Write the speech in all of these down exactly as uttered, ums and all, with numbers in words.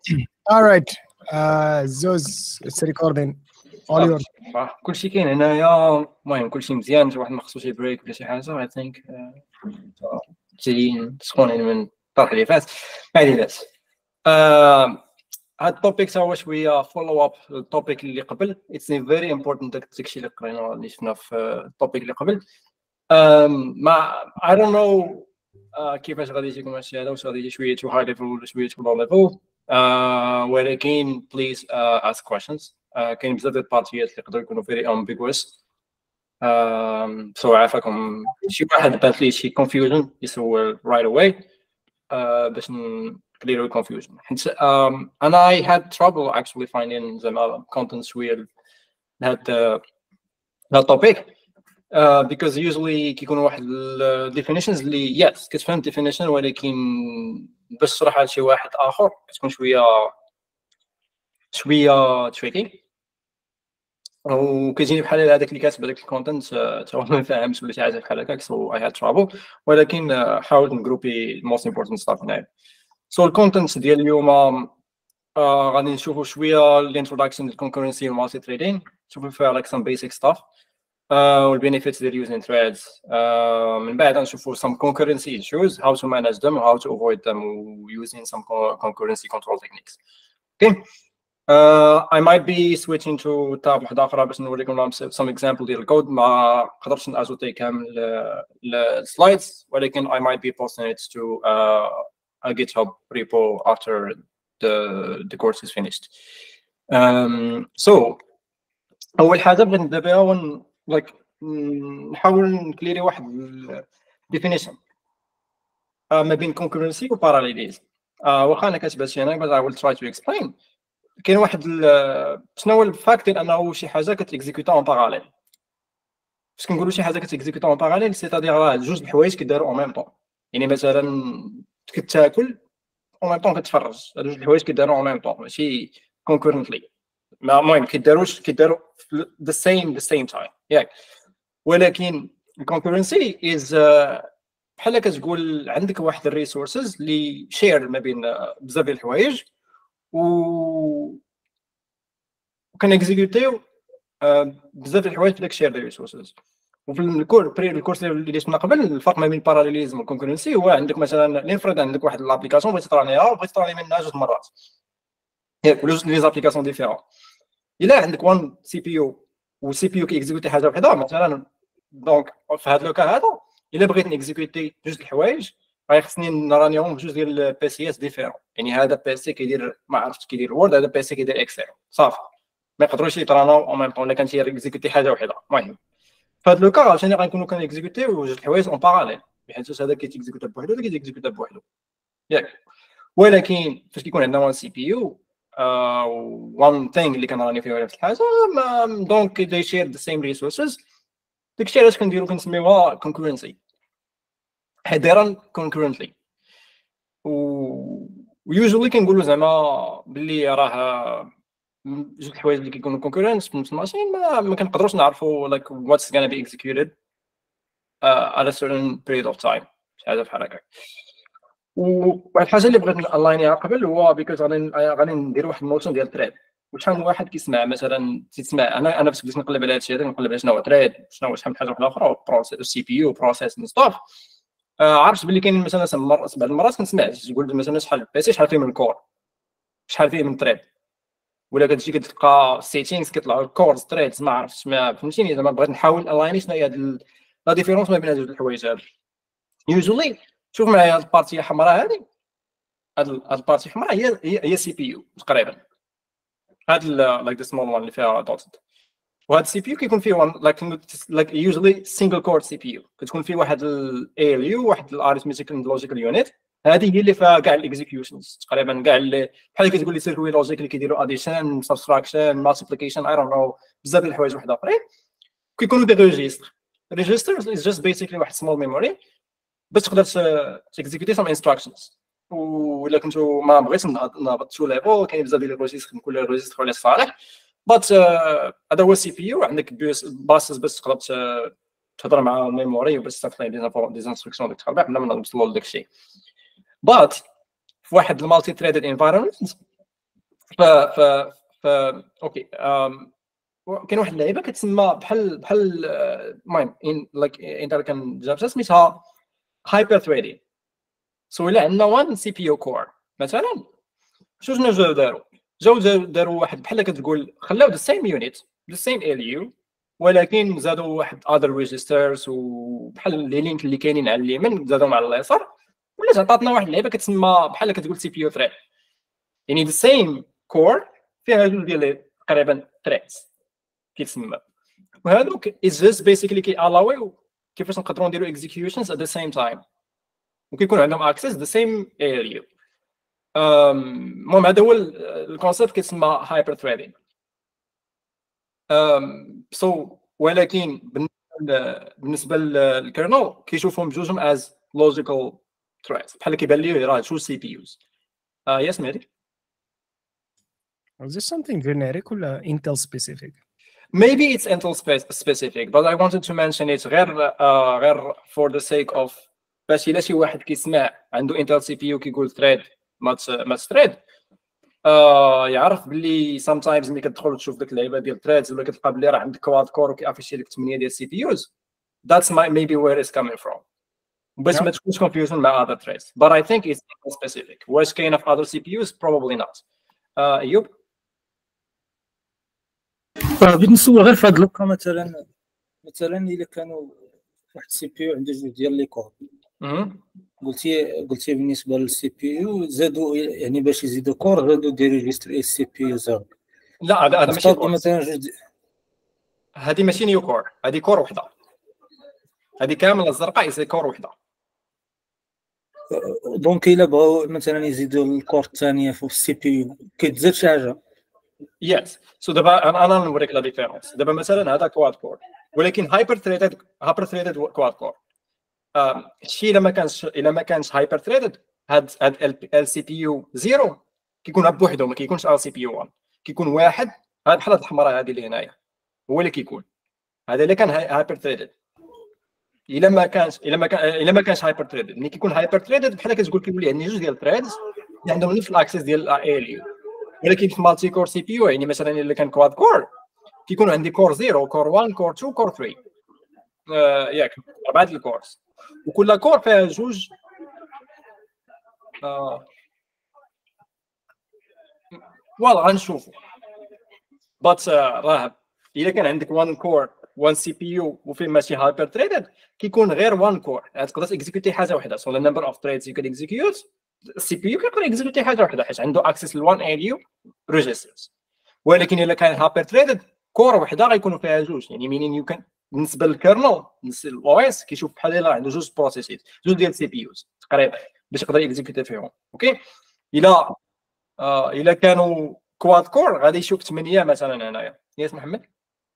All right. Uh, زوز it's recording. All yours. صح كلشي كاين هنايا. المهم كلشي مزيان. شي واحد ما خصو شي بريك ولا شي حاجه. اي ثينك جايين سخونين من الطرح اللي فات. ما عليناش. هاد التوبيك هو شويه فولو اب التوبيك اللي قبل. اتس فيري امبورتانت داك الشيء اللي قرينا اللي شفنا في التوبيك اللي قبل. ما اي دون نو كيفاش غادي يجيكم هادشي هذا، واش غادي يجي شويه تو هاي ليفل ولا شويه تو لو ليفل. ولكن بليز اسك كويشنز. كاين بزاف ديال البارتيات اللي يقدروا يكونوا فيري امبيغوس. سو عافاكم شي واحد بات ليه شي كونفيوجن يسول رايت اواي باش clear confusion. Um, and I had trouble actually finding the contents with that uh, that topic uh, because usually كيكون واحد definitions اللي yes كتفهم definition ولكن باش تشرحها لشي واحد آخر كتكون شوية شوية tricky. وكيجيني بحال هذاك اللي كاتب هذاك الكونتنت تا هو ما فاهمش ولا شي حاجة بحال هكاك. so I had trouble ولكن حاولت نجروبي most important stuff هنايا. So الكونتنت ديال اليوم آه غادي نشوفوا شويه الانتروداكشن للكونكورنسي والمالتي تريدين. نشوفوا فيها like some basic stuff آه والبينيفيتس ديال using threads. آه من بعد نشوفوا some concurrency issues, how to manage them, how to avoid them using some concurrency control techniques. Okay. Uh, I might be switching to tab واحده اخرى باش نوريكم some example ديال الكود. ما قدرتش نازوتي كامل السلايدز ولكن I might be posting it to uh, a GitHub repo after the the course is finished. Um, so أول حاجة بغيت نبدا بها ون like نحاول نكليري واحد definition uh, ما بين concurrency و parallelism. uh, واخا أنا كاتب هادشي هنا but I will try to explain. كاين واحد شنو هو الفاكت ديال أنه شي حاجة كتيكزيكوتا اون باراليل. فاش كنقولوا شي حاجة كتيكزيكوتا اون باراليل سيتادير راه جوج الحوايج كيداروا اون ميم طون. يعني مثلا كتاكل اون ميم طون كتفرج. هادو جوج الحوايج كيداروا اون ميم طون ماشي كونكورنتلي. المهم كيداروش كيداروا the same the same time ياك. ولكن الكونكورنسي از بحال كتقول عندك واحد الريسورسز اللي شير ما بين بزاف ديال الحوايج و وكان اكزيكوتيو بزاف ديال الحوايج في داك الشير ديال الريسورسز. وفي الكور بري الكورس اللي شفنا قبل الفرق ما بين الباراليليزم والكونكورنسي هو عندك مثلا لنفرض عندك واحد لابليكاسيون بغيتي ترانيها وبغيتي تراني منها جوج مرات ياك ولا جوج لي زابليكاسيون ديفيرون. الا عندك وان سي بي يو والسي بي يو كيكزيكوتي حاجه وحده مثلا دونك في هذا لوكا هذا الا بغيت نيكزيكوتي جوج الحوايج غادي خصني نرانيهم بجوج ديال البيسيات ديفيرون. يعني هذا بيسي كيدير ما عرفتش كيدير وورد هذا بيسي كيدير اكسل صافي ما يقدروش يتراناو اون ميم طون الا كانت هي اكزيكوتي حاجه وحده. المهم في هذا لوكا عشان غنكونوا كنيكزيكوتيو جوج الحوايج اون باراليل بحيث هذا كيتيكزيكوتا بوحدو وهذا كيتيكزيكوتا بوحدو ياك. ولكن فاش كيكون عندنا وان سي بي يو وان ثينغ اللي كنراني فيها نفس الحاجه دونك دي شير ذا سيم ريسورسز. داك الشيء علاش كنديرو كنسميوها كونكورنسي حيت دايرين كونكورنتلي. و يوجوالي كنقولوا زعما باللي راه جوج الحوايج اللي كيكونوا كونكورنس في نفس الماشين ما, ما كنقدروش نعرفوا like what's gonna be executed uh, at a certain period of time شي حاجه بحال هكاك. وواحد الحاجه اللي بغيت نلاينيها قبل هو بيكوز غادي غادي ندير واحد النوشن ديال تريد. وشحال من واحد كيسمع مثلا تسمع انا انا باش بديت نقلب على هادشي هذا نقلب على شنو هو تريد شنو هو شحال من حاجه واحده اخرى بروسيس سي بي يو بروسيس ستاف. عرفت باللي كاين مثلا سبع المرات كنسمع تقول مثلا شحال بيسي شحال فيه من كور شحال فيه من تريد ولا كتجي كتلقى سيتينغز كيطلعوا كورز تريدز ما عرفتش ما فهمتيني. زعما بغيت نحاول الايني شنو هي هاد لا ديفيرونس ما بين هاد الحوايج هادو. يوجوالي شوف معايا البارتي الحمراء هذه هاد البارتي الحمراء هي هي سي بي يو تقريبا. هاد لايك ذا سمول وان اللي فيها دوت. وهاد السي بي يو كيكون فيه وان لايك لايك يوجوالي سينجل كور سي بي يو كتكون فيه واحد الاي ال يو واحد الاريثميتيك اند لوجيكال يونيت. هذه هي اللي فيها كاع الاكزيكيوشنز تقريبا كاع اللي بحال كتقول لي سيركوي لوجيك اللي كيديروا اديشن سبستراكشن مالتيبليكيشن اي دون نو بزاف ديال الحوايج واحد اخرين كيكونوا دي ريجيستر. ريجيسترز از جاست بيسيكلي واحد سمول ميموري باش تقدر تيكزيكوتي سام انستراكشنز. ولا كنتو ما بغيتش نهبط شو ليفل كاين بزاف ديال الريجيستر كل ريجيستر على صالح بات هذا هو السي بي يو. عندك باسز باش تقدر تهضر مع الميموري وباش تطلع دي دي انستركسيون ديك تخربق بلا ما نوصلوا لداك الشيء. بات في واحد المالتي تريدد انفايرمنت ف ف ف اوكي كاين واحد اللعيبه كتسمى بحال بحال المهم لايك انت كان جابتها سميتها هايبر ثريدين. سو الا عندنا وان سي بي يو كور مثلا، شنو جاو داروا جاو داروا واحد بحال كتقول خلاو ذا سيم يونيت ذا سيم ال يو، ولكن زادوا واحد اذر ريجسترز وبحال لي لينك اللي كاينين على اليمين زادوهم على اليسار، ولا عطاتنا واحد اللعيبه كتسمى بحال كتقول سي بي يو ثريد، يعني ذا سيم كور فيها جوج ديال تقريبا ثريدز كيتسمى، وهذوك از جاست بيسيكلي كي الاويو كيفاش نقدروا نديروا اكزيكيوشنز ات ذا سيم تايم، وكيكون عندهم اكسس ذا سيم اريا. المهم هذا هو الكونسيبت كيتسمى هايبر ثريدين. سو ولكن بالنسبه للكيرنل كيشوفهم بجوجهم از لوجيكال ثريدز، بحال كيبان ليه راه شو سي بي يوز. يس مهدي. Is this something generic ولا Intel specific? Maybe it's Intel specific, but I wanted to mention it غير uh, غير for the sake of باش إلا شي واحد كيسمع عنده Intel سي بي يو كيقول thread ما ما thread uh, يعرف باللي sometimes ملي كتدخل تشوف ديك اللعيبه ديال threads ولا كتلقى باللي راه عندك كواد كور وكيافيشي لك ثمانية ديال السي بي يوز. That's my, maybe where it's coming from. باش ما تكونش confusion مع other threads. But I think it's Intel specific. واش كاين في other سي بي يوز؟ Probably not. أيوب. uh, بالنسبه غير في هذا اللوكا مثلا مثلا الا كانوا واحد السي بي يو عنده جوج ديال لي كور، قلتي قلتي بالنسبه للسي بي يو زادوا يعني باش يزيدوا كور زادوا دي ريجستر السي بي يو زاد. لا هذا هذا ماشي كور. مثلا جوج هذه ماشي نيو كور، هذه كور وحده، هذه كامله الزرقاء يصير كور وحده. دونك الا بغاو مثلا يزيدوا الكور الثانيه في السي بي يو كيتزاد شي حاجه. يس سو دابا انا انا نوريك لا ديفيرونس. دابا مثلا هذا كواد كور ولكن هايبر ثريدد هايبر ثريدد كواد كور. الشيء الا ما كانش الا ما كانش هايبر ثريدد هاد ال سي بي يو زيرو كيكون بوحدو، ما كيكونش ال سي بي يو واحد، كيكون واحد. هاد بحال هاد الحمراء هذه اللي هنايا هو اللي كيكون هذا اللي كان هايبر ثريدد. الا ما كانش الا ما كان الا ما كانش هايبر ثريدد ملي كيكون هايبر ثريدد بحال كتقول كيولي عندي جوج ديال الثريدز اللي عندهم نفس الاكسس ديال ال يو. ولكن في مالتي كور سي بي يو يعني مثلا الا كان كواد كور كيكون عندي كور زيرو كور واحد كور اثنين كور ثلاثة آه ياك اربعه ديال الكورس، وكل كور فيها جوج آه. فوالا غنشوفوا. بات راه الا كان عندك واحد كور واحد سي بي يو وفيه ماشي هايبر ثريدد كيكون غير واحد كور، تقدر تيكزيكوتي حاجه وحده. سو النمبر اوف ثريدز يو كان اكزيكيوت السي بي يو كيقدر يكزيكوتي حاجه وحده حيت عنده اكسس ل واحد ال يو ريجسترز. ولكن الا كان هايبر ثريدد كور وحده غيكونوا فيها جوج، يعني مينين يو كان بالنسبه للكيرنل بالنسبه للاو اس كيشوف بحال الا عنده جوج بروسيسز جوج ديال السي بي يوز تقريبا باش يقدر يكزيكوتي فيهم. اوكي الا آه الا كانوا كواد كور غادي يشوف ثمانية مثلا هنايا. ياس محمد.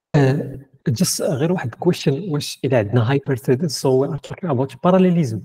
جست غير واحد كويشن، واش الا عندنا هايبر ثريدد سو وي ار توكينغ اباوت باراليليزم؟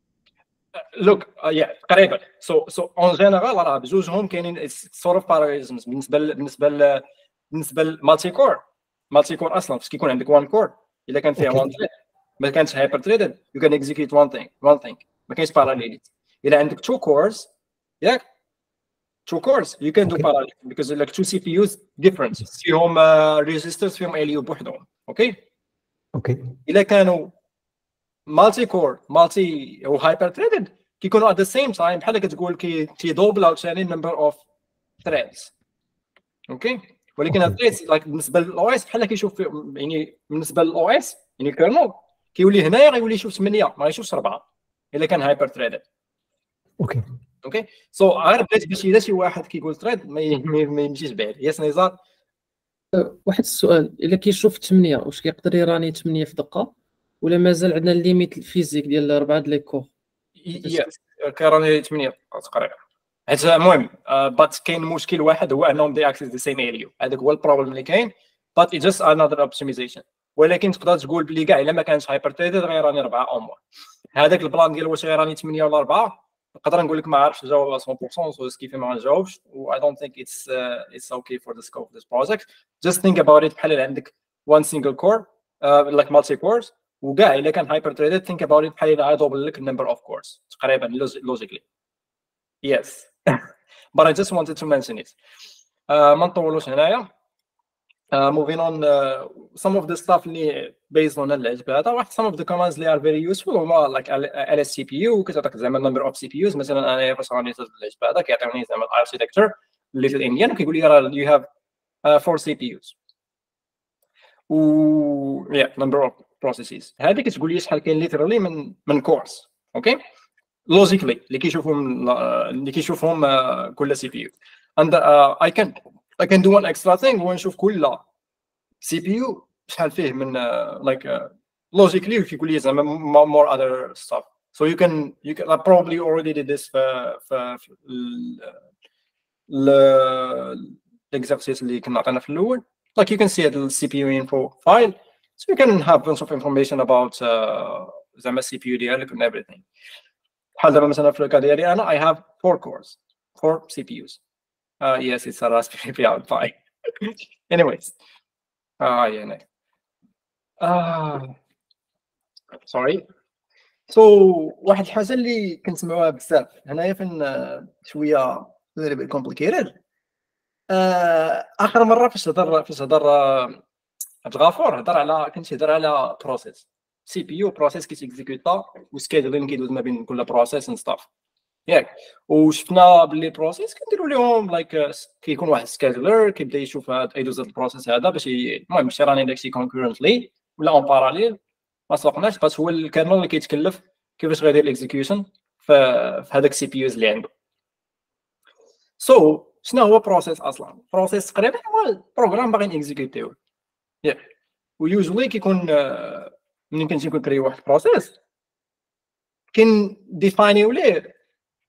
لوك يا تقريبا سو سو اون جينيرال راه بجوجهم كاينين سورت اوف باراليزمز. بالنسبه ل بالنسبه ل بالنسبه للمالتي كور مالتي كور اصلا فاش كيكون عندك وان كور الا كان فيه وان ثريد ما كانش هايبر ثريدد يو كان اكزيكيوت وان ثينغ وان ثينغ ما كاينش باراليليزم. الا عندك تو كورز ياك two cores you can do okay. parallel because like two C P Us different فيهم uh, registers فيهم ال يو بوحدهم. اوكي اوكي الا كانوا مالتي كور مالتي او هايبر ثريدد كيكونوا at the same time بحال كتقول كي تيدوبل او ثاني number of threads. اوكي ولكن الثريدز لايك بالنسبه للاو اس بحال كيشوف يعني بالنسبه للاو اس يعني الكيرنل كيولي هنايا غيولي يشوف ثمانية ما يشوفش أربعة الا كان هايبر ثريدد. اوكي اوكي سو غير بغيت باش الا شي واحد كيقول ثريد ما يمشيش بعيد. ياس نزار. واحد السؤال، الا كيشوف ثمانية واش كيقدر يراني ثمانية في دقه ولا مازال عندنا الليميت الفيزيك ديال أربعة د لي كور؟ يس كيراني ثمانية تقريبا. حيت المهم بات كاين مشكل واحد هو انهم دي اكسس ذا سيم اريا، هذاك هو البروبليم اللي كاين بات ات جاست انذر اوبتيمايزيشن. ولكن تقدر تقول بلي كاع الا ما كانش هايبر ثريدد غيراني أربعة او موا. هذاك البلان ديال واش غيراني ثمانية ولا أربعة نقدر نقول لك ما عارفش نجاوب مية بالمية سو كيف ما نجاوبش و I don't think it's uh, it's okay for the scope of this project. Just think about it بحال عندك one single core uh, like multi cores وكاع الا كان hyper threaded think about it بحال الا غيدوبل لك number of cores تقريبا logically. Yes but I just wanted to mention it. آه ما نطولوش هنايا. Uh, moving on, uh, some of the stuff اللي based on العجب هذا. واحد some of the commands اللي are very useful هما like L S C P U كتعطيك زعما number of C P Us. مثلا انا فاش راني درت العجب هذا كيعطيوني زعما architecture little endian وكيقول لي راه you have uh, four C P Us و yeah number of processes. هذه كتقول لي شحال كاين literally من من cores. اوكي logically اللي كيشوفهم اللي كيشوفهم uh, كل C P U. and uh, I can I can do one extra thing ونشوف كل C P U شحال فيه من uh, like uh, logically كيقول لي زعما more other stuff. So you can you can I probably already did this for for ال exercise اللي كنا عطينا في الاول. Like you can see the C P U info file, so you can have bunch of information about uh, زعما C P U ديالك and everything. بحال دابا مثلا في الكا ديالي انا I have four cores, four C P Us. Uh, yes, it's a Raspberry Pi. Anyways, ah, yeah, no. Ah, sorry. So واحد الحاجة اللي كنسمعوها بزاف هنايا فين شوية a little bit complicated. آه آخر مرة فاش هضر فاش هضر عبد الغفور هضر على كنت هضر على بروسيس سي بي يو بروسيس كيتيكزيكوتا وسكيدولين كيدوز ما بين كل بروسيس اند ستاف ياك. وشفنا باللي بروسيس كنديروا لهم لايك كيكون واحد سكيدولر كيبدا يشوف هاد يدوز هاد البروسيس هذا باش المهم شي راني داكشي كونكورنتلي ولا اون باراليل ما سبقناش بس هو الكيرنل اللي كيتكلف كيفاش غيدير الاكزيكيوشن في هذاك السي بي يوز اللي عنده. سو so, شنو هو بروسيس اصلا؟ بروسيس تقريبا هو البروغرام باغي نيكزيكوتيو ياك. ويوجوالي كيكون ملي كنجي كنكري واحد بروسيس كن ديفاينيو ليه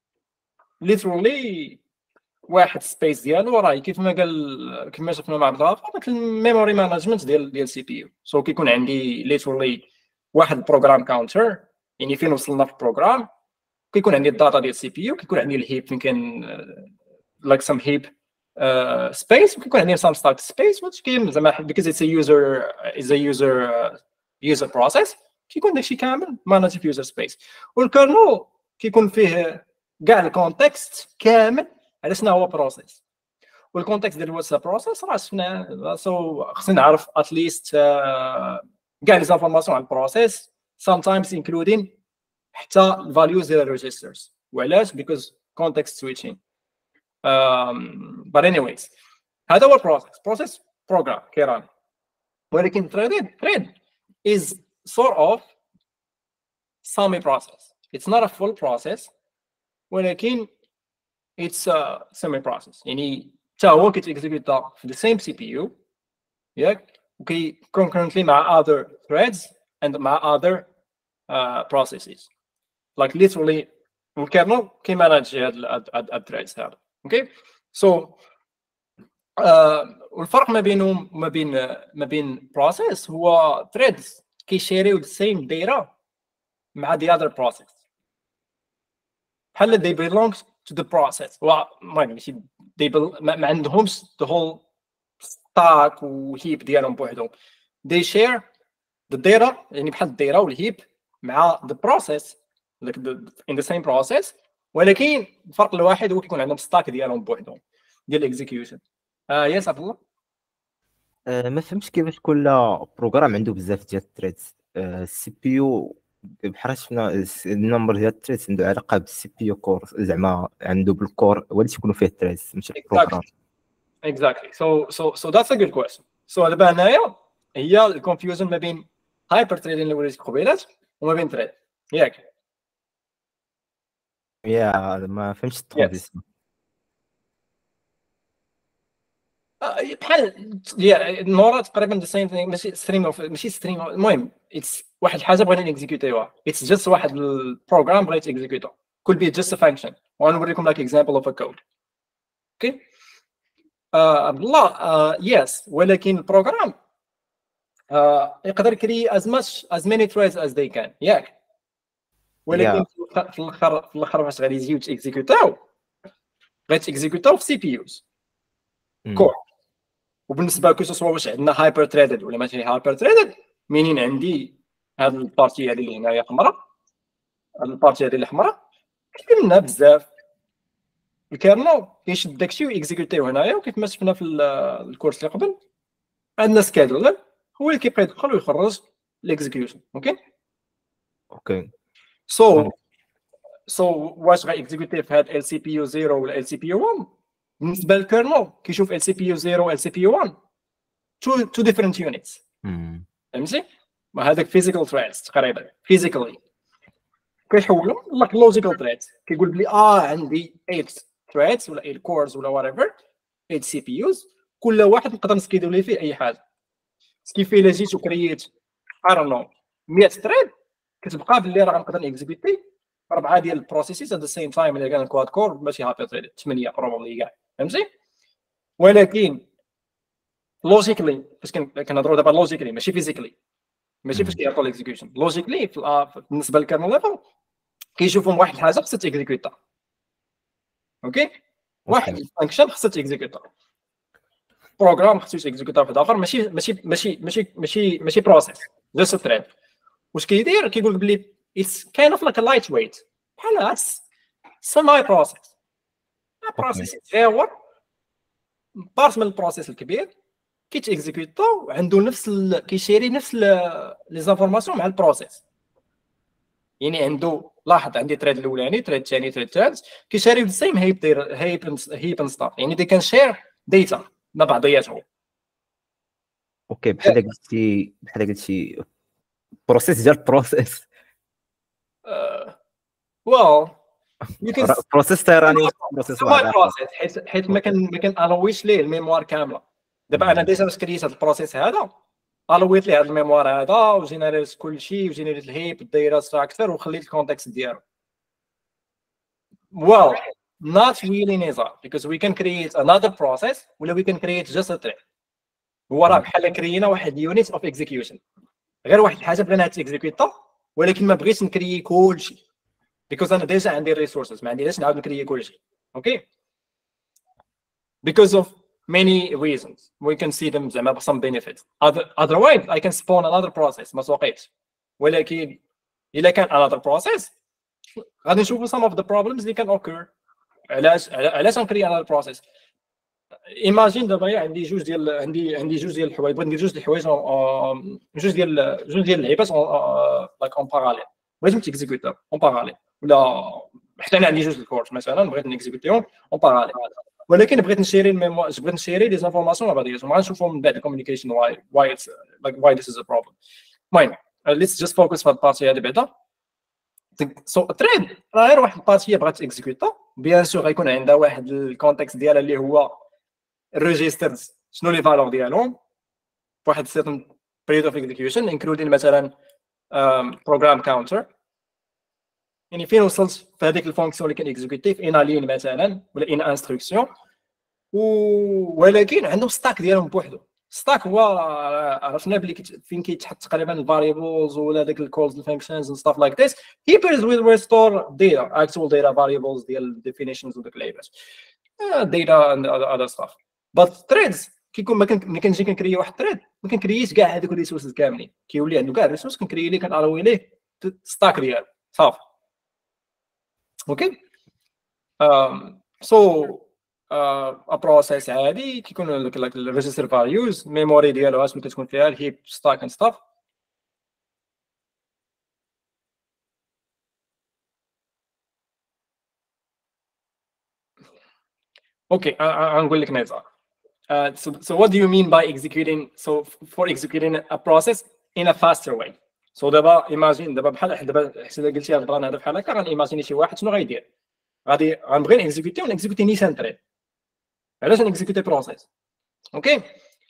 ليترالي واحد سبيس ديالو راهي كيف ما قال كما شفنا مع بعض داك الميموري مانجمنت ديال ديال سي بي يو. سو كيكون عندي ليترالي واحد بروغرام كاونتر يعني فين وصلنا في البروغرام. كيكون عندي الداتا ديال سي بي يو كيكون عندي الهيب فين كان like some heap uh, space وكيكون عندي some stack space which كاين زعما because it's a user is a user uh, user process كيكون داكشي كامل managed في user space. والكيرنل كيكون فيه كاع الكونتكست كامل على شنو هو بروسيس. والكونتكست ديال واتس بروسيس راه شفنا سو خصنا نعرف at least كاع لي زانفورماسيون على البروسيس sometimes including حتى الفاليوز ديال الريجسترز. وعلاش؟ because context switching. Um, but anyways هذا هو process process program كيراني. ولكن threaded thread is sort of semi process. It's not a full process ولكن it's a semi process يعني حتى هو كيتيكزيكوتا في the same C P U ياك وكي concurrently مع other threads and مع other uh, processes like literally الكيرنل كيماناج هاد هاد threads هذا. اوكي سو والفرق ما بينهم ما بين ما بين بروسيس هو threads كيشيريو السيم داتا مع the other process بحال they belong to the process. المهم ماشي they ما عندهمش the whole stack وهيب ديالهم بوحدهم. they share the data يعني بحال الداتا والهيب مع the process like the, in the same process ولكن الفرق الواحد هو كيكون عندهم ستاك ديالهم بوحدهم ديال الاكزيكيوشن. اه يس عبد الله. أه ما فهمتش كيفاش كل بروغرام عنده بزاف ديال التريدز. السي بي يو بحال شفنا النمبر ديال التريدز عنده علاقه بالسي بي يو كور زعما عنده بالكور ولات يكونوا فيه التريدز ماشي البروغرام. اكزاكتلي سو سو سو ذاتس ا جود كويشن. سو دابا هنايا هي الكونفيوجن ما بين هايبر تريدين اللي وليت قبيلات وما بين تريد ياك. يا ما فهمتش الترانزيسيون بحال نورا تقريبا ذا سيم ثينغ ماشي ستريم ماشي ستريم المهم اتس واحد الحاجه بغينا نيكزيكوتيوها اتس جاست واحد البروغرام بغيت اكزيكوتو كل بي جاست ا فانكشن وغنوريكم لايك اكزامبل اوف ا كود. اوكي عبد الله يس ولكن البروغرام يقدر يكري as much as many threads as they can ياك. ولكن في الاخر في الاخر فاش غادي يجيو تيكزيكوتاو غيتيكزيكوتاو في سي بي يوز كور. وبالنسبه لكم سواء واش عندنا هايبر تريدد ولا ماشي هايبر تريدد منين عندي هاد البارتي هذه اللي هنايا حمراء هاد البارتي هذه اللي حمراء كاين منها بزاف الكيرنل كيشد داكشي ويكزيكوتيو هنايا، وكيف ما شفنا في الكورس اللي قبل عندنا سكادولر هو اللي كيبقى يدخل ويخرج الاكزيكيوشن. اوكي اوكي سو سو واش غايكزيكوتي في هاد ال سي بي يو صفر ولا ال سي بي يو واحد؟ بالنسبه للكيرنل كيشوف ال سي بي يو صفر و ال سي بي يو واحد تو تو ديفرنت يونيتس. فهمتي؟ ما هذاك فيزيكال ثريدز تقريبا فيزيكالي كيحولهم لك لوجيكال ثريدز. كيقول بلي اه عندي ثمانية ثريدز ولا ثمانية كورز ولا whatever ثمانية سي بي يوز، كل واحد نقدر نسكيدولي فيه اي حاجه. كيف الا جيت وكرييت I don't know مية ثريد كتبقى باللي راه غنقدر نيكزيكوتي اربعه ديال البروسيسز ات ذا سيم تايم. الا كان كواد كور ماشي هابي ثريد ثمانيه بروبابلي كاع. فهمتي؟ ولكن لوجيكلي فاش كنهضروا دابا لوجيكلي ماشي فيزيكلي، ماشي فاش كيعطوا الاكزيكيوشن لوجيكلي بالنسبه للكيرنل ليفل كيشوفهم واحد الحاجه خصها تيكزيكوتا. اوكي واحد الفانكشن خصها تيكزيكوتا، بروغرام خصو تيكزيكوتا واحد اخر ماشي ماشي ماشي ماشي ماشي ماشي بروسيس جوست ثريد. واش كيدير؟ كيقول لك بلي اتس كاين اوف لايك ا لايت ويت بحال سماي بروسيس. بروسيس صغير بارت من البروسيس الكبير كيتيكزيكوتا وعنده نفس ال... كيشيري نفس لي زانفورماسيون مع البروسيس. يعني عنده لاحظ عندي تريد الاولاني تريد الثاني تريد الثالث كيشاريو السيم هيب داير هيب هيب ستار، يعني دي كان شير داتا مع بعضياتهم. اوكي بحال قلتي بحال قلتي بروسيس ديال بروسيس واو يمكن بروسيس تيراني بروسيس واحد حيت حيت ما كان ما كان الويش ليه الميموار كامله. دابا انا ديجا باش كريت هذا البروسيس هذا الويت ليه هذا الميموار هذا وجينيريت كلشي وجينيريت الهيب الدايره ستراكتور وخليت الكونتكست ديالو. well not really نزار because we can create another process ولا we can create just a thread. هو راه بحال كرينا واحد يونيت اوف اكزيكيوشن، غير واحد الحاجه بغينا تيكزيكوتا ولكن ما بغيتش نكري كلشي because انا ديجا عندي الريسورسز ما عنديش نعاود نكري كلشي. اوكي because of many reasons we can see them زعما some benefits. otherwise I can spawn another process ما سوقيتش، ولكن الا كان another process غادي نشوفوا some of the problems اللي can occur. علاش علاش نكري another process؟ imagine دابا عندي جوج ديال عندي عندي جوج ديال الحوايج بغيت ندير جوج ديال الحوايج جوج ديال جوج ديال اللعيبات لايك اون باراليل بغيتهم تيكزيكوتاو اون باراليل، ولا حتى انا عندي جوج الكورس مثلا بغيت نيكزيكوتيهم اون باراليل، ولكن بغيت نشيري الميموار بغيت نشيري لي زانفورماسيون مع بعضياتهم غنشوفهم من بعد الكوميونيكيشن واي واي لايك واي ذيس از ا بروبليم. المهم ليتس جاست فوكس في هاد البارتي هادي بعدا. سو تريد راه غير واحد البارتي بغات تيكزيكوتا بيان سور غيكون عندها واحد الكونتكست ديالها اللي هو الريجيسترز شنو لي فالور ديالهم فواحد سيرتن بريود اوف اكزيكيوشن انكلودين مثلا بروجرام كاونتر، يعني فين وصلت في هذيك الفونكسيون اللي كان اكزيكوتي في ان لين مثلا ولا ان انستركسيون، ولكن عندهم ستاك ديالهم بوحدو. ستاك هو عرفنا بلي فين كيتحط تقريبا الفاريبلز ولا داك الكولز الفانكشنز اند ستاف لايك ذيس. هيبرز ويل ريستور داتا اكتوال داتا فاريبلز ديال ديفينيشنز وداك اللعيبات داتا اند اذر ستاف. بس ثريدز كيكون ما كنجي كنكري واحد ثريد ما كنكرييش كاع هذوك الريسورسز كاملين، كيولي عنده كاع الريسورس كنكري ليه كنالوي ليه ستاك ديالو صافي. اوكي سو ا بروسيس عادي كيكون لك الريجستر فاليوز ميموري ديالو اش كتكون فيها الهيب ستاك اند ستاف. اوكي غنقول لك نظام. Uh, so, so what do you mean by executing? So for executing a process in a faster way. So دابا imagine دابا بحال دابا حتى قلتي هذا البلان هذا بحال هكا غنيماجيني شي واحد شنو غيدير؟ غادي غنبغي نكزيكوتي ونكزيكوتي نيشان تريد. علاش نكزيكوتي بروسيس؟ اوكي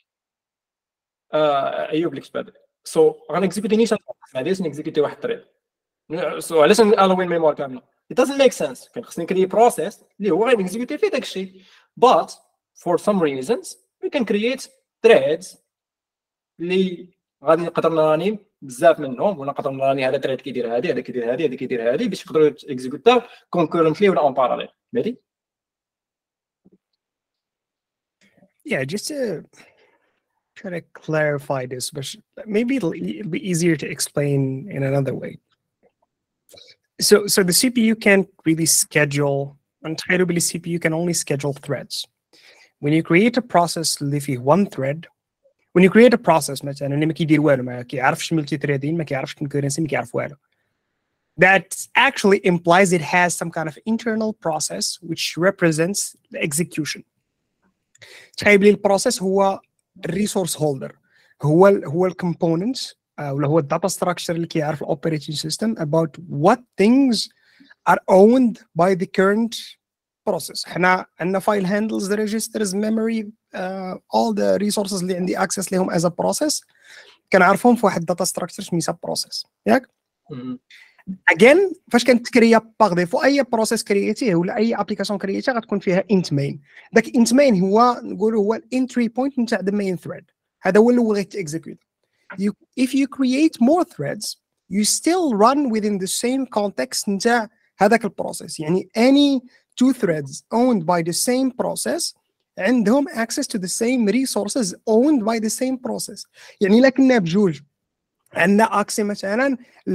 ايوب لك سبب. سو غنكزيكوتي نيشان ما غاديش نكزيكوتي واحد تريد. سو علاش نالوي الميموار كامله؟ it doesn't make sense. كان خصني نكري بروسيس اللي هو غيكزيكوتي فيه داكشي. but for some reasons we can create threads اللي غادي نقدر نراني بزاف منهم، ولا نقدر نراني هذا تريد كيدير هذه هذا كيدير هذه هذا كيدير هذه باش يقدروا اكزيكوتاو concurrently ولا en parallel. مهدي؟ Yeah, just to try to clarify this, but maybe it'll be easier to explain in another way. So, so the C P U can't really schedule نتخيلوا باللي السي بي يو can only schedule threads. When you create a process اللي فيه one thread, when you create a process مثلا اللي ما كيدير والو، ما كيعرفش ملتي ثريدين، ما كيعرفش concurrency، ما كيعرف والو, that actually implies it has some kind of internal process which represents the execution. تخيل بلي البروسيس هو الريسورس هولدر، هو ال هو الكومبوننت ولا هو الداتا ستراكشر اللي كيعرف الاوبريتنج سيستم about what things are owned by the current process. حنا عندنا file handles, the registers, memory, uh, all the resources اللي عندي access لهم as a process كنعرفهم في واحد data structure سميتها process ياك. again فاش كنتكريا باغ ديفو اي بروسيس كرييتيه ولا اي ابليكاسيون كرييتيه غتكون فيها int main. داك int main هو نقولوا هو الانتري بوينت نتاع the main thread. هذا هو اللي هو غيتيكزيكيوت. You, if you create more threads, you still run within the same context نتاع هذاك البروسيس. يعني any two threads owned by the same process عندهم access to the same resources owned by the same process. يعني الا كنا بجوج عندنا اكسي مثلا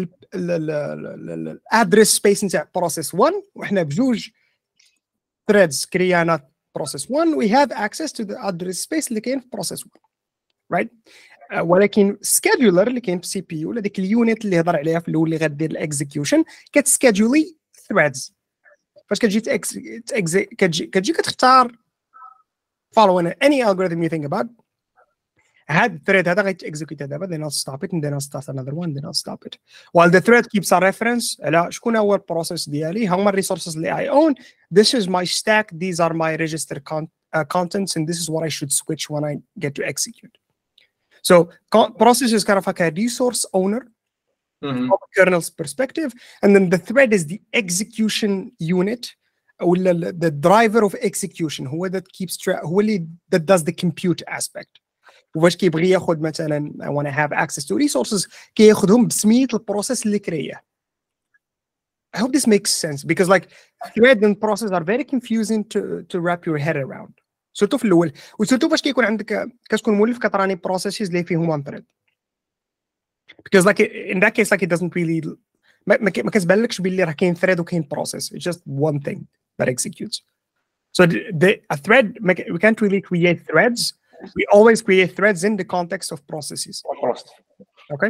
الادريس سبيس نتاع بروسيس واحد وحنا بجوج threads كريانا بروسيس واحد, we have access to the address space اللي كاين في بروسيس واحد, right? uh, ولكن scheduler اللي كاين في سي بي يو ولا ديك اليونت اللي هضر عليها في الاول اللي غدير الاكزيكيوشن كتسكيدولي threads. فاش كتجي كتجي كتجي كتختار following any algorithm you think about, هاد الثريد هذا غيتيكزيكيوت دابا, then I'll stop it and then I'll start another one, then I'll stop it. While the thread keeps a reference على شكون هو البروسيس ديالي, هما الريسورسز اللي I own, this is my stack, these are my register con uh, contents, and this is what I should switch when I get to execute. So process is kind of like a resource owner mm-hmm. from a kernel's perspective, and then the thread is the execution unit or the driver of execution, هو that keeps track, هو اللي that does the compute aspect. وفاش كيبغي ياخذ مثلا I want to have access to resources كياخذهم بسميه البروسيس اللي كرياه. I hope this makes sense because like thread and process are very confusing to to wrap your head around. سورتو في الاول وسورتو فاش كيكون عندك كتكون مولف كتراني بروسيسز اللي فيهم one thread. Because like in that case like it doesn't really ما ما كتبانلكش باللي راه كاين thread وكاين process. It's just one thing that executes. So the, the a thread we can't really create threads. We always create threads in the context of processes. Okay.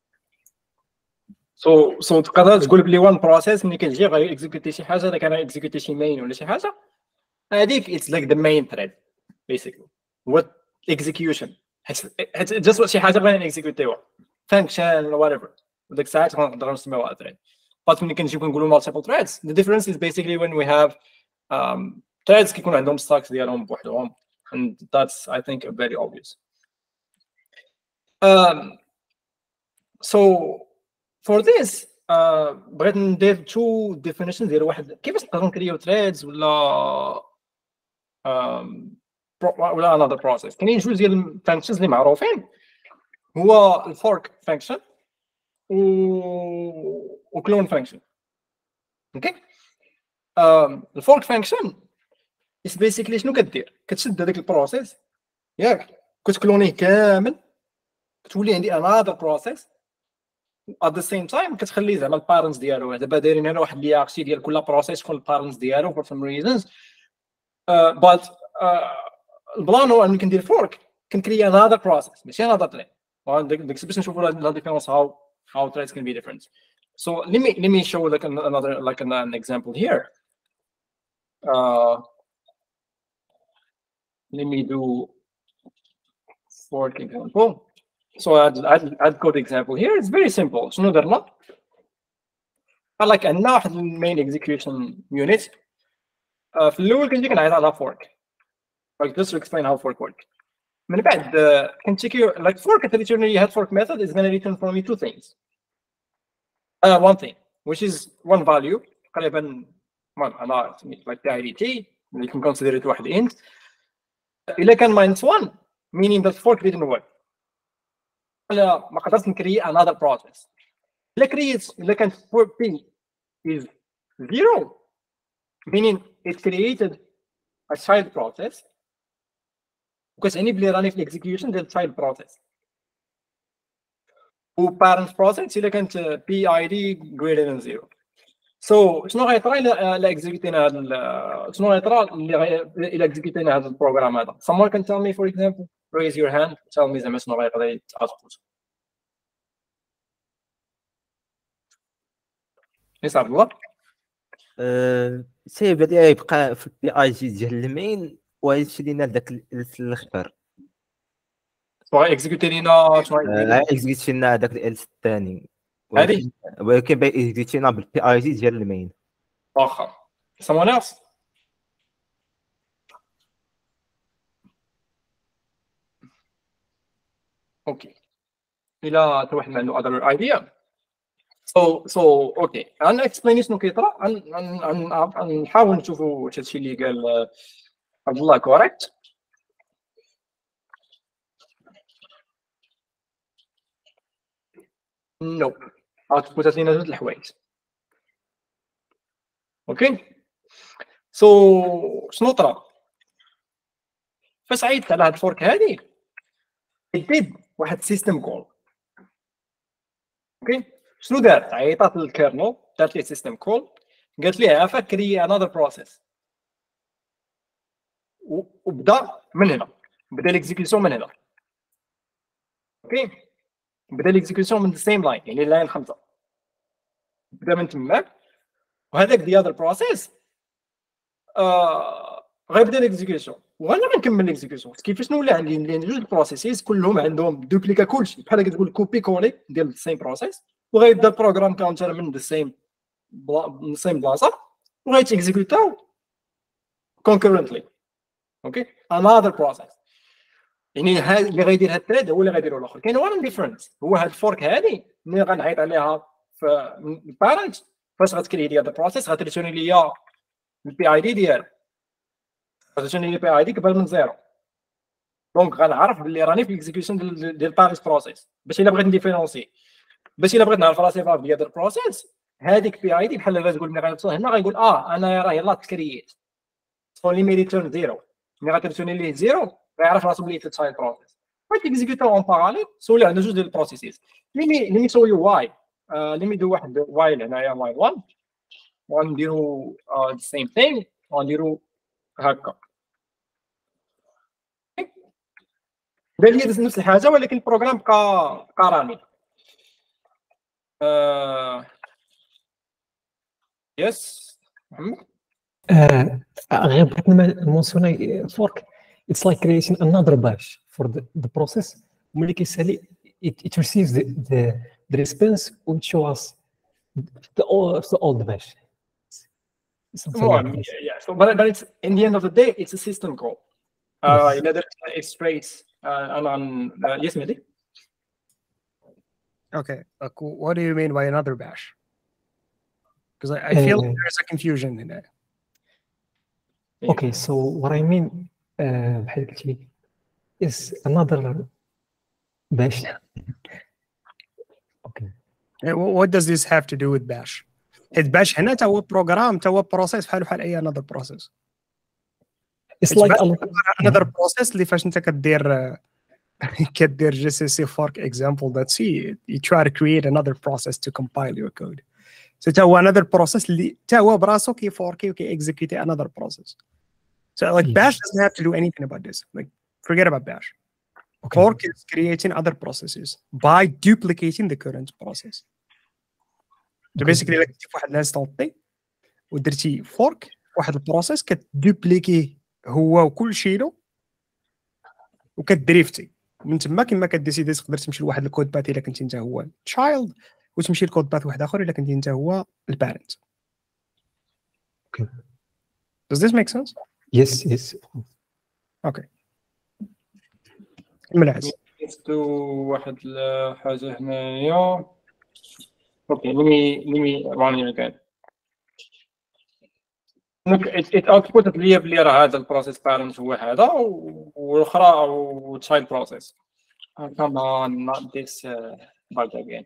So so تقدر تقول بلي one process ملي كتجي غير اكزيكوتي شي حاجه, اذا كان اكزيكوتي شي main ولا شي حاجه, هذيك it's like the main thread basically. What execution? حيت just شي حاجه بغينا نكزيكوتيوها function or whatever. وديك الساعات نقدروا نسميوها thread. But ملي كنجيو كنقولوا multiple threads, the difference is basically when we have um, threads كيكون عندهم stacks ديالهم بوحدهم. And that's, I think, very obvious. Um, so for this, بغيت ندير two definitions ديال واحد كيفاش نقدروا نكريو threads ولا um, ولا another process. كاينين جوج ديال functions اللي معروفين, هو الfork function و clone function. Okay? Um, الfork function is basically شنو كدير؟ كتشد هذاك البروسيس ياك كتكلونيه كامل, كتولي عندي another process at the same time كتخلي زعما البارنتس ديالو. دابا دايرين هنا واحد الهيرارشي ديال كل بروسيس شكون البارنتس ديالو for some reasons. uh, but uh, البلان هو اني كندير فورك كنكري another process ماشي another thread. داك باش نشوفوا لا ديفيرونس how how threads can be different. So let me let me show like another like an, an example here. Uh, Let me do fork example. So I'd, I'd, I'd code example here. It's very simple. So no, they're not. I like a now main execution unit. Uh, في الأول كنجي كنعيط على fork. Like just to explain how fork works. من بعد كنتيكي like fork at return you had fork method is going to return for me two things. Uh, one thing which is one value. قريبا well أنا like the I D T. You can consider it واحد int. إلا كان minus one, meaning that fork didn't work. أنا ما قدرت نكري another process. إلا كريت إلا كان fork p is zero, meaning it created a child process. Because any بلي راني في execution ديال child process. و parent process إلا كانت p id greater than zero. سو شنو غيطرا الا الا اكزيكوتينا هذا شنو غيطرا اللي الا اكزيكوتينا هذا البروغرام هذا. someone can tell me for example raise your hand tell me زعما شنو غيقدر يتعطل. يصعب الله سي بدا يبقى في البي اي جي ديال المين ويمشي لينا لذاك الاخر بغا اكزيكوتي لينا شنو اكزيكوتي لنا هذاك الالس الثاني هذه ولكن باغي اكزيكوتي لنا بالبي اي جي ديال المين. واخا someone else اوكي الى حتى واحد ما عنده other idea so so اوكي انا اكسبلين شنو كيطرا نحاول نشوفوا واش هادشي اللي قال عبد الله كوريكت. نو غتفوت لينا جوج الحوايج. اوكي سو شنو طرا فاش عيطت على هاد الفورك هادي ديد واحد سيستم كول. اوكي شنو دارت عيطات للكيرنل دارت ليه سيستم كول قالت ليه عافاك كري انذر بروسيس وبدا من هنا بدا ليكزيكيوشن من هنا. اوكي بدا ليكزيكيوشن من السيم لاين يعني لاين خمسة بدا من تماك وهذاك دي اذر بروسيس آه غيبدا ليكزيكيوشن وانا غنكمل ليكزيكيوشن. كيفاش نولي عندي لان جوج بروسيسز كلهم عندهم دوبليكا كلشي بحال كتقول كوبي كولي ديال السيم بروسيس وغيبدا البروغرام كاونتر من السيم بلا من السيم بلاصه وغيتيكزيكوتاو كونكورنتلي. اوكي another process يعني هذا اللي غيدير هاد الثريد هو اللي غيديرو الاخر. كاين وان ديفرنس هو هاد الفورك هادي ملي غنعيط عليها في البارنت فاش غتكري ديال البروسيس غتريتورني ليا البي اي دي ديال غتريتورني لي البي اي دي قبل من زيرو. دونك غنعرف بلي راني في الاكزيكيوشن ديال البارنت بروسيس باش الا بغيت نديفيرونسي باش الا بغيت نعرف راسي في ديال البروسيس هذيك بي اي دي بحال اللي غتقول ملي غنوصل هنا غيقول اه انا راه يلاه تكرييت سولي مي ريتيرن زيرو ملي غتريتورني ليه زيرو غيعرف راسو بلي تايم بروسيس غادي اكزيكوتو اون باراليل سولي عندنا جوج ديال البروسيسز. ليمي ليمي سو يو واي ليمي دو واحد وايل هنايا وايل واحد ونديرو ذا سيم ثينغ ونديرو هكا بان لي نفس الحاجه ولكن البروغرام بقى بقى راني يس محمد غير بغيت نمونسيوني فورك it's like creating another bash for the, the process ملي كيسالي it, it receives the, the, the response which shows us the, the old bash. Well, yeah, so but, but it's in the end of the day it's a system call. Uh, yes. In other it's straight uh, and on uh, yes Mehdi. Okay, like, what do you mean by another bash? Because I, I feel uh, like there's a confusion in that. Okay, so what I mean بحال قلت لي is another bash. Okay. What does this have to do with bash? It bash هنا تا هو بروغرام تا هو بروسيس بحال بحال اي another process. It's like another process اللي فاش انت كدير كدير جي سي سي fork example that's it you try to create another process to compile your code. So تا هو another process اللي تا هو براسو كي فوركي وكي execute another process. So like yes. Bash doesn't have to do anything about this. Like forget about Bash. Okay. Fork is creating other processes by duplicating the current process. So okay. basically like في واحد الانستانتي ودرتي fork واحد البروسيس كتدوبليكي هو وكل شيء له وكتدريفتي من تما كما كديسيدي تقدر تمشي لواحد الكود باث الا كنتي انت هو تشايلد وتمشي لكود باث واحد اخر الا كنتي انت هو البارنت. Okay. Does this make sense? Yes, yes. Okay. ملعز. نستو واحد الحاجة هنايا. Okay, let me let me run it again. It it outputted لي بلي راه هذا البروسيس بارنت هو هذا والاخرى و child process. Come on, not this uh, bug again.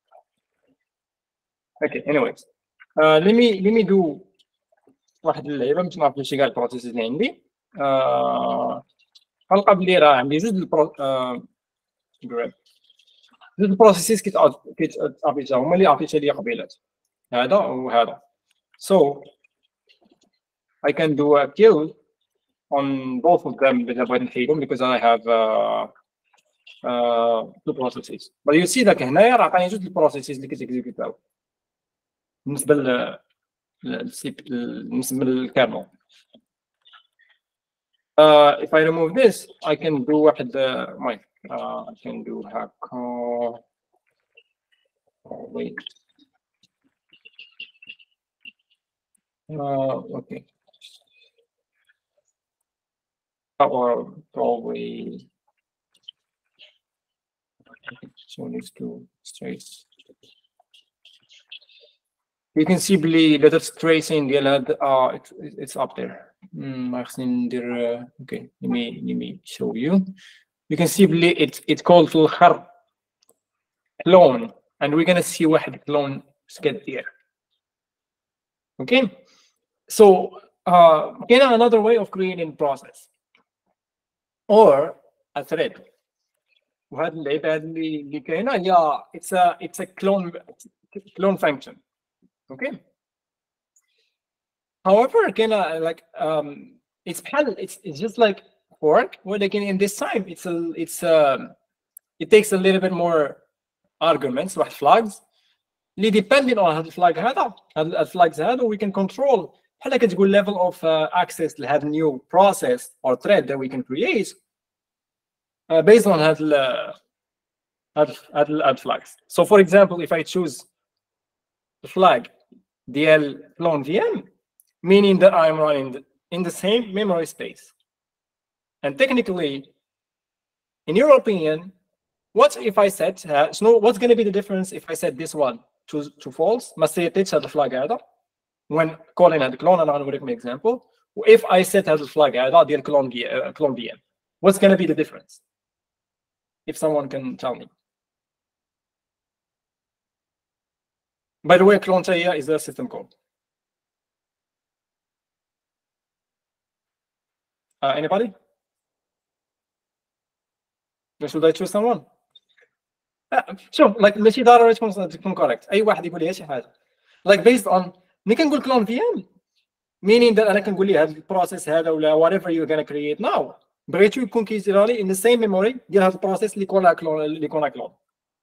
Okay, anyways. Uh, let me let me do واحد اللعيبه باش نعرف شي كاع البروسيس اللي عندي. آه غنلقى بلي راه عندي جوج البرو آه جوج البروسيسز كيت كيت ابيتا هما اللي عطيتها لي قبيلات هذا وهذا. So I can do a kill on both of them because I have uh, uh, two processes. But you see that هنايا راه عطاني جوج البروسيسز اللي كيتيكزيكوتاو بالنسبه ل بالنسبه للكيرنل. Uh, if I remove this, I can do واحد uh, uh, I can do hack. Uh, oh, wait. Uh, okay. Or probably so needs to trace. You can see بلي that it's tracing ديال هاد uh it's it's up there. ما خصني ندير uh, okay let me let me show you. You can see بلي it's it's called في الآخر clone and we're gonna see واحد clone sked here. Okay, so uh again another way of creating process or a thread. وهذا اللعيبه هذه اللي اللي كاينه هي it's a it's a clone clone function. Okay. However, kind of like um, it's it's it's just like fork. Well, again, in this time, it's a it's um, it takes a little bit more arguments, like flags. اللي depending on هذا الفلاج هذا هذا الفلاجز هذا we can control بحال كتقول level of uh, access لهذا new process or thread that we can create uh, based on هذا هذا هذا flags. So, for example, if I choose the flag D L clone V M, meaning that I'm running in the same memory space. And technically, in your opinion, what if I set, uh, so what's going to be the difference if I set this one to, to false? Must say it's the flag either when calling at the clone, and I'm going to make an example. If I set as a flag either, the clone, uh, clone V M, what's going to be the difference? If someone can tell me. By the way, clone here is a system code. Uh, anybody? Should I choose someone? Uh, sure, like ماشي ضروري تكون تكون correct. أي واحد يقول لي شي حاجة. Like based on ملي كنقول clone V M, meaning that أنا كنقول لي هذا البروسيس هذا ولا whatever you're gonna create now بغيتو يكون كيصير لي in the same memory ديال هذا البروسيس اللي كون كلون اللي كون كلون.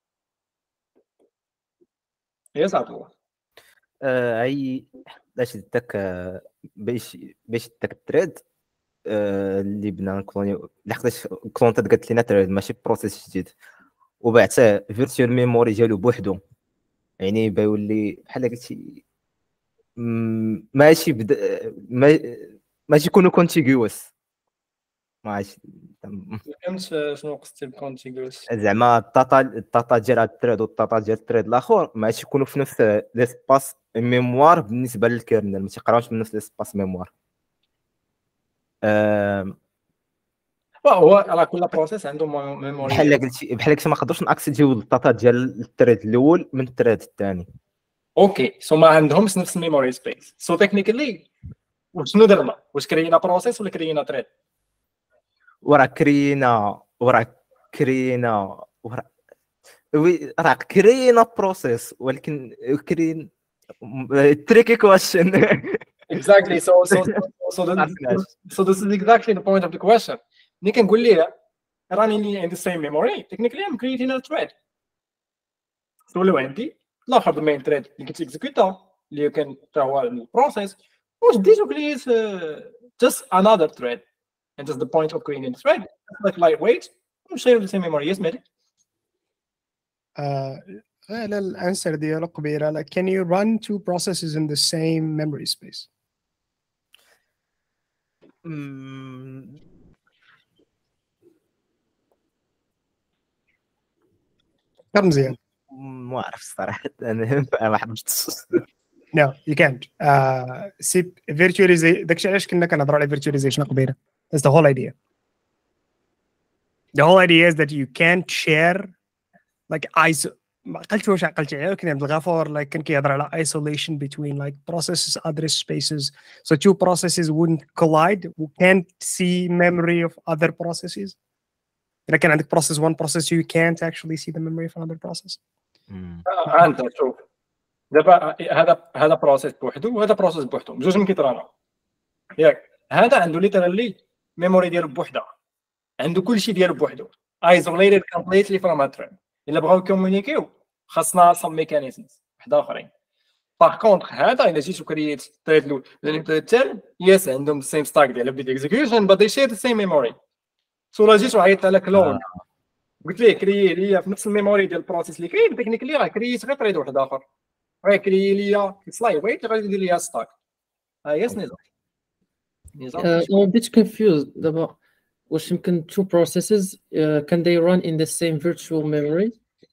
يا صاحبي. اي باش داك باش باش داك التريد اللي بنا نكلوني لحقاش كلونت قالت لنا تريد ماشي بروسيس جديد وبعته فيرتوال ميموري ديالو بوحدو يعني بيولي بحال قلتي ماشي بدا ماشي يكونوا كونتيغيوس ماشي فهمت شنو قصدتي بكونتيغيوس زعما الداتا الداتا ديال هاد التريد والداتا ديال التريد الاخر ماشي يكونوا في نفس ليسباس ميموار بالنسبه للكيرنل ما تيقراوش من نفس ليسباس ميموار. أه... هو على كل بروسيس عنده ميموري بحال قلتي بحال قلتي ما نقدروش ناكسيديو الداتا ديال التريد الاول من التريد الثاني. اوكي سو ما عندهمش نفس الميموري سبيس. سو تكنيكالي وشنو درنا؟ واش كرينا بروسيس ولا كرينا تريد؟ وراه كرينا وراه كرينا وراه وي راه كرينا بروسيس ولكن كرين تريكي كويشن. Exactly. So so so this, so this is exactly the point of the question. ملي كنقول ليه راني in the same memory technically I'm creating a thread. So لو عندي لاحظ the main thread اللي كتيكزيكوتا اللي كان تا هو البروسيس واش basically is uh, just another thread and just the point of creating a thread like lightweight I'm sharing the same memory. Yes, Mehdi? Uh, لا الانسر ديالو قبيله like can you run two processes in the same memory space؟ كم مزيان ما عرفت الصراحه انا ما حبيتش. No, you can't. Uh, see, virtualization. داكشي علاش كنا كنهضروا على virtualization قبيله. That's the whole idea. The whole idea is that you can't share like iso. ما قلت واش عقلت عليه ولكن عبد الغفور like كان كيهضر على isolation between like processes address spaces so two processes wouldn't collide we can't see memory of other processes. إذا كان عندك process one process you can't actually see the memory of another process. انت شوف دابا هذا هذا بروسيس بوحدو وهذا بروسيس بوحدو بجوج من كيترانا ياك. هذا عنده ليترالي ميموري ديالو بوحدها، عنده كلشي ديالو بوحدو ايزوليتد كومبليتلي فروم ا ثريد. الا بغاو كومونيكيو خاصنا سم ميكانيزمز واحد اخرين. باغ كونطخ هذا الا جيتو كرييت ثريد لو ثريد الثالث يس عندهم السيم ستاك ديال بيت اكزيكيوشن بات دي شير ذا سيم ميموري. سو لا جيتو عيطت على كلون قلت ليه كريي ليا في نفس الميموري ديال البروسيس اللي كاين تكنيكلي راه كرييت غير ثريد واحد اخر راه كريي ليا سلايد ويت غادي يدير ليا ستاك. ها هي نظام نظام I'm a bit confused دابا واش يمكن two processes uh, can they run in the same virtual memory?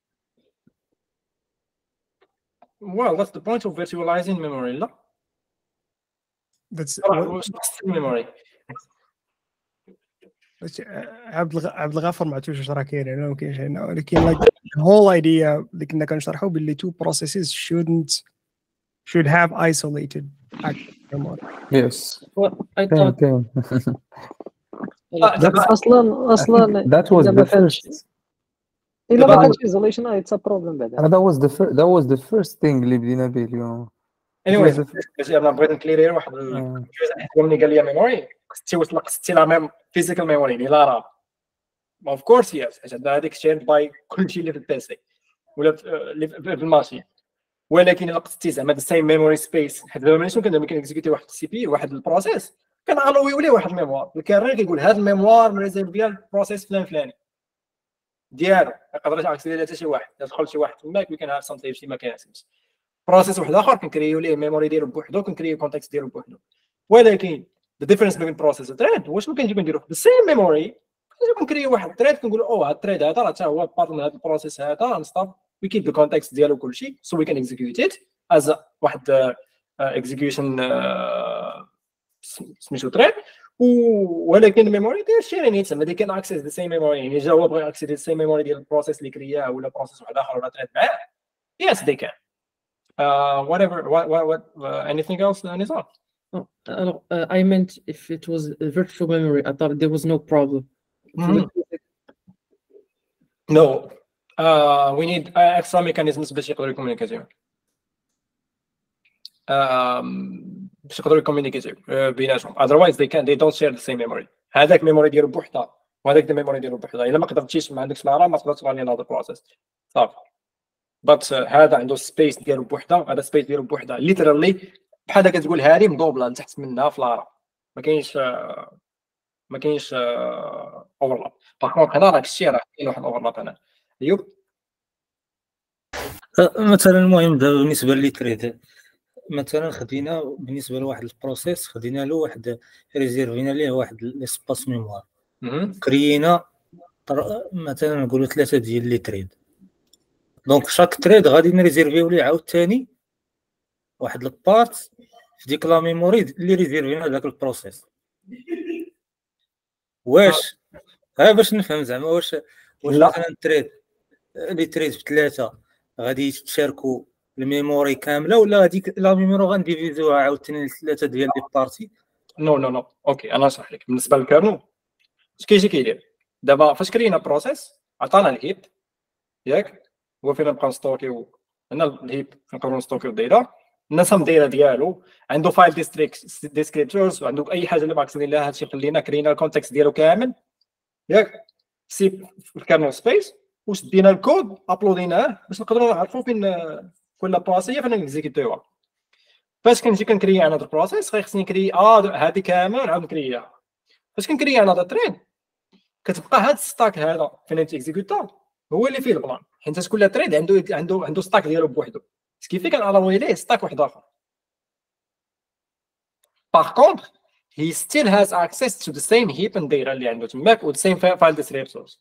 Well, that's the point of virtualizing memory. لا That's واش memory. عبد الغ... عبد الغفار ما عرفتش واش راه كاين هنا وما كاينش هنا، ولكن like the whole idea اللي كنا كنشرحوا باللي two processes shouldn't should have isolated active memory. Yes. Well, I كاين thought كاين. دابا اصلا اصلا That was الا ما the كانش first. الا ما That كانش was- isolation اتس بروبلم بعدا. That was the first. That was the first thing اللي بدينا به اليوم. Anyways, It was the first- باش انا بغيت نكليري واحد آه. الجزء ملي قال لي ميموري قصتي واش قصتي لا ميم فيزيكال ميموري اللي لا راه اوف كورس يس حيت عندنا هذيك شير باي كلشي اللي في البيسي ولا في اللي في الماشين. ولكن الا قصتي زعما ذا سيم ميموري سبيس حيت دابا ملي كنا ممكن نكزيكوتي واحد السي بي واحد البروسيس كنالويو ليه واحد الميموار الكارير كيقول هذا الميموار مريزيرف ديال البروسيس فلان فلاني ديالو ما يقدرش ياكسيدي حتى شي واحد. يدخل شي واحد تماك وي كان هاف سام شي ميكانيزمز بروسيس واحد اخر كنكريو ليه ميموري ديالو بوحدو كنكريو كونتكست ديالو بوحدو. ولكن the difference between process و thread واش ممكن نجيو نديرو the same memory كنكريو واحد thread كنقول او هاد الثريد هذا راه حتى هو بارت من هذا البروسيس هذا نستوب we keep the context ديالو كلشي so we can execute it as واحد uh, execution uh, سميتو thread. ولكن الميموري ديال sharing it زعما they can access the same memory يعني جا هو بغى access the same memory ديال البروسيس اللي كرياه ولا بروسيس واحد اخر ولا thread معاه yes they can. Uh, whatever. What? What? what uh, anything else, Nizam? Oh, alors, uh, I meant if it was a virtual memory, I thought there was no problem. Mm-hmm. No. Uh, we need uh, extra mechanisms باش يقدروا يكومونيكيو. Um, باش يقدروا يكومونيكيو بيناتهم. Otherwise they can they don't share the same memory. هذاك الميموري ديالو بوحدها وهذاك الميموري ديالو بوحدها. إلا ما قدرتيش ما عندكش العرا ما تقدرش تراني هذا البروسيس. صافي. بات هذا عنده سبيس ديالو بوحده هذا سبيس ديالو بوحده ليترالي بحال كتقول هذه مدوبله لتحت منها في لارا ما كاينش ما كاينش اوفرلاب. باغ كونط هنا راه الشيء راه كاين واحد الاوفرلاب هنا. ايوب مثلا المهم دابا بالنسبه لي تريد مثلا خدينا بالنسبه لواحد البروسيس خدينا له واحد ريزيرفينا ليه واحد ليسباس ميموار كريينا مثلا نقولوا ثلاثه ديال لي تريد دونك شاك تريد غادي نريزيرفيو ليه عاوتاني واحد البارت في ديك لا ميموري اللي ريزيرفينا داك البروسيس. واش ها باش نفهم زعما واش واش مثلا تريد لي تريد بثلاثه غادي يتشاركوا الميموري كامله ولا هذيك لا ميموري غنديفيزيوها عاوتاني لثلاثه ديال لي بارتي؟ نو نو نو اوكي انا نشرح لك. بالنسبه للكيرنو اش كيجي كيدير دابا فاش كرينا بروسيس عطانا الهيب ياك هو فين نبقاو نستوكيو هنا الهيب فين نقدروا نستوكيو الدايره الناس هم دايره ديالو عنده فايل ديستريكت ديسكريبتورز وعنده اي حاجه اللي ماكسين لها هادشي خلينا كرينا الكونتكست ديالو كامل ياك سي في الكيرنل سبيس وشدينا الكود ابلوديناه باش نقدروا نعرفوا فين كل بروسيس فين نكزيكوتيوها. فاش كنجي كنكري انا هاد البروسيس خصني نكري اه هذه كامل نعاود نكريها. فاش كنكري انا هذا التريد كتبقى هاد الستاك هذا فين تيكزيكوتا هو اللي فيه البلان حيت كل تريد عنده عنده عنده ستاك ديالو بوحدو كيفي كنالوي ليه ستاك واحد اخر. باغ كونطخ he still has access to the same heap and data اللي عنده تماك و the same file descriptors.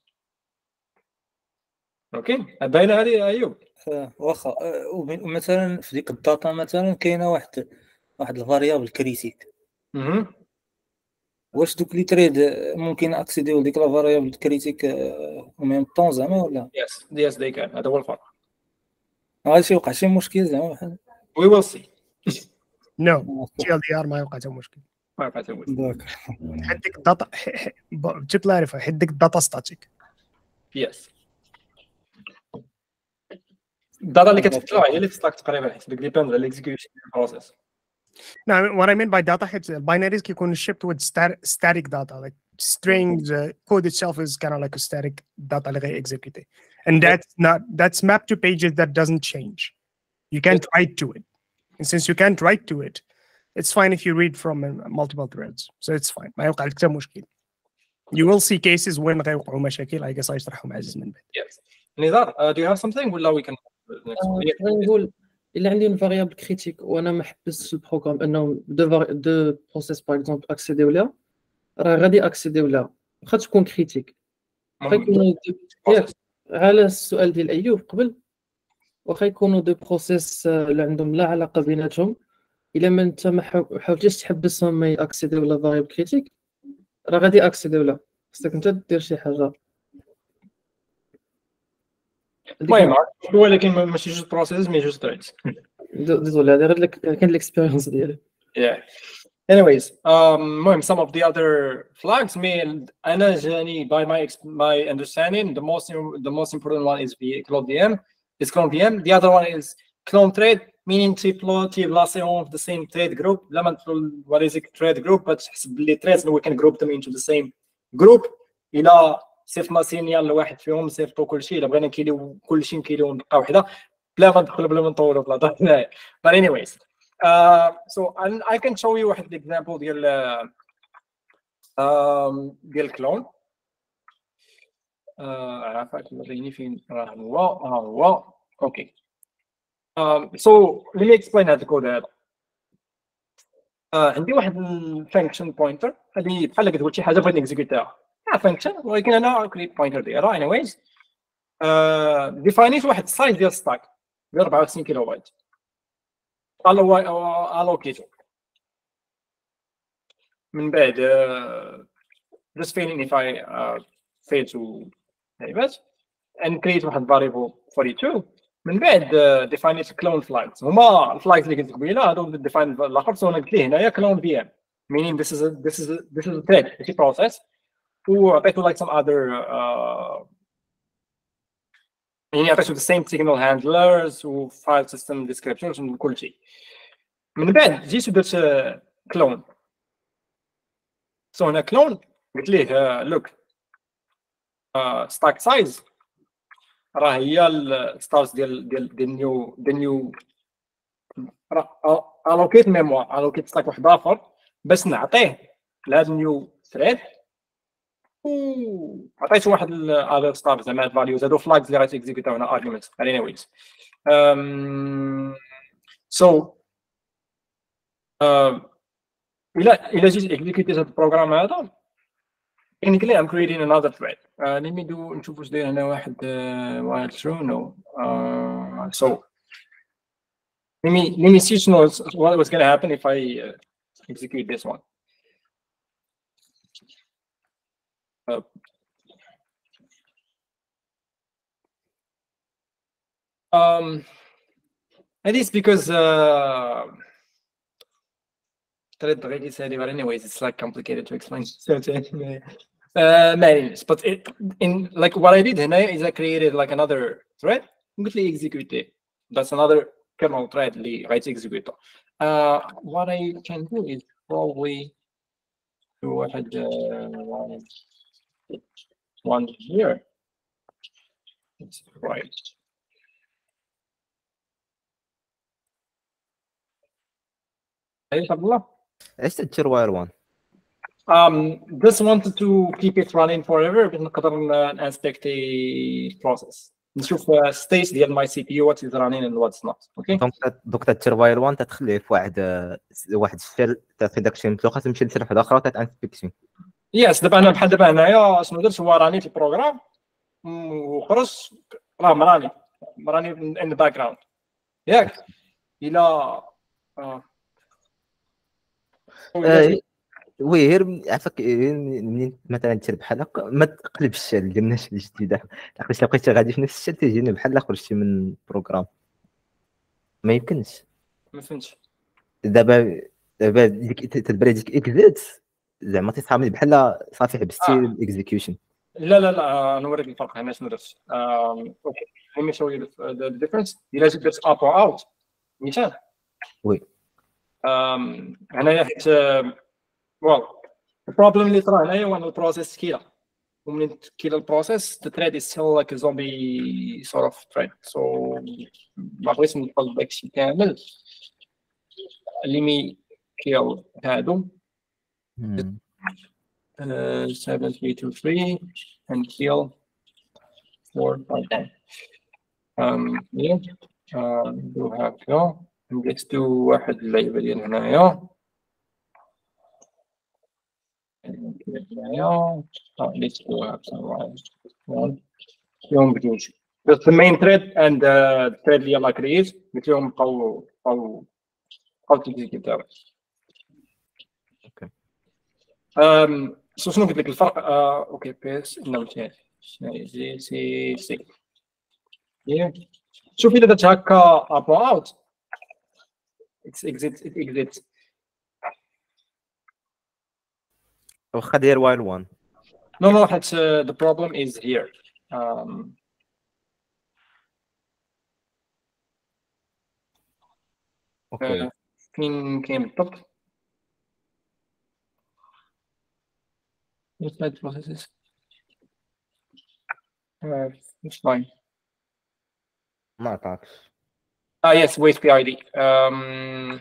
اوكي باينه هذه ايوب. واخا ومثلا في ديك الداتا مثلا كاينه واحد واحد الفاريابل كريتيك اها واش دوك لي تريد ممكن اكسيديو لديك لا فاريابل كريتيك او ميم طون زعما ولا يس يس دي كان هذا هو الفرق. غادي يوقع شي مشكل زعما وي ويل سي نو تي ال دي ار ما يوقع حتى مشكل ما يوقع حتى مشكل حيت ديك الداتا تو كلاريفاي حيت ديك الداتا ستاتيك يس الداتا اللي كتطلع هي اللي تستاك تقريبا حيت ديبيند على الاكزيكيوشن بروسيس. No, what I mean by data hits, uh, binaries كيكون shipped with stat static data, like strings. Uh, code itself is kind of like a static data اللي غي execute, and that's not that's mapped to pages that doesn't change. You can't write to it, and since you can't write to it, it's fine if you read from uh, multiple threads. So it's fine. ما يوقع لك حتى مشكل. You will see cases when غيوقعوا مشاكل. I guess يشرحهم عزيز من بعد. Yes. نزار, uh, do you have something ولا we can نقول الا عندي اون فاريابل كريتيك وانا ما حبستش البروغرام انهم دو دو بروسيس باغ اكزومبل اكسيديو لها، راه غادي اكسيديو لها واخا تكون كريتيك. واخا يكونوا على السؤال ديال ايوب قبل، واخا يكونوا دو بروسيس اللي عندهم لا علاقه بيناتهم، الا ما انت ما حاولتيش تحبسهم ما ياكسيديو لا فاريابل كريتيك راه غادي اكسيديو لها، خصك انت دير شي حاجه. المهم ولكن ماشي جوج بروسيس مي جوج ثريدز. ديزولي هذا غير كان الاكسبيرينس ديالي. Yeah. Anyways, um, some of the other flags mean أنا جاني by my my understanding the most the most important one is the clone V M. Is clone V M. The other one is clone thread, meaning to plot of the same thread group. لما تقول what is a thread group but حسب لي threads we can group them into the same group. إلى صيفط ماسينيال لواحد فيهم صيفطوا كلشي، الا بغينا كيليو كلشي نكيليو دقه وحده بلا ما ندخلوا بلا ما نطولوا في الهضره هنايا. But anyways, uh, so I can show you واحد الاكزامبل ديال um, ديال كلون. عافاك وريني فين راه هو. ها هو اوكي. um, so let me explain هذا الكود هذا. uh, عندي واحد الفانكشن بوينتر هذه بحال كتقول شي حاجه بغيت نكزيكوتيها فانكشن، ولكن انا كريت بوينتر ديالها anyways ديفاينيت واحد السايز ديال ستاك ديال أربعة وتسعين كيلو بايت الوكيتو. من بعد just failing if I uh, fail to save it and create واحد variable forty-two. من بعد ديفاينيت كلون فلاجز، هما الفلاجز اللي قلت قبيله هادو ديفاين الاخر. سو انا قلت ليه هنايا كلون في ام meaning this is a, this is a, this is a thread it's a process وعطيتو like some other uh, يعني عطيتو the same signal handlers و file system descriptions وكل شيء. من بعد جيت ودرت كلون. سو هنا كلون قلت ليه look uh, stack size راه هي الستارز ديال ديال ديال نيو ديال نيو راه allocate memory allocate stack واحد اخر باش نعطيه لهاد نيو ثريد و عطيت واحد الاذر ستار زعما الفاليوز هادو فلاجز اللي غادي اكزيكوتاو هنا arguments. anyways um, so uh, الا الا جيت اكزيكوتيت هاد البروغرام هذا technically I'm creating another thread. uh, let me do نشوف واش داير هنا واحد uh, واحد true no uh, so let me let me see what was going to happen if I uh, execute this one. Uh, um, and it's because uh, but anyways, it's like complicated to explain. So uh, manage, but it, in like what I did here is I created like another thread. Completely execute it. That's another kernel thread. Right, execute. Uh, what I can do is probably do واحد uh, one here. It's right. Hey, Abdullah. ايش تدير واير واحد؟ Um, just wanted to keep it running forever باش نقدر inspect the process. نشوف state ديال my سي بي يو what is running and what's not. Okay. دونك دوك تدير واير واحد تتخليه في واحد واحد الشيل تاع داكشي مطلوقه تمشي لشي واحده اخرى تانسبكشن. يس دابا انا بحال دابا هنايا شنو درت هو راني في البروغرام وخرج راه مراني مراني in the background ياك الى اه وي غير عفاك منين مثلا دير بحال هكا ما تقلبش الشال ديال الناس الجديده علاش الا بقيتي غادي في نفس الشال تيجيني بحال خرجتي من البروغرام ما يمكنش. ما فهمتش دابا دابا ديك تدبر ديك اكزيت زعما تيصحابني بحال صافي حبستي الاكزيكيوشن لا لا لا نوريك الفرق هنا شنو درت. اوكي let me show you the, the difference. إلا جيت درت up or out مثال وي هنايا حيت well البروبليم اللي طرا هنايا هو ان البروسيس ثقيله ومن ثقيله البروسيس the thread is still like a zombie sort of thread so ما بغيتش نطلب داكشي كامل اللي مي كيل هادو seven three two three and kill four five one. Um, yeah, uh, do have go. And let's do واحد اللعيبة ديال هنايا. هنايا. Let's do have some one. يوم بجوج. That's the main thread and the thread اللي يلا create. قلت لهم بقاو بقاو بقاو تيكزيكيوتاو. اوكي. Um, so شنو قلت لك الفرق؟ uh, اوكي بيس نوتين. سي سي سي. Yeah. شوف إذا درت هكا up or out. It's exit it exits. واخا داير while one. No no حيت uh, the problem is here. Um, اوكي. فين كاين بالضبط؟ Inside processes. Uh, it's fine. ما عطاكش. Ah yes, wait P I D. Um,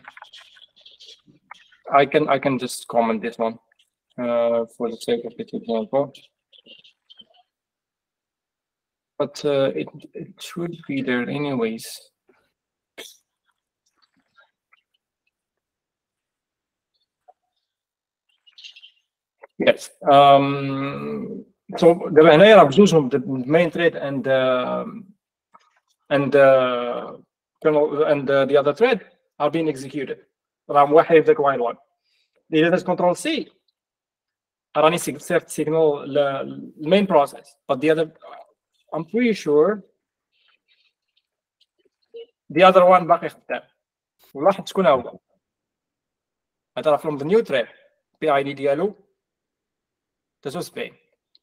I can I can just comment this one uh, for the sake of this example. But uh, it it should be there anyways. Yes. Um, so دابا هنايا راه بجوجهم the main thread and uh, and uh, kernel and uh, the other thread are being executed. راه واحد يبدا while one. إذا درت control C راني صيفط signal the main process, but the other I'm pretty sure the other one باقي خدام. ولاحظ شكون هو؟ هذا from the new thread P I D ديالو تسوس باين.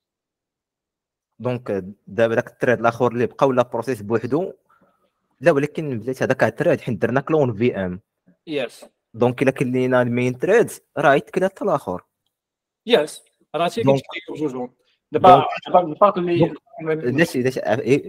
دونك دابا داك التريد الاخر اللي بقى ولا بروسيس بوحدو لا ولكن بديت هذاك التريد حيت درنا كلون في ام. يس. دونك الا كان لينا المين تريد راه يتكل حتى الاخر. يس راه شي كيتكلم بجوجهم. دابا الفرق اللي علاش علاش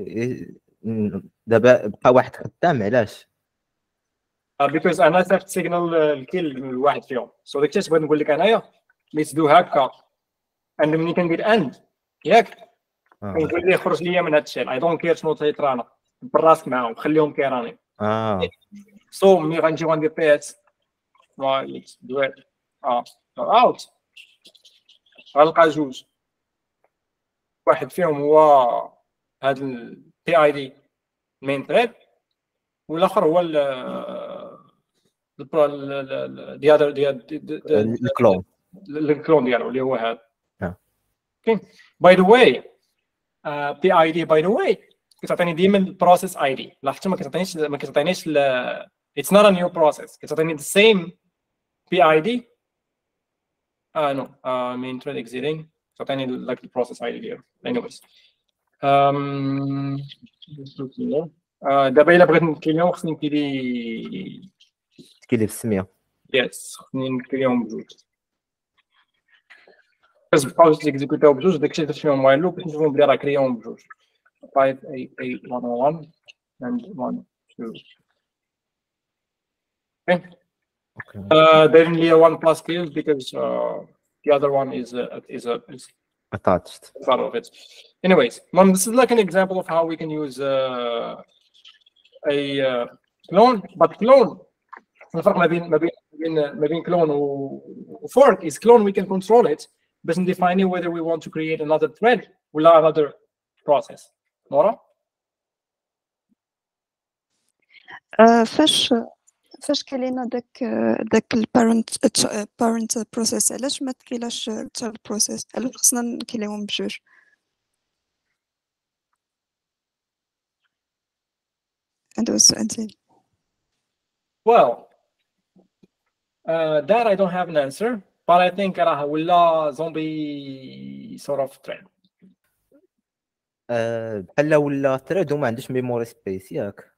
دابا بقى واحد خدام علاش؟ بيكوز انا صيفط سيجنال الكيل لواحد فيهم. سو داكشي بغيت نقول لك انايا ملي تدو هكا عند ملي كندير اند ياك كنقول ليه خرج ليا من هذا الشيء. اي دونت كير شنو تيطرانا براسك معاهم خليهم كيراني. اه سو ملي غنجي غندير بي اس ليتس دو ات اه اوت غنلقى جوج. واحد فيهم هو هذا البي اي دي مين ثريد والاخر هو ال دي هذا الكلون الكلون ديالو اللي هو هذا. اوكي باي ذا واي بي اي دي باي ذا واي كتعطيني ديما البروسيس اي دي. لاحظت ما كتعطينيش ما كتعطينيش اتس نوت ا نيو بروسيس كتعطيني ذا سيم بي اي دي. اه نو مين ثريد اكزيتينغ تعطيني لايك البروسيس اي دي ديالو. anyways um دابا الا بغيت نكليهم خصني نكلي تكلي بالسميه. يس خصني نكليهم بجوج بس بقاو تيكزيكوتاو بجوج. داكشي درت فيهم وايل لوب باش نشوفهم بلي راه كرياهم بجوج five eight eight one one and one two. Okay. Okay. Uh, then here one plus kills because uh, the other one is uh, is a is attached part of it. Anyways, mom, this is like an example of how we can use uh, a uh, clone, but clone. الفرق ما بين ما بين ما بين clone و fork is clone we can control it بس define whether we want to create another thread ولا another process. نورا؟ uh, فاش فاش كاينه داك داك البارنت بارنت بروسيس علاش ما تكيلاش حتى البروسيس؟ علاش خصنا نكيليهم بجوج؟ هذا هو السؤال ديالي. Well, uh, that I don't have an answer, but I think راه ولا zombie sort of thread. آه، بحال ولا ثريد وما عندوش ميموري سبيس ياك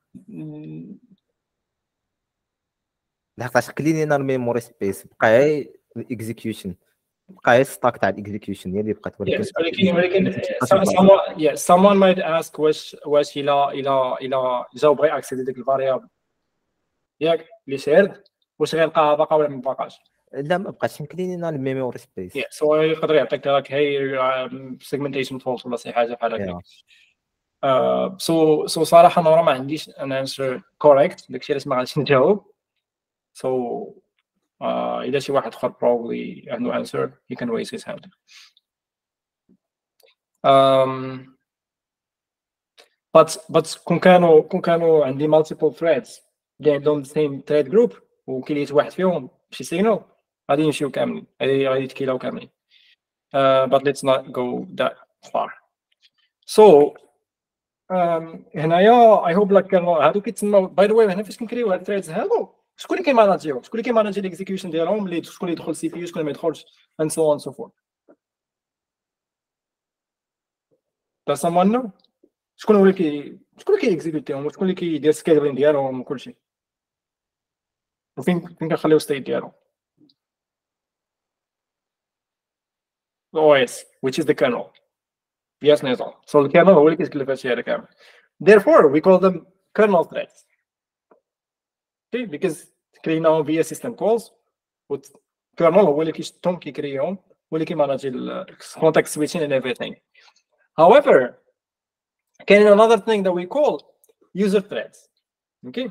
لحقاش كلينينا الميموري سبيس بقى غير الاكزيكيوشن بقى غير ستاك تاع الاكزيكيوشن هي اللي بقات ولكن Yes, ولكن ولكن some- someone yeah someone might ask واش واش الى الى الى جا بغى اكسيدي ديك الفاريابل ياك اللي شارد واش غيلقاها باقا ولا ما باقاش. لا ما بقاش مكلينينا الميموري سبيس. Yeah, so يقدر يعطيك راك هي segmentation fault ولا شي حاجه بحال هكاك. Uh, so so صراحه انا ما عنديش an answer correct داكشي علاش ما غاديش نجاوب. So uh, اذا شي واحد اخر probably عنده answer he can raise his hand. Um, but but كون كانوا كون كانوا عندي multiple threads اللي عندهم the same thread group وكليت واحد فيهم بشي signal غادي يمشيو كاملين غادي غادي يتكيلاو كاملين. Uh, but let's not go that far. So um, هنايا I hope like هادو كيتسموا by the way هنا فاش كنكريو هاد الثريدز هادو شكون اللي كيماناجيهم شكون اللي كيماناجي الاكزيكيوشن ديالهم اللي شكون اللي يدخل سي بي يو شكون اللي ما يدخلش and so on and so forth. Does someone know شكون هو اللي كي شكون اللي كيكزيكيوتيهم وشكون اللي كيدير سكيلين ديالهم وكلشي وفين فين كنخليو ستيت ديالهم. The O S which is the kernel. Yes نظام. So the kernel هو اللي كيتكلف هادشي هذا كامل. Therefore we call them kernel threads. Okay, because كريناهم via system calls و kernel هو اللي كيشدهم كيكريهم هو اللي كيماناجي ال context switching and everything. However, كاين another thing that we call user threads. Okay.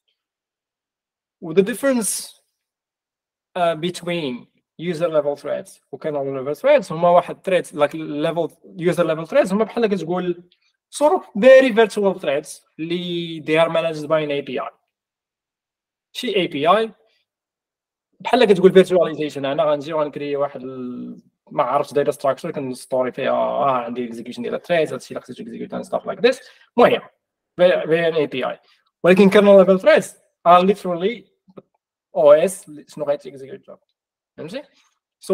The difference uh, between user level threads و kernel level threads هما واحد threads like level user level threads هما بحال كتقول sort of very virtual threads اللي they are managed by an A P I. شي A P I بحال كتقول virtualization انا غنجي وغنكري واحد ال... ما عرفتش دايره structure كنستوري فيها اه عندي execution ديال threads هادشي اللي خصك execute and stuff like this. المهم via an A P I. ولكن kernel level threads are literally O S شنو غادي execute job. فهمتي؟ So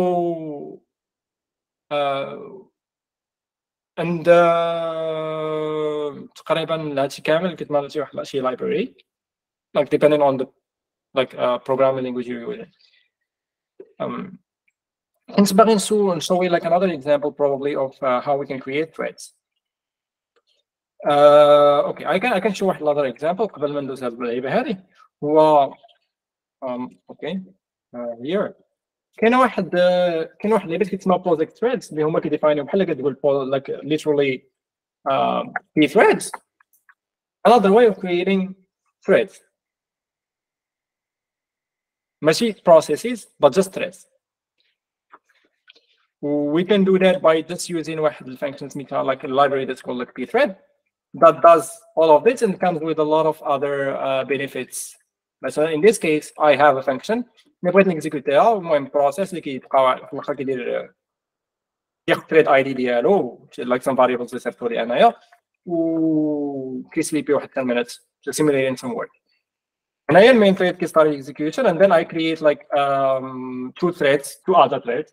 uh, and uh, تقريبا هادشي كامل كتمانجي واحد شي library like depending on the like uh, programming language you're using. Um, كنت باغي نسو نسوي like another example probably of uh, how we can create threads. Uh, okay, I can I can show واحد another example قبل ما ندوز هاد اللعيبه هادي هو um, okay uh, here كاين واحد كاين واحد اللعيبه كيتسمى project threads اللي هما كيديفاينيو بحال كتقول like literally uh, p threads. Another way of creating threads ماشي processes but just threads. We can do that by just using واحد الfunctions like a library that's called like pthread that does all of this and comes with a lot of other uh, benefits. So in this case I have a function اللي بغيت نكزيكوتيها المهم process اللي كيبقى في الاخر كيدير ياخذ thread I D ديالو like some variables اللي صيفطوا لي انايا و كيسليبي واحد ten minutes to simulate some work. هنايا المين thread كيستارت execution and then I create like um, two threads two other threads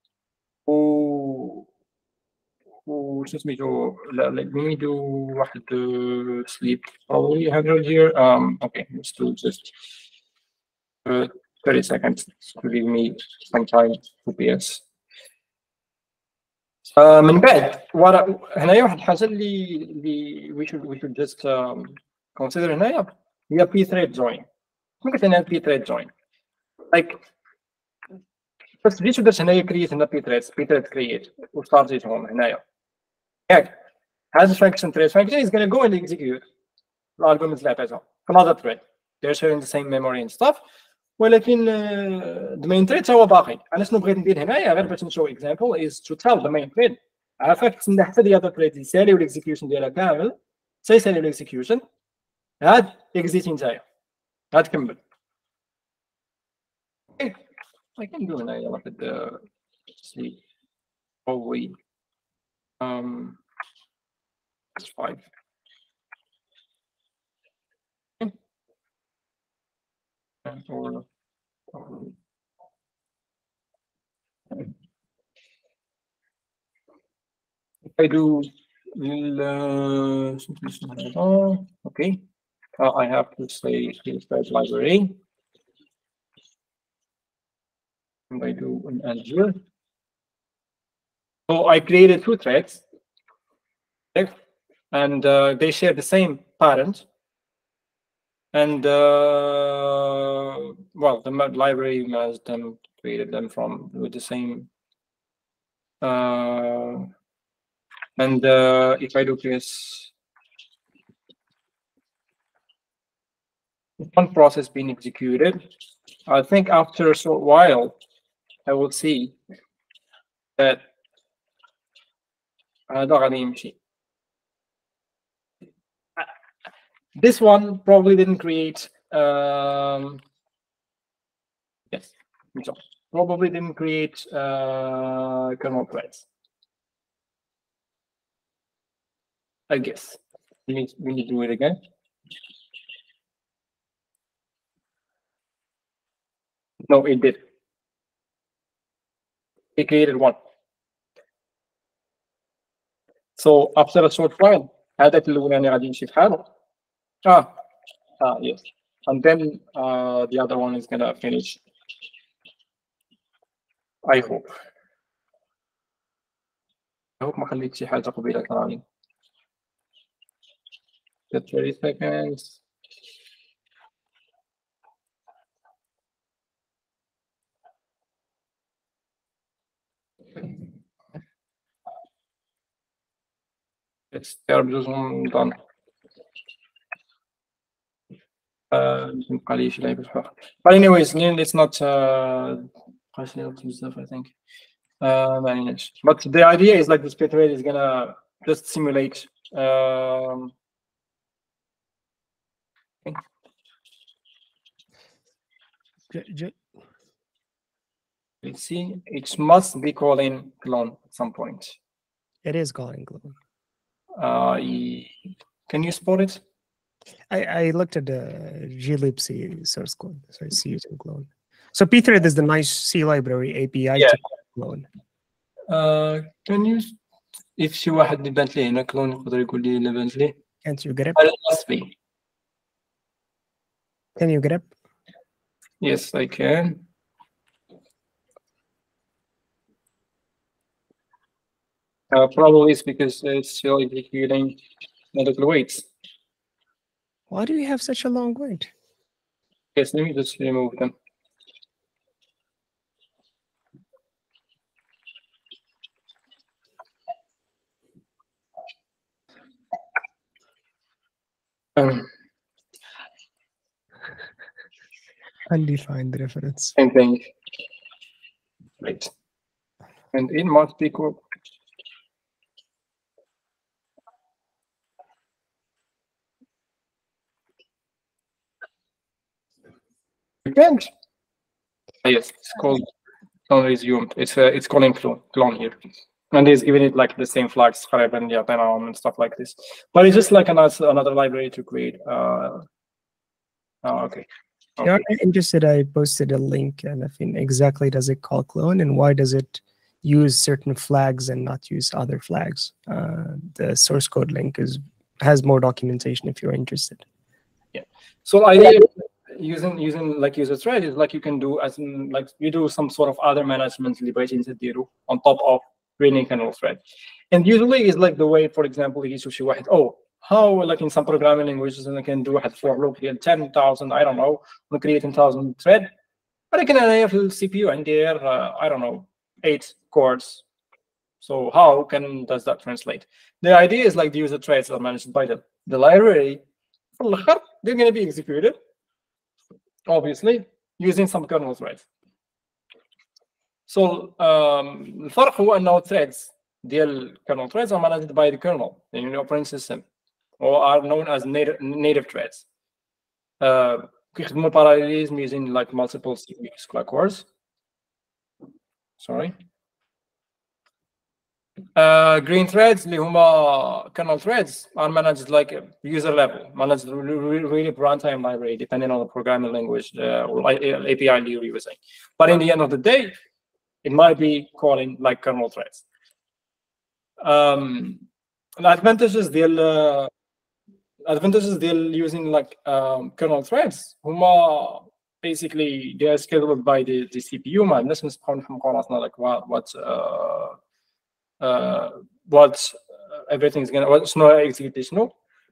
و و شنو سميتو let me do واحد sleep probably handle here um okay let's do just uh, thirty seconds to give me some time to P S. uh, من بعد ورا هنايا واحد الحاجه اللي اللي we should we should just um, consider هنايا هي p thread join. ممكن تنال p thread join like بس بديت درت هنايا كرييت هنا p threads p thread كرييت وستارتيتهم هنايا ياك هذا الفانكشن thread function is going to go and execute الالجوريثم اللي عطيتها في another thread they're sharing the same memory and stuff ولكن the main thread هو باقي. انا شنو بغيت ندير هنايا غير باش نشوف example is to tell the main thread عافاك تسنى حتى the other thread يساليو الاكزيكيوشن ديالها كامل سيساليو الاكزيكيوشن هاد اكزيتي نتايا هاد كمل. I can do هنايا واحد sleep probably um five. Or, or if I do Okay. Uh, I have to say thread library. And I do an Azure. So I created two threads, and uh, they share the same parent. And uh, well, the library merged them, created them from with the same. Uh, and uh, if I do this, one process being executed, I think after a short while, I will see that هذا غادي يمشي. This one probably didn't create. Um, yes, probably didn't create uh, kernel threads. I guess we need we need to do it again. No, it did. It created one. So after a short while, هذاك الأولاني غادي يمشي في حاله. Ah, ah, yes. And then uh, the other one is gonna finish. I hope. I hope ما خليت شي حاجة قبيلة كراني. Just thirty seconds. It's terrible. Done. Uh, but anyways, it's not uh, I think. Uh, but the idea is like the split rate is gonna just simulate. Um, let's see. It must be calling clone at some point. It is calling clone. Uh, can you spot it? I, I looked at the glibc source code, so I see it in clone. So pthread is the nice C library A P I yeah. to clone. Uh, can you, if شي واحد اللي بانت ليه هنا كلون يقدر يقول لي اللي بانت ليه؟ Can't you grep? It must be. Can you grep? Yes, I can. Uh, probably it's because it's still executing medical weights. Why do you have such a long wait? Yes, let me just remove them. Um, Undefined reference. Same thing. Right. And it must be cool. Repent. Oh, yes, it's called clone resumed. It's uh, it's calling clone clone here, and it's giving it like the same flags, and yeah, and stuff like this. But it's just like another another library to create. Uh, oh, okay. If you're interested, I posted a link, and I think exactly does it call clone, and why does it use certain flags and not use other flags? Uh, the source code link is has more documentation if you're interested. Yeah. So idea using using like user thread is like you can do as in like you do some sort of other management liberations on top of creating kernel thread, and usually it's like the way, for example, you should واحد oh. How, like in some programming languages, and I can do at for loop here ten thousand, I don't know, we create ten thousand thread, but I can have a C P U and there, uh, I don't know, eight cores. So how can does that translate? The idea is like the user threads are managed by the, the library. They're going to be executed, obviously, using some kernel threads. So um, الفرق هو أنه threads ديال kernel threads are managed by the kernel in the operating system, or are known as native native threads. Uh, كيخدموا parallelism using like multiple C P U cores. Sorry. Uh, green threads, اللي هما kernel threads, are managed like user level, managed really, really runtime library, depending on the programming language uh, or A P I you're using. But in the end of the day, it might be calling like kernel threads. Um, الادفانتجز ديال الادفانتجز ديال using like um, kernel threads هما basically they are scheduled by the, the C P U. ما عندناش نسبقوا نحمقوا راسنا like what what uh, uh, what everything's gonna what شنو execute شنو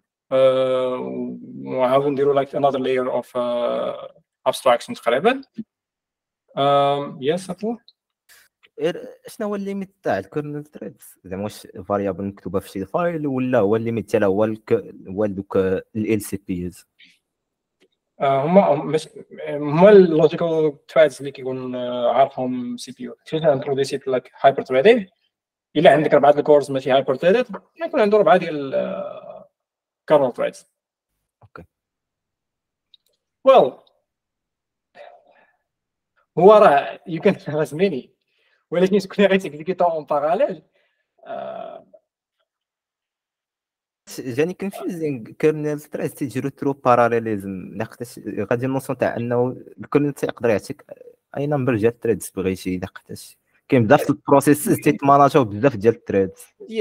وعاود نديروا like another layer of uh, abstraction تقريبا. um, yes أبو. شنو هو الليميت تاع الكيرنل ثريدز؟ زعما واش فاريابل مكتوبه في شي فايل ولا هو الليميت ديالها هو هو دوك ال سي بيز؟ هما مش هما اللوجيكال ثريدز اللي كيكون عارفهم سي بي يو. كيفاش انتروديسيت لك هايبر ثريدين الا عندك اربعه الكورز ماشي هايبر ثريدد يكون عنده اربعه ديال كيرنل ثريدز. اوكي ويل هو راه يو كان هاز ميني ولكن تكون غير تيكزيكيتو اون باراليل. جاني كونفيوزينغ كيرنل ثريدز تيجرو ثرو باراليليزم لقيتاش غادي النوسيون تاع انه الكيرنل تيقدر يعطيك اي نمبر ديال ثريدز بغيتي لقيتاش كاين بزاف البروسيسز تيتماناجاو بزاف ديال الثريدز.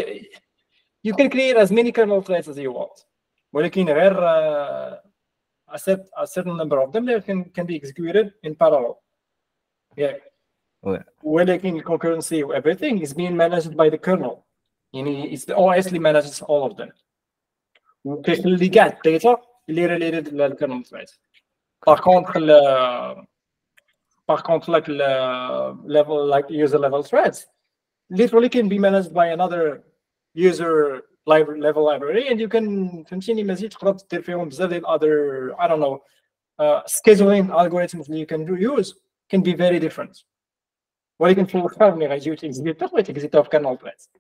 you can create as many kernel threads as you want ولكن غير uh, a, set, a certain number of them that can, can be executed in parallel. yeah ouais. ولكن concurrency و everything is being managed by the kernel. يعني it's the O S اللي manages all of them وكيخلي كاع الداتا اللي related للكيرنل threads. par contre ال par contre like level like user level threads literally can be managed by another user level library and you can continue مزيد تقدر دير فيهم بزاف ديال other I don't know uh, scheduling algorithms that you can do use can be very different. ولكن في الاخر ملي غيجيو تيكزيكيوتو غادي تيكزيكيوتو في كيرنل ثريدز.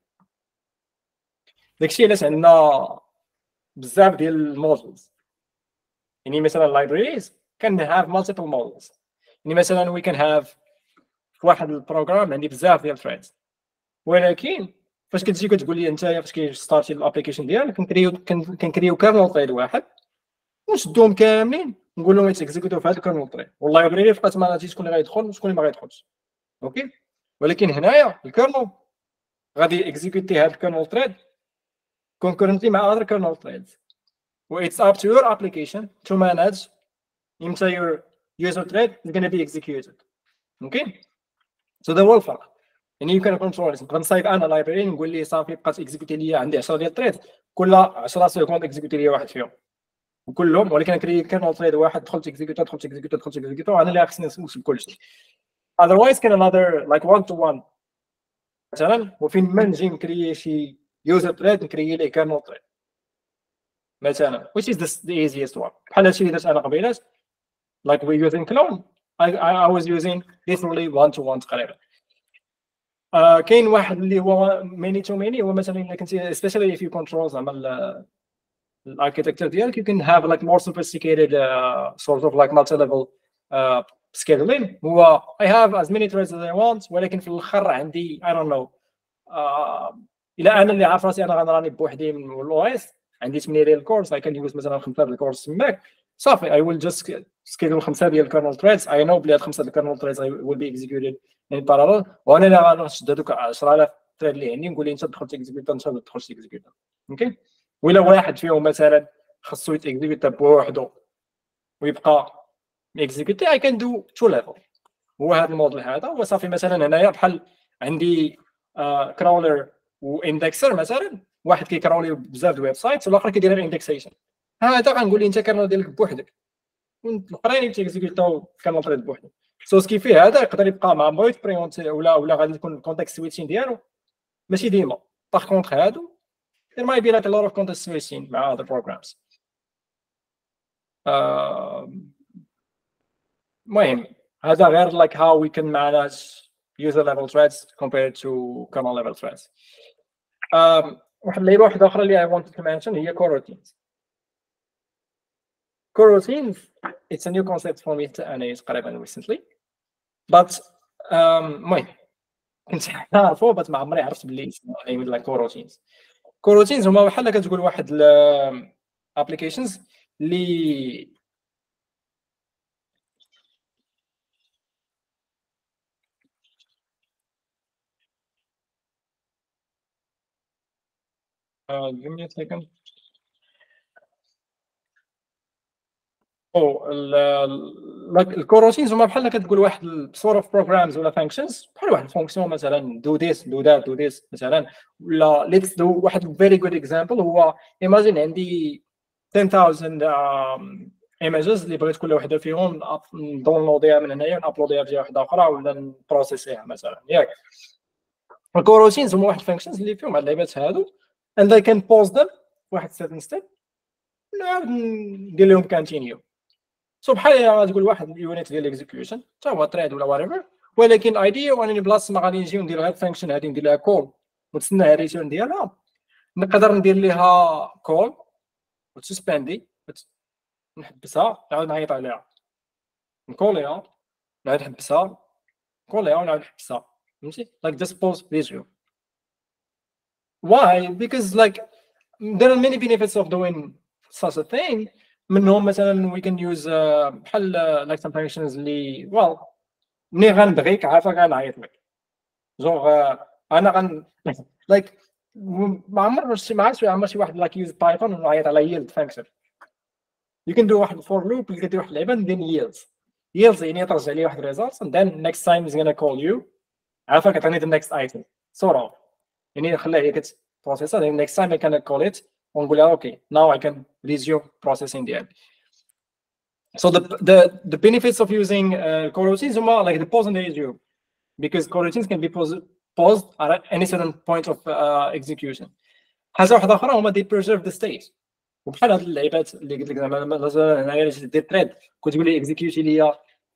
داكشي علاش عندنا بزاف ديال المودلز. يعني مثلا libraries can have multiple models. يعني مثلا we can have في واحد البروغرام عندي بزاف ديال threads ولكن فاش كتجي كتقول لي انت فاش كيستارتي الابليكيشن ديالك كنكريو كنكريو كيرنل ثريد واحد ونشدوهم كاملين نقول لهم يتيكزيكوتو في هذا الكيرنل ثريد والله يبغي بقات ما عرفتش شكون اللي غيدخل وشكون اللي ما غيدخلش. اوكي ولكن هنايا الكيرنل غادي اكزيكوتي هذا الكيرنل ثريد concurrently مع other kernel threads. و it's up to your application to manage امتى your user thread is going to be executed. اوكي so ده هو الفرق. يعني you can control نقدر نصايب انا لايبراري نقول لي صافي بقات اكزيكوتي لي عندي عشرة ديال الثريد كل عشرة سكوند اكزيكوتي لي واحد فيهم وكلهم ولكن كري كيرنل ثريد واحد دخلت اكزيكوتو دخلت اكزيكوتو دخلت اكزيكوتو انا اللي خصني نوصل كلشي. otherwise كان another like one to one مثلا وفين ما نجي نكري شي user thread نكري ليه kernel thread مثلا which is the, the easiest one. بحال هادشي اللي درت انا قبيلات like we using clone I, I, I was using literally one to one تقريبا. uh, كاين واحد اللي هو many to many هو مثلا الا كنتي especially if you control زعما الاركيتكتشر ديالك you can have like more sophisticated uh, sort of like multi-level uh, scheduling. هو I have as many threads as I want ولكن في الاخر عندي I don't know uh, الا انا اللي عارف راسي انا غنراني بوحدي من الاو اس عندي ثمانية ديال الكورس I can use مثلا خمسة ديال الكورس تماك صافي I will just schedule خمسة ديال الكيرنل threads. I know بلي هاد خمسة ديال الكيرنل threads will be executed in parallel وانا اللي غنشد هذوك عشرة آلاف ثريد اللي عندي نقول لي انت تدخل تيكزيكوت انت ما تدخلش تيكزيكوت. اوكي ولا واحد فيهم مثلا خصو يتيكزيكوت بوحدو ويبقى اكزيكوتي I can do two level. هو هذا الموديل هذا هو صافي. مثلا هنايا بحال عندي كراولر واندكسر مثلا واحد كيكراولي بزاف د الويب سايت والاخر كيدير الاندكسيشن هذا غنقول لي انت كيرنل ديالك بوحدك الاخرين تيكزيكوتاو كيرنل ثريد بوحدو. سو سكي فيه هذا يقدر يبقى مع مويت بريونت ولا ولا غادي تكون الكونتكست سويتشين ديالو ماشي ديما. باغ كونطخ هادو there might be like a lot of context switching مع other programs. المهم هذا غير like how we can manage user level threads compared to kernel level threads. um, واحد اللعيبه واحده اخرى اللي I wanted to mention هي coroutines. Coroutines it's a new concept for me أنا تقريبا recently but المهم um, كنت نعرفو بس ما عمري عرفت بلي اسمها like coroutines. coroutines هما بحال كتقول واحد ال applications اللي uh, give me a second. او الكوروتينز هما بحال كتقول واحد سور اوف بروغرامز ولا فانكشنز بحال واحد الفونكسيون مثلا دو ذيس دو ذات دو ذيس مثلا ولا ليتس دو واحد فيري جود اكزامبل هو ايماجين عندي ten thousand ايماجز اللي بغيت كل وحده فيهم نداونلوديها من هنايا ونابلوديها في جهه واحده اخرى ولا نبروسيسيها مثلا ياك. الكوروتينز هما واحد الفانكشنز اللي فيهم هاد اللعيبات هادو and I can pause them واحد certain step نعاود ندير لهم كونتينيو. سو بحال تقول واحد اليونيت ديال الاكزيكيوشن حتى هو تريد ولا وات، ولكن ايديا وانني بلاصه ما غادي نجي وندير هاد الفانكشن هادي ندير لها كول ونتسنى الريتيرن ديالها، نقدر ندير ليها كول وتسباندي نحبسها نعاود نعيط عليها نكوليها نعاود نحبسها نكوليها ونعاود نحبسها فهمتي like just pause video. Why? Because like there are many benefits of doing such a thing. منهم مثلا we can use uh, بحال uh, like some functions اللي well ملي غنبغيك عافاك غنعيط لك جونغ uh, انا غن like ما عمر شي ما عرفتش عمر شي واحد like use بايثون ونعيط على yield function. you can do واحد for loop اللي كدير واحد اللعبه ندير yields yields يعني ترجع لي واحد results and then next time is gonna call you عافاك عطيني the next item sort of يعني خليها هي كتبروسيس then next time I can call it ونقول لها okay now I can resume processing the app. So the the the benefits of using uh, coroutines are like the pause and the resume, because coroutines can be paused paused at any certain point of uh, execution. حاجه واحده اخرى هما they preserve the state. وبحال هاد اللعيبات اللي قلت لك زعما مثلا هنايا دير تريد كتقول لي execute ليا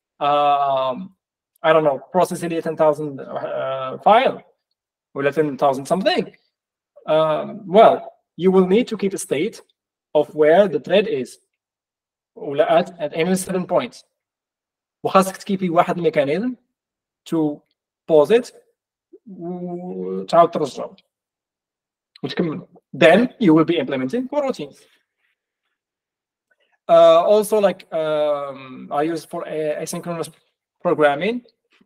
I don't know process ليا ten thousand uh, file ولا ten thousand something. Um, well, you will need to keep a state of where the thread is ولا at at any certain point. وخاصك تكيبي واحد الميكانيزم to pause it وتعاود ترجعو وتكمل. Then you will be implementing coroutines. Uh, also, like um, I use for asynchronous programming.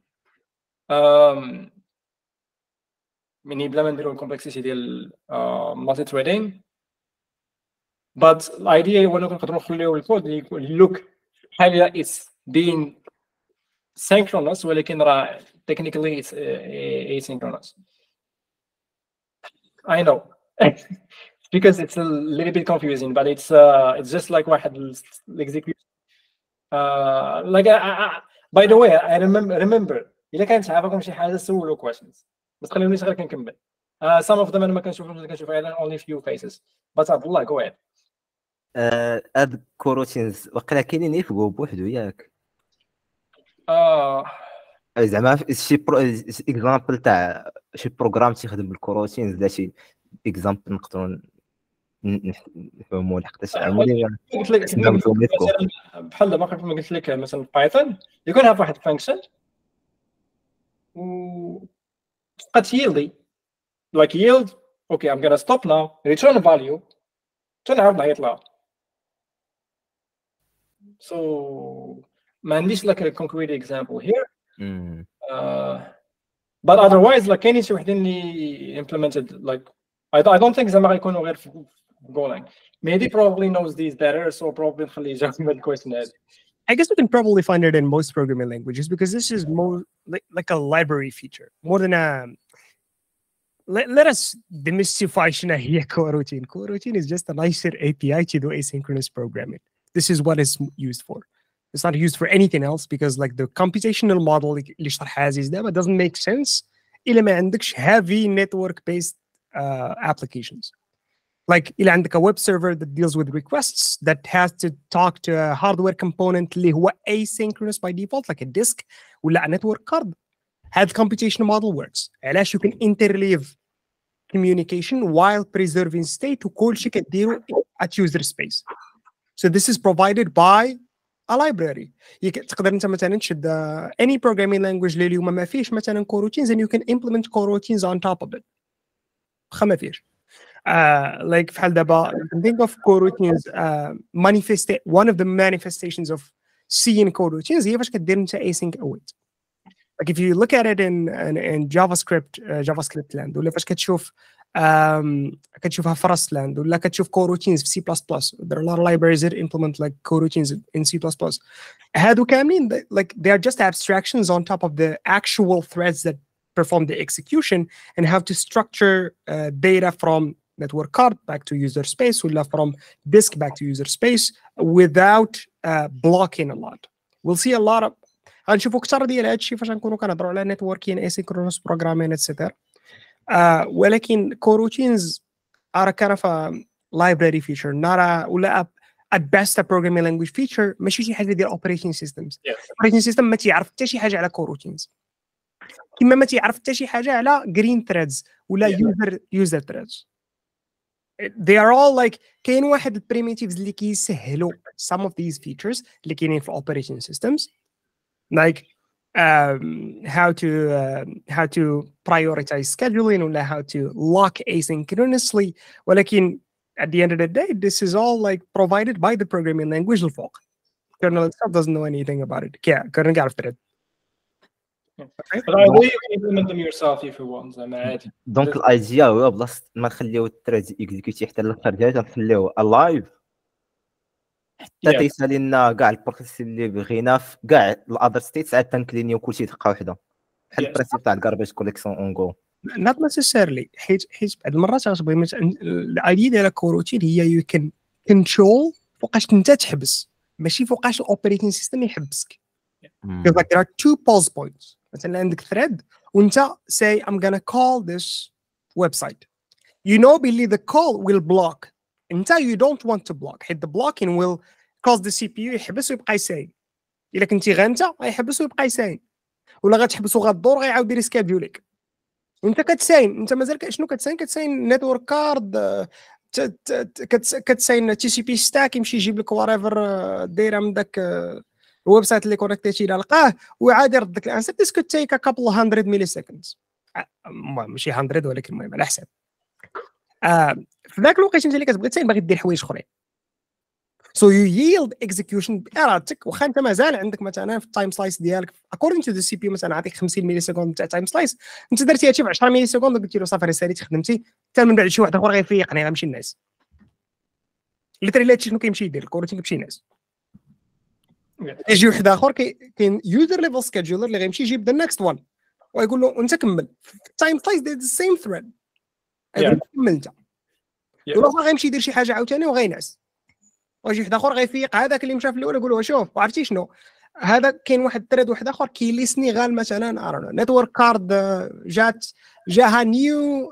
Um, من بلا ما نديرو الكومبلكسيتي ديال مالتي تريدينغ but the idea هو نقدروا نخليو الكود look بحال it's being synchronous ولكن راه technically it's asynchronous. I know because it's a little bit confusing but it's uh, it's just like واحد execute uh, like I, I, by the way I remember remember إلا كانت عافاكم شي حاجه سولوا questions بس خليوني غير كنكمل. uh, some of them انا ما كنشوفهمش كنشوف غير only few faces but Abdullah go ahead. هاد كوروتينز واقيلا كاينين يفقوا بوحدو ياك اه زعما شي اكزامبل تاع شي بروغرام تيخدم بالكوروتينز ولا شي اكزامبل نقدروا نفهموا لحقاش عمري قلت لك بحال دابا كيف ما قلت لك مثلا في بايثون يكون هاد واحد فانكشن و تبقى تيلدي like yield okay I'm gonna stop now return a value تنعاود نعيط لها. So ما عنديش like a concrete example here. Mm. Uh, but otherwise like كاينين شي وحدين اللي implemented like I, I don't think زعما غيكونوا غير في Golang. Mehdi probably knows these better so probably نخليه يجاوب على الكويشن هذا. I guess we can probably find it in most programming languages because this is more like, like a library feature more than a let, let us demystify شنو هي coroutine. Coroutine is just a nicer A P I to do asynchronous programming. This is what it's used for. It's not used for anything else because like the computational model اللي شرح عزيز دابا doesn't make sense إلا ما عندكش heavy network based uh, applications. Like إلا عندك a web server that deals with requests that has to talk to a hardware component اللي هو asynchronous by default like a disk ولا a network card. هاد computational model works. علاش you can interleave communication while preserving state وكل شيء كديرو at user space. So this is provided by a library. تقدر انت مثلا تشد any programming language اللي اليوم ما فيش مثلا coroutines and you can implement coroutines on top of it. واخا ما فيش. Uh, like بحال دابا you can think of coroutines uh, manifest one of the manifestations of C in coroutines هي فاش كدير انت async await. Like if you look at it in in, in JavaScript uh, JavaScript land ولا فاش كتشوف كتشوفها في راستلاند ولا كتشوف كوروتينز في سي بلس بلس. there are a lot of libraries that implement like coroutines in C plus plus. هادو كاملين like they are just abstractions on top of the actual threads that perform the execution and have to structure uh, data from network card back to user space or from disk back to user space without uh, blocking a lot. We'll see a lot of غنشوفوا كثر ديال هذا الشيء فاش غنكونوا كنهضروا على networking asynchronous programming et cetera. Uh, ولكن coroutines are a kind of a library feature, not a ولا a, at best a programming language feature. ماشي شي حاجه ديال operating systems. Yeah. operating system ما تيعرف حتى شي حاجه على coroutines كما ما تيعرف حتى شي حاجه على green threads ولا Yeah. user user threads. They are all like كاين واحد البريميتيفز اللي كيسهلوا some of these features اللي كاينين في operating systems like um, how to uh, how to prioritize scheduling or how to lock asynchronously. ولكن at the end of the day this is all like provided by the programming language الفوق. Kernel itself doesn't know anything about it. Yeah, kernel يعرف thread. But I believe you implement them yourself if you want. زعما عادي. دونك الايديا هو بلاصه ما نخليو الثريد اكزيكيوتي حتى الاخر ديالها نخليوه الايف حتى Yeah. تيسالي لنا كاع البروسيس اللي بغينا في كاع الاذر ستيتس عاد تنكلينيو كلشي دقه واحده بحال Yes. البرينسيپ تاع الكاربيج كوليكسيون اون جو. Not necessarily. حيت حيت بعض المرات غتبغي مثلا الايديا ديال الكوروتين هي you can control فوقاش انت تحبس ماشي فوقاش الاوبريتنج سيستم يحبسك. Because like there are two pulse points. مثلا عندك thread وانت say I'm gonna call this website. You know باللي the call will block. انت you don't want to block. حيت the blocking will cause the سي بي يو يحبس ويبقى يساين. الا كنتي غير انت غيحبس ويبقى يساين. ولا غتحبسو غدور غيعاود يريسكادوليك. وانت كتساين انت مازال شنو كتساين كتساين نيتورك كارد كتساين تي سي بي ستاك يمشي يجيب لك ورايفر دايره من داك الويب سايت اللي كونيكتيتي الى لقاه وعاد يرد لك الانسر. This could take a couple of hundred milliseconds. ماشي مية ولكن المهم على حساب. آه في ذاك الوقت انت اللي كتبغي تساين باغي دير حوايج اخرين. So you yield execution بإرادتك واخا انت مازال عندك مثلا في التايم سلايس ديالك according to the سي بي يو مثلا عطيك خمسين ملي سكوند تاع تايم سلايس انت درتي هادشي في عشرة ملي سكوند وقلتي له صافي رسالتي خدمتي حتى من بعد شي واحد اخر غيفيقني غنمشي الناس. اللي تري هادشي شنو كيمشي يدير الكوروتين كيمشي الناس. يجي واحد اخر كاين يوزر ليفل سكيدجولر اللي غيمشي يجيب ذا نيكست وان ويقول له انت كمل التايم سلايس ديال ذا سيم ثريد كمل انت. والاخر غيمشي يدير شي حاجه عاوتاني وغينعس. ويجي واحد اخر غيفيق هذاك اللي مشى في الاول يقول له شوف وعرفتي شنو هذا كاين واحد الثريد واحد اخر كيليسني غال مثلا ارونو نيتورك كارد جات جاها نيو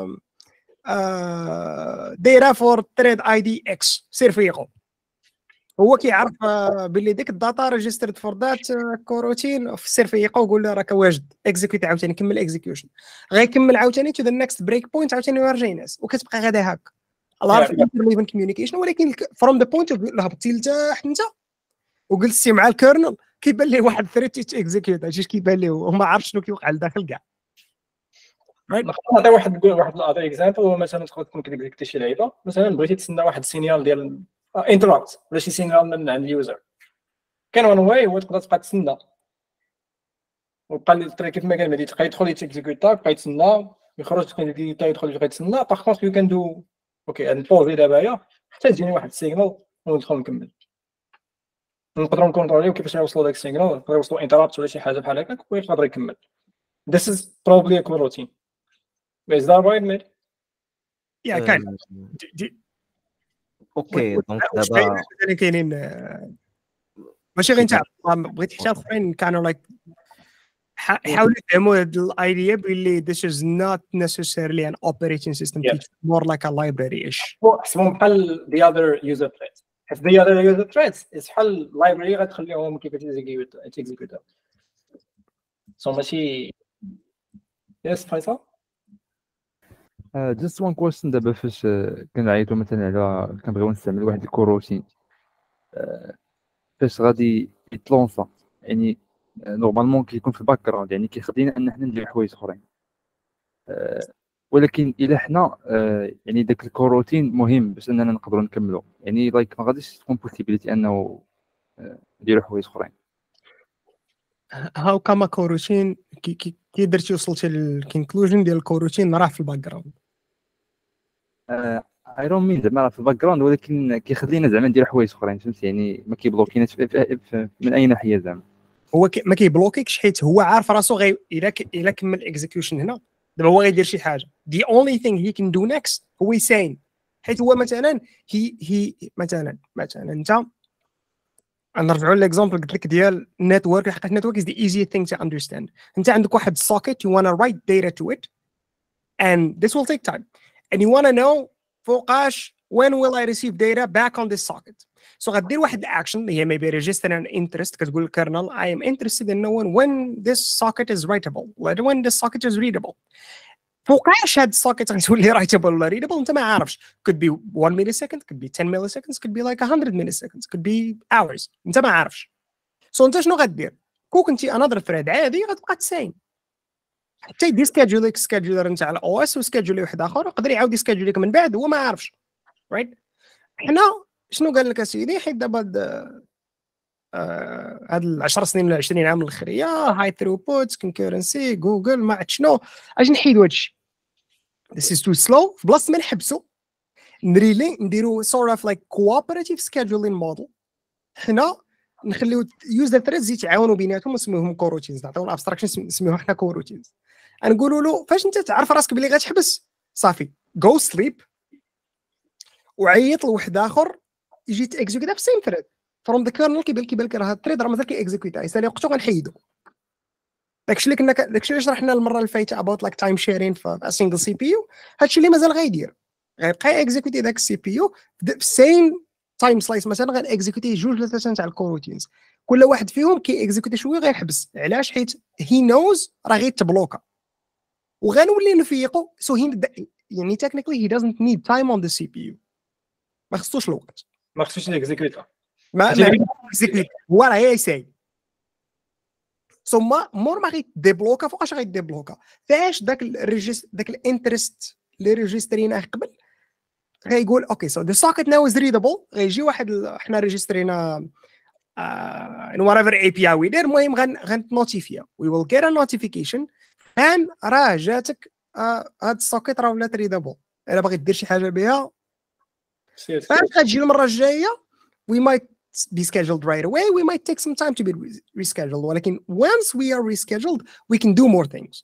دايره فور ثريد اي دي اكس سير فيقو. هو كيعرف باللي ديك الداتا ريجسترد فور ذات كوروتين في سير فيقو وقول له راك واجد اكزيكيوت عاوتاني كمل اكزيكيوشن غيكمل عاوتاني تو ذا نيكست بريك بوينت عاوتاني ويرجع ينعس وكتبقى غادا هكا. الله عارف interleaving communication ولكن from the point of view هبطتي لتحت انت وجلستي مع الكيرنل كيبان ليه واحد ثريد تيكزيكيوت هادشي كيبان ليه وما عارف شنو كيوقع لداخل كاع. نقدر نعطي واحد نقول واحد نعطي اكزامبل. هو مثلا تقدر تكون كتكزيكتي شي لعيبه مثلا بغيتي تسنى واحد السينيال ديال انترابت ولا شي سينيال من عند اليوزر. كان وان واي هو تقدر تبقى تسنى وبقى الطريق كيف ما كان بدي تبقى يدخل يتيكزيكوتا بقى يتسنى يخرج يدخل يبقى يتسنى. باغ كونطخ يو كان دو اوكي نبوزي دابايا حتى تجيني واحد السيغنال وندخل نكمل. نقدروا نكونتروليو كيفاش يوصلوا داك السيغنال يقدر يوصلوا انترابت ولا شي حاجه بحال هكاك ويقدر يكمل. This is probably a coroutine. Is that right, mate? Yeah, kind of. اوكي دونك دابا كاينين ماشي غير انت بغيتي حتى الاخرين كانوا لايك حاولوا يفهموا هاد الايديا باللي this is not necessarily an operating system Yeah. it's more like a library-ish. حسبهم بحال the other user threads. حيت the other user threads is بحال library غتخليهم كيف تيكزيكيوت تيكزيكيوت. سو ماشي يس فيصل. Uh, just one question دابا فاش كنعيطوا مثلا على كنبغيو نستعمل واحد الكوروتين uh, فاش غادي يتلونسا يعني نورمالمون كيكون في الباك جراوند يعني كيخلينا ان حنا نديرو حوايج اخرين uh, ولكن الا حنا uh, يعني داك الكوروتين مهم باش اننا نقدروا نكملوا يعني لايك ما غاديش تكون بوسيبيليتي انه نديرو حوايج اخرين. هاو كما كوروتين كي كي درتي وصلتي للكونكلوجن ديال الكوروتين راه في الباك جراوند اي دون مين زعما في الباك جراوند، ولكن كيخلينا زعما ندير حوايج اخرين، فهمت يعني ما كيبلوكيناش من اي ناحيه زعما. هو ما كيبلوكيكش حيت هو عارف راسو غير الا الا كمل اكزيكيوشن هنا دابا هو غيدير شي حاجه. the only thing he can do next هو يساين، حيت هو مثلا هي هي مثلا مثلا انت نرجعوا للاكزامبل قلت لك ديال النيتورك. حقيقه النيتورك is the easiest thing to understand. انت عندك واحد socket you want to write data to it and this will take time and you want to know فوقاش when will I receive data back on this socket. so غدير واحد action اللي هي maybe register an interest كتقول للكيرنل I am interested in knowing when this socket is writable when this socket is readable. فوقاش هاد السوكيت غتولي رايتابل ولا ريدابل انت ما عارفش. could be one millisecond could be ten milliseconds could be like one hundred milliseconds could be hours انت ما عارفش. سو so انت شنو غدير؟ كون كنتي انذر ثريد عادي غتبقى تساين حتى يدير سكيدجوليك سكيدجولر نتاع الاو اس وسكيدجولي واحد اخر يقدر يعاود يسكيدجوليك من بعد هو ما عارفش. رايت right? حنا شنو قال لك اسيدي حيت دابا هاد العشر سنين ولا عشرين عام الاخريه هاي ثروبوت كونكورنسي جوجل ما عرفت شنو اجي نحيدو هادشي. This is too slow. في بلاصه ما نحبسو نريلي نديرو sort of like cooperative scheduling model. حنا نخليو user threads يتعاونوا بيناتهم ونسميوهم كوروتينز. نعطيو الابستراكشن نسميوها حنا كوروتينز. نقولوا له فاش انت تعرف راسك بلي غتحبس صافي جو سليب وعيط لواحد اخر يجي تاكزيكوتا في سيم ثريد فروم ذا كيرنل. كيبان كيبان لك راه الثريد راه مازال كيأكزيكوتا يسالي وقتو غنحيدو. داكشي اللي كنا داكشي اللي شرحنا المره اللي فايته اباوت لايك تايم شيرين في سينجل سي بي يو. هادشي اللي مازال غيدير غيبقى اكزيكوتي داك السي بي يو في سيم تايم سلايس. مثلا غنكزيكوتي جوج ولا ثلاثه تاع الكوروتينز كل واحد فيهم كي اكزيكوتي شويه غيحبس. علاش؟ حيت هي نوز راه غيتبلوكا وغنولي نفيقو. سو هي يعني تكنيكلي هي دازنت نيد تايم اون ذا سي بي يو. ما خصوش الوقت ما خصوش اكزيكوتا ما اكزيكوتي هو راه يساي. سو ما مور ما غيديبلوكا فوقاش غيديبلوكا فاش داك الريجست داك الانترست اللي ريجستريناه قبل غيقول اوكي سو ذا سوكيت ناو از ريدابل. غيجي واحد حنا ريجسترينا ان وات ايفر اي بي اي وي دير. المهم غنتنوتيفيا وي ويل جيت ا نوتيفيكيشن ان راه جاتك هاد السوكيت راه ولات ريدابل. الا باغي دير شي حاجه بها فاش غتجي المره الجايه وي مايت be scheduled right away. We might take some time to be rescheduled. ولكن once we are rescheduled, we can do more things.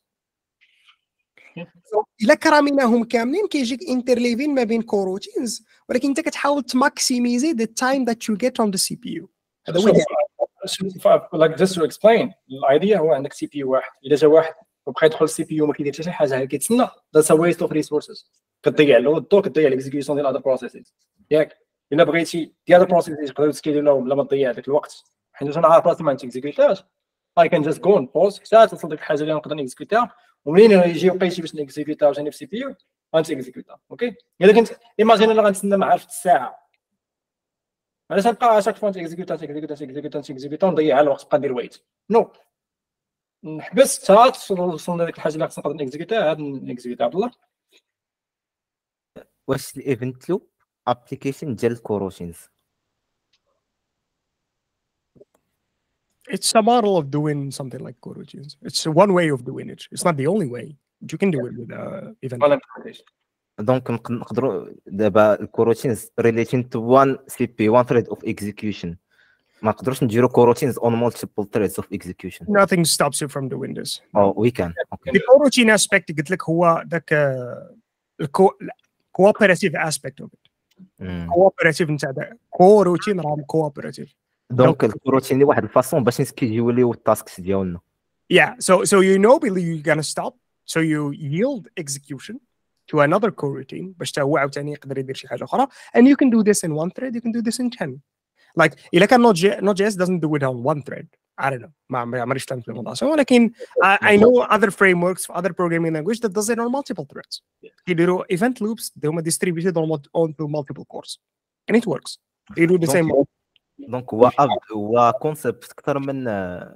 so, إلا كراميناهم كاملين كيجيك interleaving ما بين coroutines ولكن أنت كتحاول تماكسيميزي the time that you get on the سي بي يو. هذا هو like just to explain الايديا. هو عندك سي بي يو واحد الا جا واحد وبقى يدخل السي بي يو ما كيدير حتى شي حاجه كيتسنى that's a waste of resources. كتضيع له الضوء كتضيع الاكزيكيوشن ديال other processes ياك. الا بغيتي ديال البروسيس تقدر تسكيدولهم بلا ما تضيع داك الوقت حيت انا عارف راسي ما نتيكزيكوتاش I can just go and pause حتى توصل ديك الحاجه اللي نقدر نكزيكوتها ومنين يجي وقيتي باش نكزيكوتها وجاني في السي بي يو غنتيكزيكوتها. اوكي الا كنت ايماجين انا غنتسنى ما عرفت الساعه علاش نبقى اشاك فون تيكزيكوتا تيكزيكوتا تيكزيكوتا تيكزيكوتا نضيع الوقت بقى ندير ويت نو نحبس حتى توصلنا لديك الحاجه اللي خصنا نقدر نكزيكوتها عاد نكزيكوتها. عبد الله واش الايفنت لوب ابليكيشن ديال الكوروتينز؟ It's a model of doing something like coroutines. It's one way of doing it. It's not the only way. But you can do it with uh, event loop. دونك نقدروا دابا الكوروتينز relating to one سي بي one thread of execution. ما نقدروش نديرو coroutines on multiple threads of execution. Nothing stops you from doing this. Oh, we can. Okay. The coroutine aspect قلت لك هو داك الكو cooperative aspect of it. Mm. cooperative نتاع دا coroutine راه cooperative. دونك الكوروتين اللي واحد الفاصون باش نسكيديوليو التاسكس ديالنا. Yeah, so so you know you're gonna stop, so you yield execution to another coroutine باش تا هو عاوتاني يقدر يدير شي حاجه اخرى and you can do this in one thread, you can do this in ten. Like الا كان Node.js doesn't do it on one thread. I don't know. ما ما عمريش فهمت الموضوع ولكن I, I know other frameworks other programming language that does it on multiple threads. يديروا event loops they are distributed on onto multiple cores and it works. They do the same. دونك هو هو كونسيبت اكثر من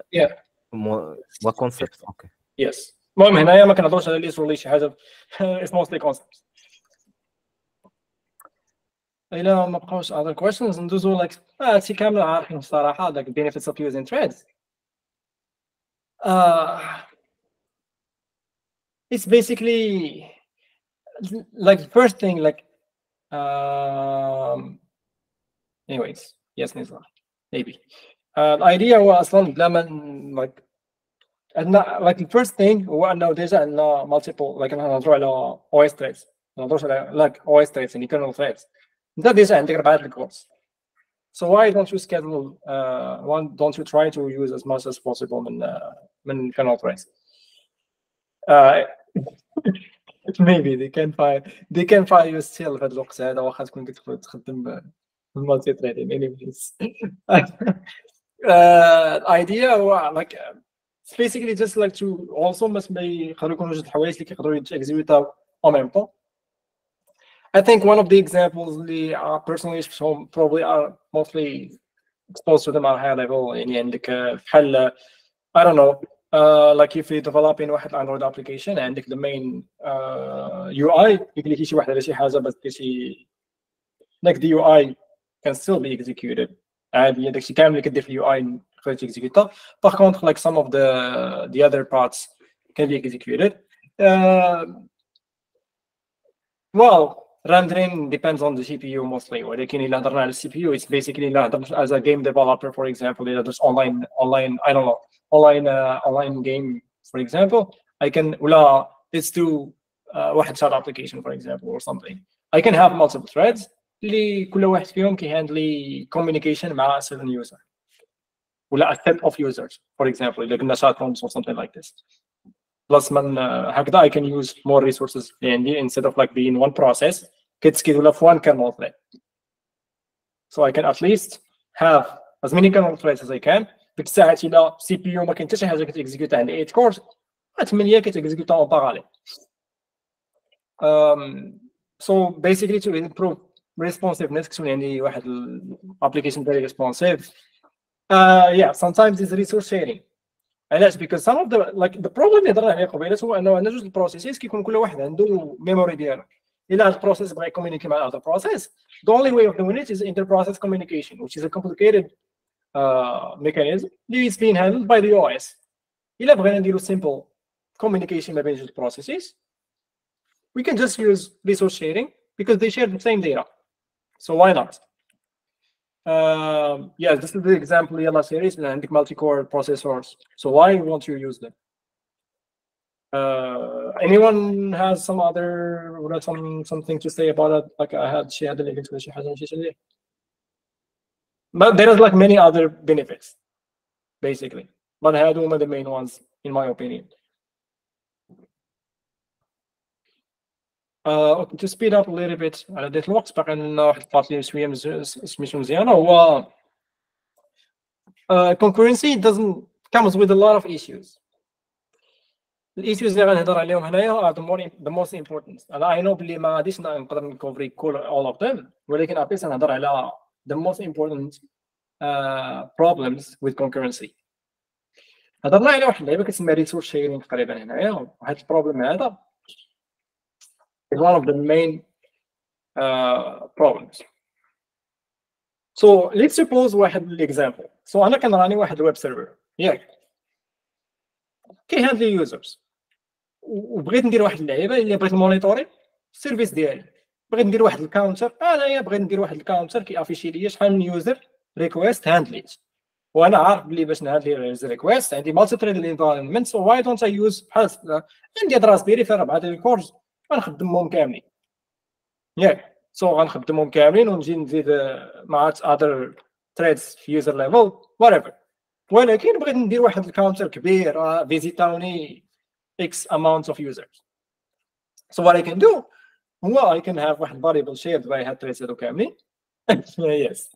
هو كونسيبت. اوكي يس. المهم هنايا ما كنهضروش على ليس ولا شي حاجه it's mostly concepts. إلا ما بقاوش other questions ندوزو like هادشي كامل عارفين الصراحه داك benefits of using threads. Uh, it's basically like the first thing like um, anyways yes نزار maybe uh, the idea هو اصلا بلا ما like عندنا like the first thing هو انه ديجا عندنا multiple like نهضروا على O S threads ما نهضروش على like O S threads يعني kernel threads انت ديجا عندك اربعه الكورس. So why don't you schedule uh, why don't you try to use as much as possible من uh, من kernel threads? Uh, maybe they can find they can find you still في هذا الوقت هذا واخا تكون كتخدم تخدم المالتي ثريدين anyways. uh, idea هو like it's basically just like to also must ما يقدروا يكونوا جوج الحوايج اللي كيقدروا يتexecute en même temps. I think one of the examples اللي uh, personally شفتهم probably are mostly exposed to them at a high level يعني عندك بحال I don't know uh, like if you developing واحد Android application عندك the main uh, U I يقول لك شي واحد على شي حاجه بس شي like the U I can still be executed عادي داكشي كامل اللي كدير في اليو اي تقدر تيكزيكوتا. Par contre like some of the the other parts can be executed. Uh, well rendering depends on the C P U mostly ولكن إلا هضرنا على السي بي يو it's basically إلا هضرنا as a game developer for example إلا there's online online I don't know online uh, online game for example I can ولا let's do uh, واحد chat application for example or something I can have multiple threads اللي كل واحد فيهم كيهاندلي communication مع certain user ولا a set of users for example إلا قلنا chat rooms or something like this. Plus من هكذا I can use more resources عندي instead of like being one process كتسكيدولا في one kernel thread. So I can at least have as many kernel threads as I can. ديك الساعات إلا سي بي يو ما كاين حتى شي حاجة كتيكزيكوتا عندي eight cores ثمانية كتيكزيكوتا en parallel. Um, so basically to improve responsiveness كتكون عندي واحد application very responsive. Uh, yeah, sometimes it's resource sharing. علاش because some of the like the problem اللي هضرنا عليه قبيله هو انه عندنا جوج البروسيسز كيكون كل واحد عنده ميموري ديالو. الا هاد البروسيس بغى يكومونيكي مع هذا البروسيس the only way of doing it is inter-process communication which is a complicated uh, mechanism اللي is being handled by the O S. الا بغينا نديرو simple communication ما بين جوج processes we can just use resource sharing because they share the same data. So why not? Um, yeah, this is the example يلا series عندك multi-core processors. So why won't you use them? Uh, anyone has some other or some something to say about it? Like I had she had a link to she has an but there is like many other benefits basically. But I had one of the main ones in my opinion. Uh, to speed up a little bit على ذات الوقت باقي لنا واحد البارت اللي شويه سميتو مزيانه هو uh, concurrency doesn't comes with a lot of issues. الissues اللي غنهضر عليهم هنايا are the more the most important. انا I know بلي ما غاديش نقدر نكوفري كل all of them ولكن ابيس نهضر على the most important uh, problems with concurrency. هضرنا على واحد اللعبه كتسمى resource sharing تقريبا هنايا واحد البروبليم هذا is one of the main uh, problems. So let's suppose واحد example. So أنا كنراني واحد web server ياك كيهاندلي users وبغيت ندير واحد اللعيبة اللي بغيت نمونيطوري السيرفيس ديالي بغيت ندير واحد الكاونتر انايا بغيت ندير واحد الكاونتر كيافيشي ليا شحال من يوزر ريكويست هاندليت وانا عارف بلي باش نهاندلي ريكويست عندي مالتي ثريد انفايرمنت. سو واي دونت اي يوز بحال عندي هاد راسبيري فيها اربعه ديال الكورز غنخدمهم كاملين ياك سو غنخدمهم كاملين ونجي نزيد مع اذر ثريدز في يوزر ليفل whatever. ولكن بغيت ندير واحد الكاونتر كبير فيزيتاوني x amount of users. So what I can do هو I can have واحد variable shared by هاد الثريدز هادو كاملين yes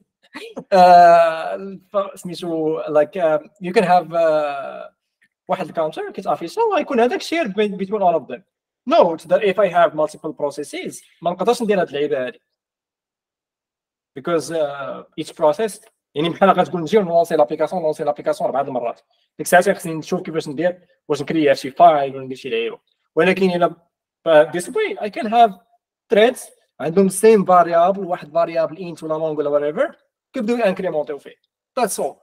سميتو like uh, you can have uh, واحد الكاونتر كيتافيشا ويكون هذاك shared between all of them. Note that if I have multiple processes ما نقدرش ندير هاد اللعيبه هادي because uh, each process يعني بحال غتقول نجي نلونسي لابليكاسيون نلونسي لابليكاسيون اربع المرات ديك الساعه خصني نشوف كيفاش ندير واش نكريا شي فايل ولا ندير شي لعيبه. ولكن الا this way I can have threads عندهم same variable واحد variable int ولا long ولا whatever كيبداو ينكريمونتيو فيه. That's all.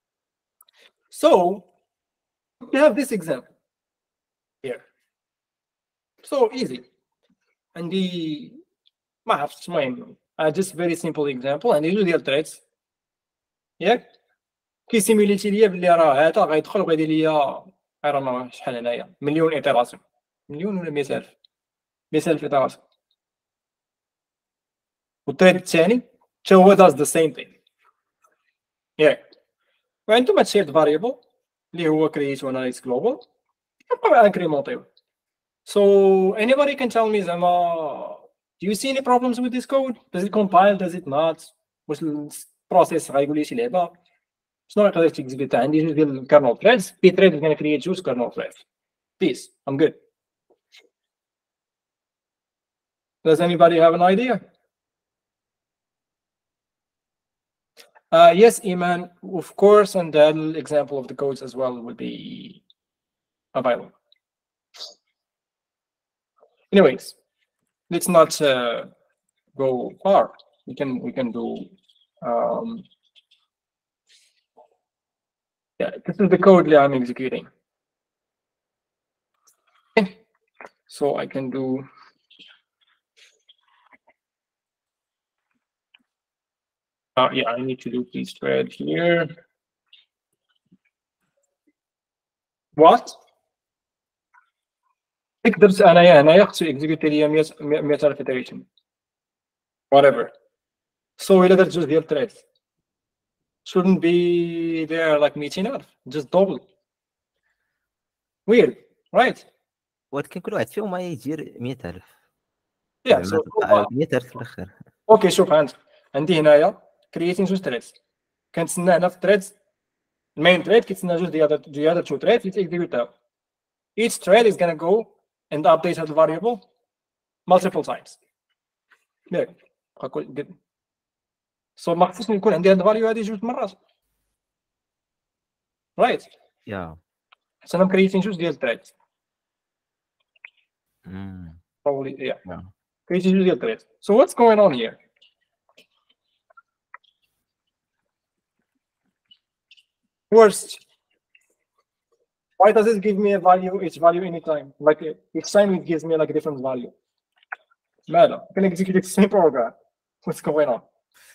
So we have this example here. So easy. عندي ما عرفتش المهم just very simple example عندي جوج ديال التريدز ياك كيسيميليتي ليا بلي راه هذا غيدخل وغيدير ليا راه شحال هنايا مليون ايتيراسيون مليون ولا مئة ألف مئة ألف ايتيراسيون والتريد الثاني حتى هو does the same thing ياك وعندهم هاد shared variable اللي هو create analyze global كنبقاو انكريمونطيو. So anybody can tell me زعما do you see any problems with this code? Does it compile? Does it not? واش البروسيس غايقول لي شي لعبه شنو غيقدر تيكزيكوتا؟ عندي جوج ديال الكارنل ثريدز بي ثريد كان كرييت جوج كارنل ثريدز peace I'm good. Does anybody have an idea? Uh, yes, Iman, of course, and the example of the codes as well will be available. Anyways, let's not uh, go far. We can we can do. Um, yeah, this is the code that I'm executing. Okay. So I can do. Uh, yeah, I need to do this thread here. What? تقدر انايا هنايا خصو اكزيكوتي ليا مئة ألف iteration whatever. So إلا درت جوج ديال الثريدز shouldn't be there like مئتين ألف just double. Weird, right? ولكن كل واحد فيهم يدير مئة ألف. Yeah, so مئة ألف في الاخر. اوكي شوف عند عندي هنايا كرييتين جوج ثريدز كنتسنى هنا في الثريدز المين ثريد كيتسنى جوج ديال ديال تو ثريدز يتيكزيكوتاو. Each thread is gonna go and update the variable multiple times. Yeah. So ما خصنيش نكون عندي هاد الفاليو هادي جوج مرات. Right. Yeah. حيت انا مكريتين جوج ديال الثريدز. Mm. Probably yeah. Yeah. كريتين جوج ديال الثريدز. So what's going on here? First, why does it give me a value, each value anytime? Like each time it gives me like a different value. ماذا؟ I can execute the same program. What's going on?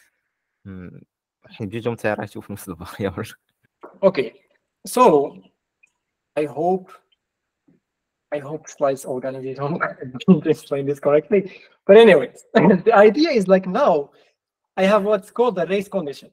حين بيجوا متعرفوا في نفس الفاريبل. Okay, so I hope I hope slides organization don't explain this correctly. But anyways, the idea is like now I have what's called the race condition.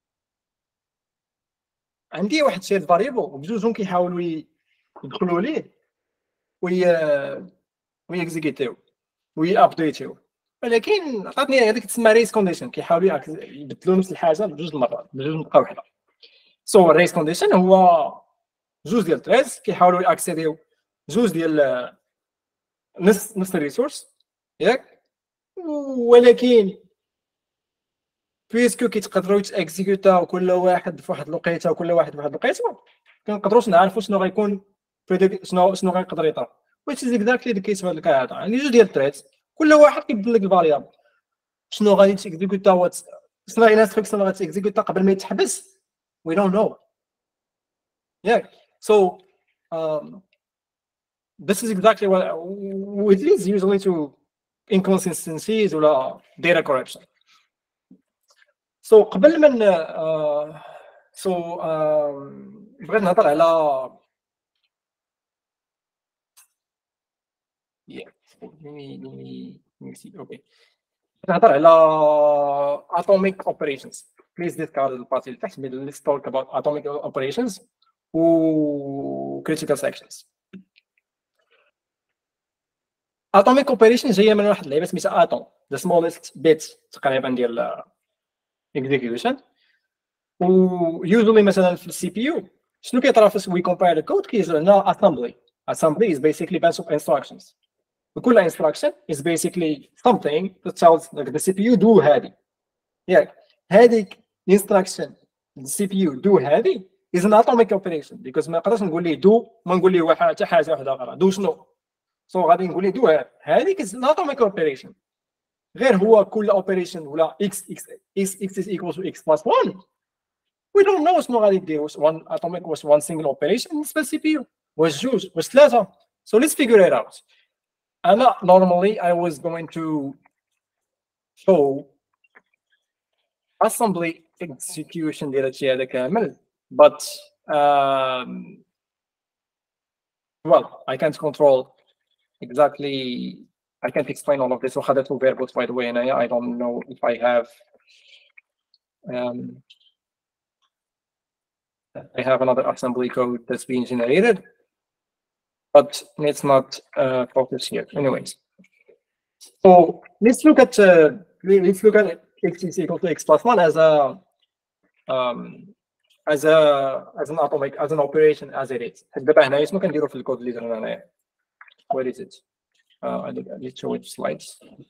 عندي واحد شي فاريبل وبجوجهم كيحاولوا يدخلوا ليه وي وي اكزيكيتيو وي ابديتيو ولكن عطاتني هذيك تسمى ريس كونديشن كيحاولوا يبدلوا نفس الحاجه بجوج المرات بجوج نبقى وحده. سو الريس كونديشن هو جوج ديال التريز كيحاولوا ياكسيديو جوج ديال نفس نفس الريسورس ياك ولكن بيسكو كيتقدروا يتاكزيكوتاو كل واحد في واحد الوقيته وكل واحد في واحد الوقيته كنقدروش نعرفوا شنو غيكون شنو شنو غيقدر يطرا which is exactly the case في هذا الكا هذا. يعني جوج ديال التريدز كل واحد كيبدل لك الفاريابل شنو غادي تاكزيكوتا شنو غادي ناسفك شنو غادي تاكزيكوتا قبل ما يتحبس we don't know. Yeah, so um, this is exactly what it leads usually to inconsistencies or data corruption. So قبل من uh, so um, بغيت نهضر على yeah let me let me see okay نهضر على atomic operations. Please discard البارتي اللي تحت. Let's talk about atomic operations و critical sections. atomic operations جايه من واحد اللعبه سميتها atom the smallest bit تقريبا ديال execution. و usually مثلا في السي بي يو شنو كيطرا فاش we compile the code كيجي لنا assembly. Assembly is basically bunch of instructions. وكل instruction is basically something that tells like the C P U do هادي. Yeah, هاديك instruction the C P U do هادي is an atomic operation because ما نقدرش نقول ليه do ما نقول ليه واحد حتى حاجه واحده اخرى do شنو. So غادي نقول ليه do هاد هاديك is an atomic operation. غير هو كل operation ولا x x x x is equals to x plus one. We don't know شنو غادي دير واش one atomic واش one single operation بالنسبه للسي بي يو واش جوج واش ثلاثه. So let's figure it out. And normally I was going to show assembly execution ديال هادشي هذا كامل but um, well I can't control exactly I can't explain all of this. واخا two variables by the way هنايا I don't know if I have um, I have another assembly code that's being generated, but it's not uh, focused here. Anyways, so let's look at uh, let's look at x is equal to x plus one as a um, as a as an atomic as an operation as it is. دابا هنايا شنو كنديرو في الكود اللي درنا هنايا؟ Where is it? Uh, I need to show which slides.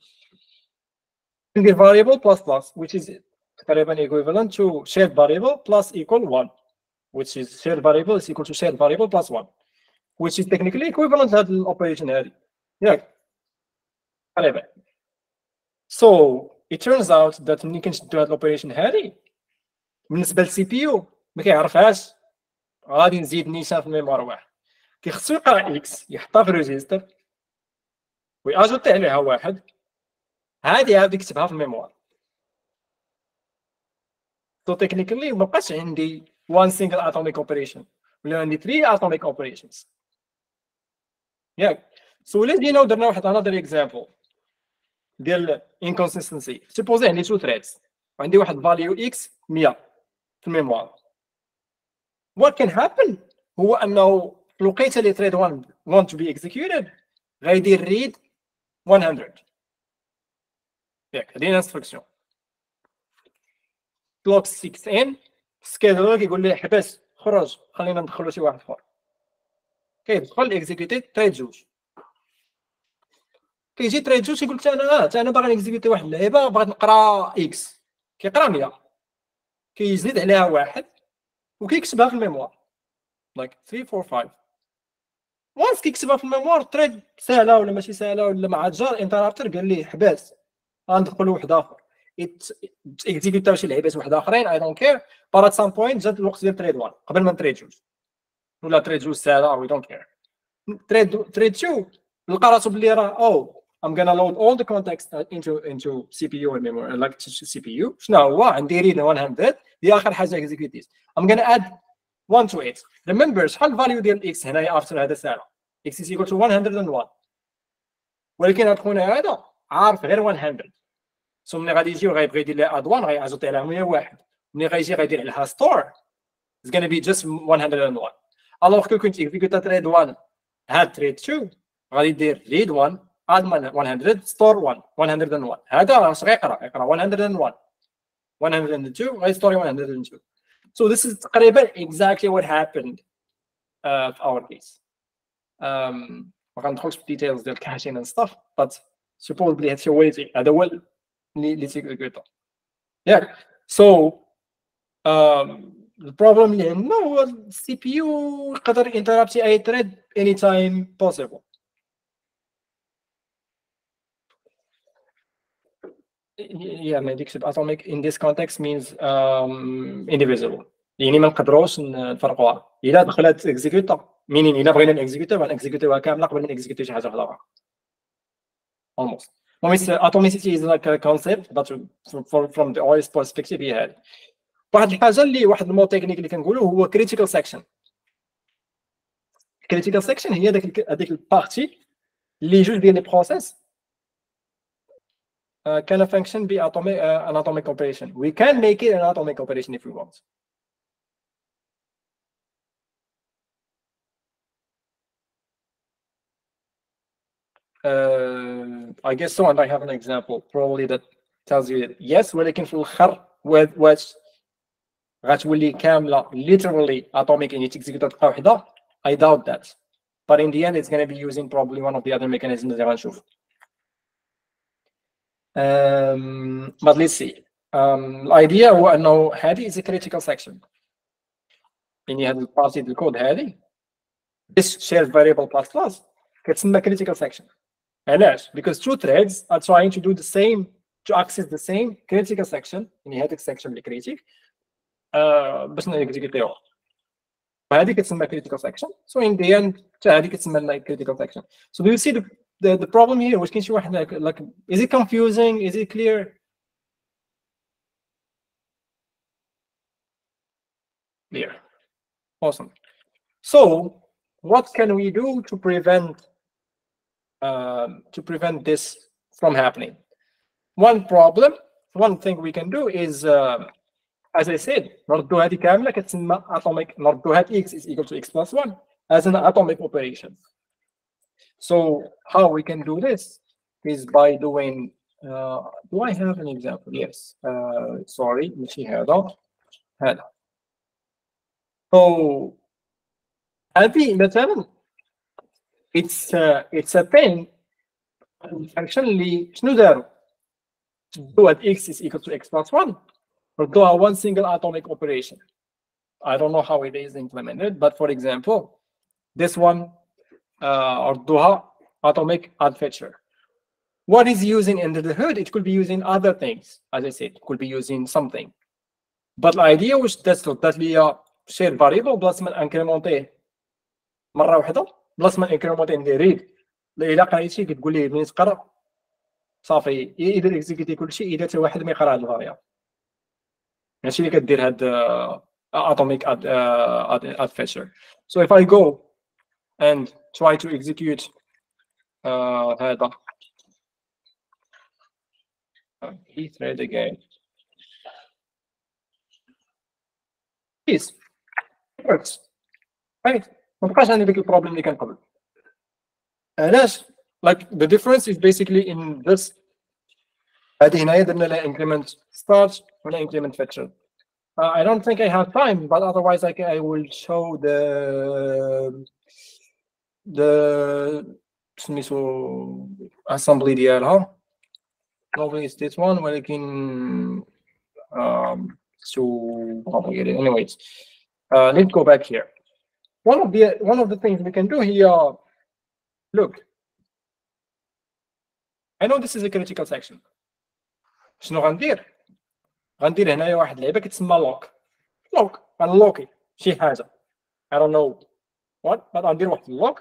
The variable plus plus, which is equivalent to shared variable plus equal one, which is shared variable is equal to shared variable plus one, which is technically equivalent to the operation area. Yeah. So it turns out that ملي كنشدو هاد الاوبريشن هادي بالنسبه للسي بي يو ما كيعرفهاش، غادي نزيد نيشان في الميموار واحد، كيخصو يقرا اكس يحطها في الريجستر وياجوتي عليها واحد، هادي عاد يكتبها في الميموار. So technically ما بقاش عندي one single atomic operation ولا عندي three atomic operations. Yeah. So let's you know درنا واحد another example ديال inconsistency. Suppose عندي two threads وعندي واحد value x مية في الميموار. What can happen هو انه في الوقيته اللي thread one want to be executed غيدير read one hundred. ياك هذه انستركسيون. clock six in سكيدولر كيقول لي حبس خرج خلينا ندخلو شي واحد اخر. كيدخل اكزيكيوتي تريد جوج. كيجي تريد جوج كيقول لك انا اه انا باغي نكزيكيوتي واحد اللعيبه بغيت نقرا اكس، كيقرا مية كيزيد عليها واحد وكيكتبها في الميموار like three four five. وانس كيكتبها في الميموار تريد سهله ولا ماشي سهله ولا مع جار انترابتر قال لي حبس غندخل واحد اخر اكزيكيوتاو شي لعيبات واحد اخرين اي دونت كير. بار ات سام بوينت جات الوقت ديال تريد واحد قبل ما نتريد جوج ولا تريد جوج سهله وي دونت كير. تريد تريد تو لقى راسو بلي راه او I'm gonna load all the context into into C P U and memory like C P U. شنو هو عندي read one hundred دي اخر حاجه execute this. I'm gonna add one to it. Remember شحال الفاليو ديال x هنايا after هذا ساعه x is equal to one hundred one، ولكن اخونا هذا عارف غير one hundred. سو ملي غادي يجي وغيبغي يدير لها اد واحد غيعزوطي عليها مية وواحد، ملي غيجي غيدير عليها ستور it's gonna be just one hundred one. الوغ كو كنت اكزيكوتا تريد واحد هاد تريد two غادي يدير read one add one hundred store one one hundred one. هذا راه غيقرا يقرا one hundred one one hundred two غيستوري one hundred two. So this is تقريبا exactly what happened uh, في our case. Um, ما غندخلش في details ديال caching and stuff, but suppose بلي هادشي هو هذا هو اللي تيكزيكوتا. Yeah. So um, the problem اللي عندنا هو السي بي يو يقدر interrupt اي thread anytime possible. Yeah, ما ديكش atomic in this context means um, indivisible. يعني ما نقدروش نفرقوها. إلا دخلت اكزيكوتا meaning إلا بغينا نكزيكوتا غنكزيكوتوها كاملة قبل ما نكزيكوتي شي حاجة أخرى. Almost. Atomicity is like a concept, but from from the O S perspective هي هذه. واحد الحاجة اللي واحد المو تكنيك اللي كنقولوا هو critical section. critical section هي هذيك هذيك البارتي اللي جوج ديال لي بروسيس Uh, can a function be atomic, uh, an atomic operation? We can make it an atomic operation if we want. Uh, I guess so, and I have an example probably that tells you that yes, ولكن في الآخر واش غتولي كاملة literally atomic and execute بطريقة واحدة. I doubt that, but in the end it's going to be using probably one of the other mechanisms اللي غنشوف. Um, but let's see. Um, الidea هو انه هذه is a critical section. يعني هذه البارتي ديال الكود هذه this shared variable plus plus كتسمى critical section. علاش؟ because two threads are trying to do the same to access the same critical section. يعني هذيك section اللي critic uh, باش نكزيكوتيوها. فهذه كتسمى critical section. So in the end حتى هذه كتسمى critical section. So do you see the the the problem here واش كاين شي واحد like, like is it confusing, is it clear? Clear. Awesome. So what can we do to prevent um, to prevent this from happening? One problem, one thing we can do is uh, as I said, نردو هذه كاملة كتسمى atomic, نردو هاد x is equal to x plus one as an atomic operation. So how we can do this is by doing, uh, do I have an example? Yes, uh, sorry, ماشي هذا هذا. So هذه مثلا it's uh, it's a thing function اللي شنو داروا؟ do at x is equal to x plus one or do a one single atomic operation. I don't know how it is implemented, but for example, this one uh, or do atomic add fetcher. What is using under the hood? It could be using other things. As I said, it could be using something. But the idea was that's that we are shared variable plus من incrementer مرة واحدة plus من incrementer ندير read. إلا قريت شي كتقول لي ملي تقرا صافي يقدر اكزيكيتي كل شيء اذا حتى واحد ما يقرا هاد الفاريابل. ماشي اللي كدير هاد atomic add uh, add fetcher. So if I go and try to execute uh, هذا he thread again. Yes, it works. Right. ما بقاش عندي ديك البروبليم اللي كان قبل. علاش؟ Like the difference is basically in this. هذه هنايا درنا لها increment start ولا increment fetcher. Uh, I don't think I have time, but otherwise I can, I will show the the سميتو assembly ديالها. Probably it's this one ولكن um so complicated. Anyways, uh, let's go back here. One of the one of the things we can do here. Look, I know this is a critical section. شنو غندير؟ غندير هنايا واحد اللعبه كتسمى لوك. لوك غنلوكي شي حاجه. I don't know what, but غندير واحد اللوك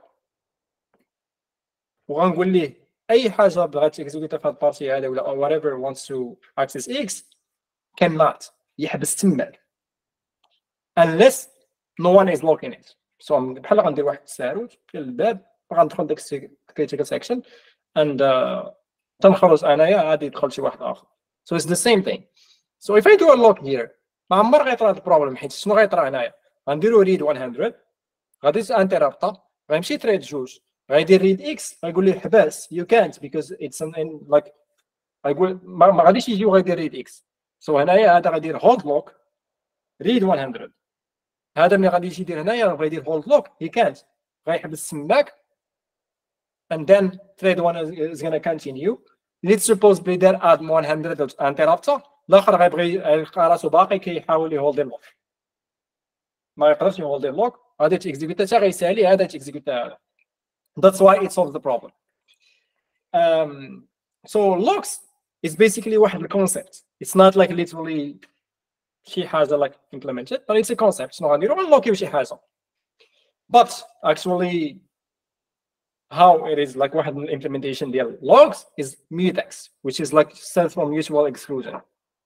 وغنقول ليه اي حاجه بغات تيكزيكوتي في هاد البارتي هذا ولا whatever wants to access x cannot يحبس تماك unless no one is locking it. So بحال غندير واحد الساروت في الباب غندخل داك critical section and uh, تنخرج انايا غادي يدخل شي واحد اخر. So it's the same thing. So if I do a lock here ما عمر غيطرا هاد البروبليم حيت شنو غيطرا هنايا غنديرو read one hundred غادي انترابطا غيمشي تريد جوج غيدير read x غيقول لي حباس you can't because it's an in like غيقول ما غاديش يجي وغيدير read x. So هنايا هذا غيدير hold lock read one hundred. هذا ملي غادي يجي يدير هنايا غيدير hold lock he can't غيحبس تماك and then thread one is going to continue. Let's suppose بلي add one hundred انترابطا الاخر غيبغي يلقى راسو باقي كيحاول يهولد اللوك ما يقدرش يهولد اللوك غادي تيكزيكوتا حتى غيسالي هذا تيكزيكوتا هذا. That's why it solves the problem. Um, so locks is basically واحد الكونسيبت. It's not like literally شي حاجه like implemented, but it's a concept. شنو غنديرو غنلوكيو شي حاجه. But actually how it is like واحد من implementation ديال logs is mutex, which is like stands for mutual exclusion.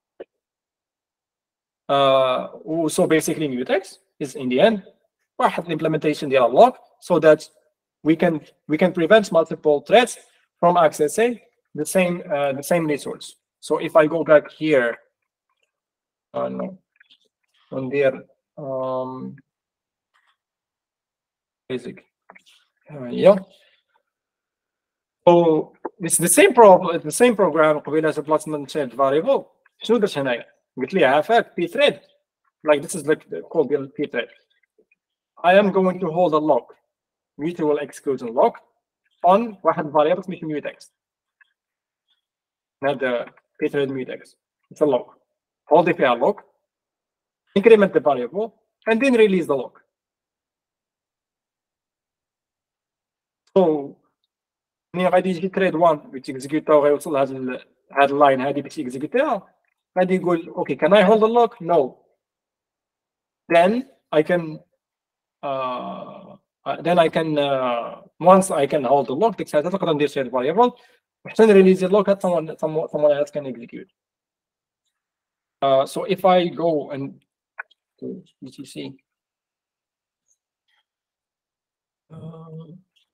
Uh, so basically mutex is in the end واحد implementation ديال log so that we can we can prevent multiple threads from accessing the same uh, the same resource. So if I go back here, uh, no, on there, um, basic, uh, yeah. So it's the same problem. It's the same program. قبيلة supplement shared variable. شنو درت هنايا؟ قلت لي عافاك p thread. Like this is like called the p thread. I am going to hold a lock, mutual exclusion lock, on واحد variable سميتو mutex. هذا p thread mutex. It's a lock. Hold فيها lock, increment the variable, and then release the lock. So ملي غادي يجي thread one باش يكزيكوتا وغيوصل لهاد هاد اللاين هادي باش يكزيكوتيها غادي يقول okay can I hold the lock? No. Then I can uh, uh, then I can uh, once I can hold the lock ديك الساعه تقدر ندير shared variable وحتى نريليزي اللوك حتى someone someone someone else can execute. Uh, so if I go and to E T C, uh,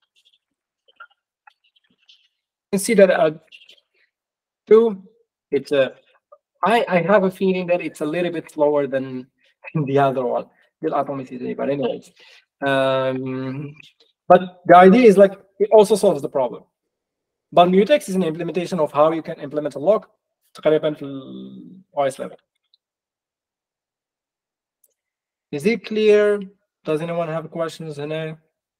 you can see that uh, two, it's a, I, I have a feeling that it's a little bit slower than the other one, the atomicity, but anyways. Um, but the idea is like, it also solves the problem. But mutex is an implementation of how you can implement a lock تقريبا في ال O S level. Is it clear? Does anyone have questions هنا?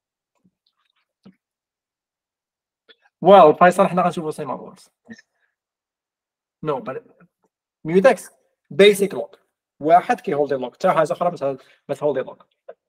Well, فيصل احنا غنشوفوا semaphores. No, but mutex basic lock. واحد كي hold lock. حتى حاجة أخرى مثلا ما hold lock.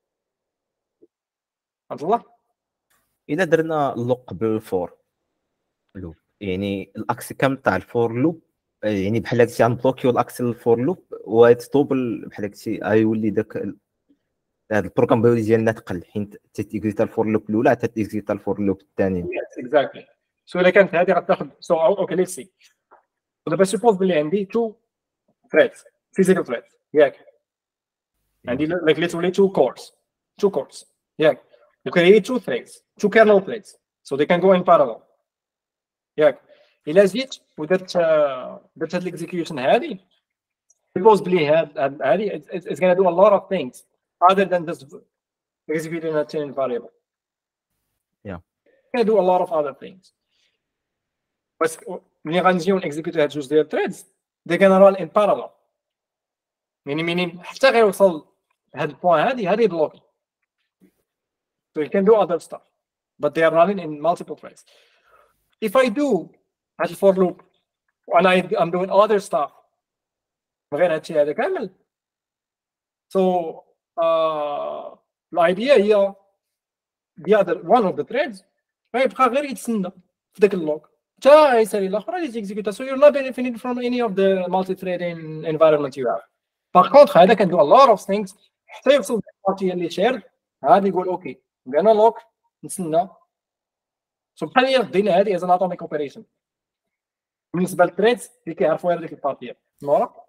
عبد الله؟ إذا درنا اللوك بالفور لوب يعني الأكس كامل تاع الفور لوب يعني بحال هكشي غنبلوكيو الاكس الفور لوب وغيتطوبل بحال هكشي غيولي داك هذا البروغرام بيولي ديالنا تقل حيت تيكزيتا الفور لوب الاولى حتى تيكزيتا الفور لوب الثاني. Yes, exactly. So الا كانت هذه غتاخذ so okay let's see. So دابا suppose بلي عندي two threads physical threads ياك عندي like literally two cores two cores ياك you create two threads two kernel threads so they can go in parallel ياك إلا جيت ودرت درت هاد الاكزيكيوشن هادي suppose بلي هاد هادي it's gonna do a lot of things other than just executing a chain variable. Yeah. It's gonna do a lot of other things. بس ملي غنجيو نexecute هاد جوج ديال threads they're gonna run in parallel. يعني منين حتى غيوصل هاد البوين هادي هادي بلوكي. So you can do other stuff but they are running in multiple threads. If I do هاد الفور لوب وانا I'm doing other stuff غير هادشي هذا كامل so uh, the idea هي the other one of the threads غيبقى غير يتسنى في داك اللوك حتى غيسالي الاخر اللي تيكزيكوتا so you're not benefiting from any of the multi-threading environment you have. Par contre هذا can do a lot of things حتى يوصل للبارتي اللي شير هذا يقول اوكي بغينا لوك نتسنى so بحال هي دينا هذه as an atomic operation بالنسبه للثريدز اللي كيعرفوا هذيك البارتيه. نورا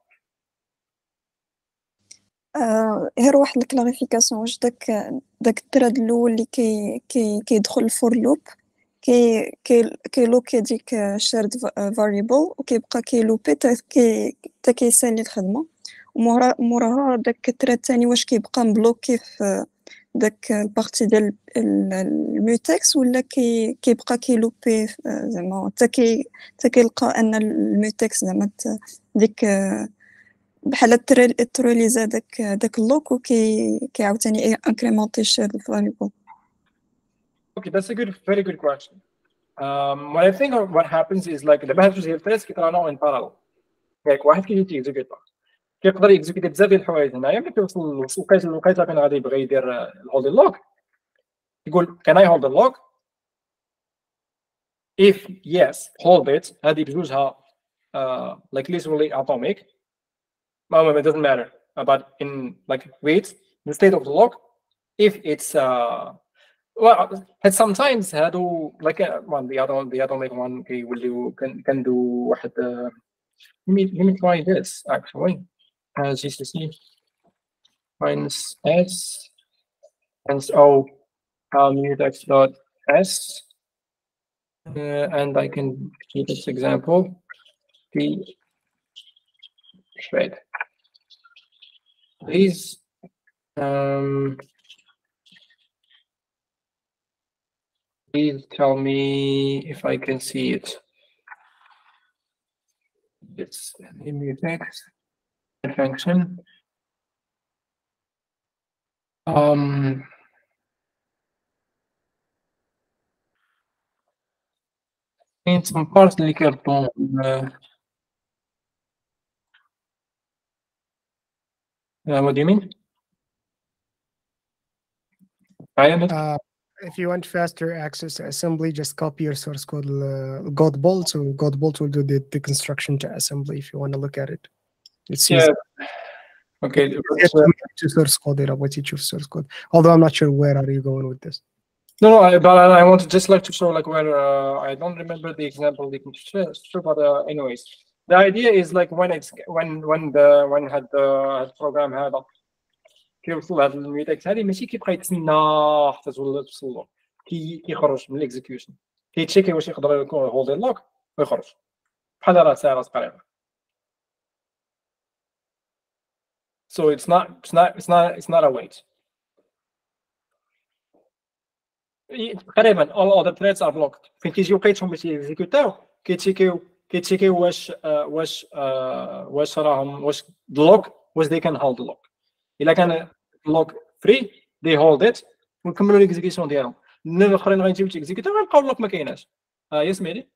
آه غير واحد الكلاريفيكاسيون واش داك داك الثريد الاول اللي كي كي كيدخل الفور لوب كي كي كيلوكي ديك شيرد فاريبل وكيبقى كيلوبي حتى كي حتى كيسالي الخدمه ومورا موراها داك الثريد الثاني واش كيبقى مبلوكي في داك البارتي ديال الميوتكس ولا كي كيبقى كيلوبي زعما حتى كي حتى كيلقى ان الميوتكس زعما ديك بحال تروليزا داك داك اللوك وكي كيعاوتاني انكريمونتي الشيرد فاريبل. Okay, that's a good, very good question. Um, what I think what happens is like the هاد جوج ديال الثريدز كيتراناو in parallel. يعني واحد كيجي يكزيكوتا كيقدر يكزيكوتي بزاف ديال الحوايج هنايا ملي كيوصل للوقيته الوقيته فين غادي يبغي يدير الهولد لوك يقول can I hold the lock if yes hold it هذه بجوجها uh, like literally atomic well, it doesn't matter but in like wait the state of the lock if it's uh, well and sometimes هادو like uh, one the other the atomic one okay, will do can can do واحد uh, let me let me try this actually uh, G C C minus S and so um, mutex dot S uh, and I can keep this example the thread. Please um, please tell me if I can see it. It's a mutex function. Um, in some parts اللي كيربطوا Uh, what do you mean? I am. Uh, if you want faster access to assembly, just copy your source code uh, Godbolt. So Godbolt will do the, the construction to assembly if you want to look at it. It's yeah. Okay. To source code it up. What you choose source code. Although I'm not sure where are you going with this. No, no, I, but I want to just like to show like where uh, I don't remember the example, sure, but uh, anyways, the idea is like when it's when when the when had the program هذا كيوصل هذا الميتكس هذه ماشي كيبقى يتسنى حتى توصل له كي كيخرج من الاكزيكيوشن كيتشيكي واش يقدر يكون هولد لوك ويخرج بحال راه ساعه تقريبا. So it's not it's not it's not it's not a wait. تقريبا all other threads are blocked. فين كيجي وقيتهم باش يكزيكوتاو كيتشيكيو كيتشيكيو واش واش واش راهم واش بلوك واش they can hold the lock. إلا كان lock free they hold it ونكملوا الاكزيكيشن ديالهم. الاخرين غيجيو تيكزيكوتاو غنلقاو اللوك ما كايناش. اه يس ميري.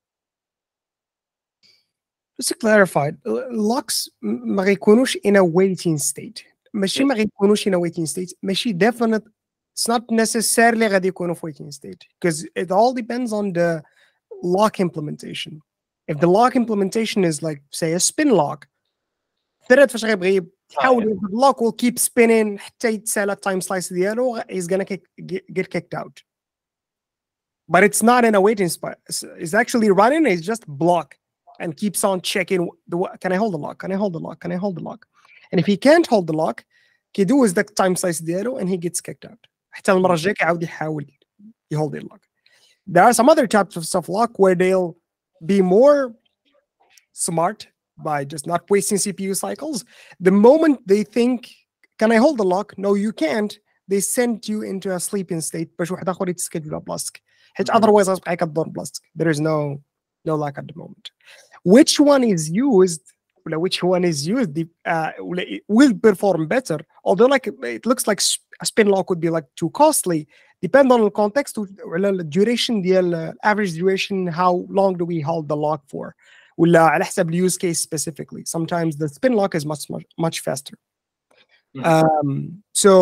Just to clarify, locks ما غيكونوش in a waiting state. ماشي ما غيكونوش in a waiting state. ماشي definite. It's not necessarily غادي يكونوا في waiting state because it all depends on the lock implementation. If the lock implementation is like say a spin lock, thread فاش غيبغي يحاول lock will keep spinning حتى يتسالى time slice ديالو he's gonna kick, get, get kicked out. But it's not in a waiting spot. It's, it's actually running. It's just block and keeps on checking the can I hold the lock? Can I hold the lock? Can I hold the lock? And if he can't hold the lock, كيدو is the time slice ديالو and he gets kicked out. حتى المرة الجاية كيعاود يحاول يhold the lock. There are some other types of stuff lock where they'll be more smart by just not wasting C P U cycles. The moment they think, can I hold the lock? No, you can't. They send you into a sleeping state. باش واحد آخر يتسكجل بلاستيك. حيت otherwise غتبقى كدور بلاستيك. There is no no lock at the moment. Which one is used? Which one is used uh, will perform better. Although like it looks like a spin lock would be like too costly. Depend on the context, the duration, the average duration, how long do we hold the lock for? ولا على حسب the use case specifically. Sometimes the spin lock is much much much faster. Mm-hmm. Um, so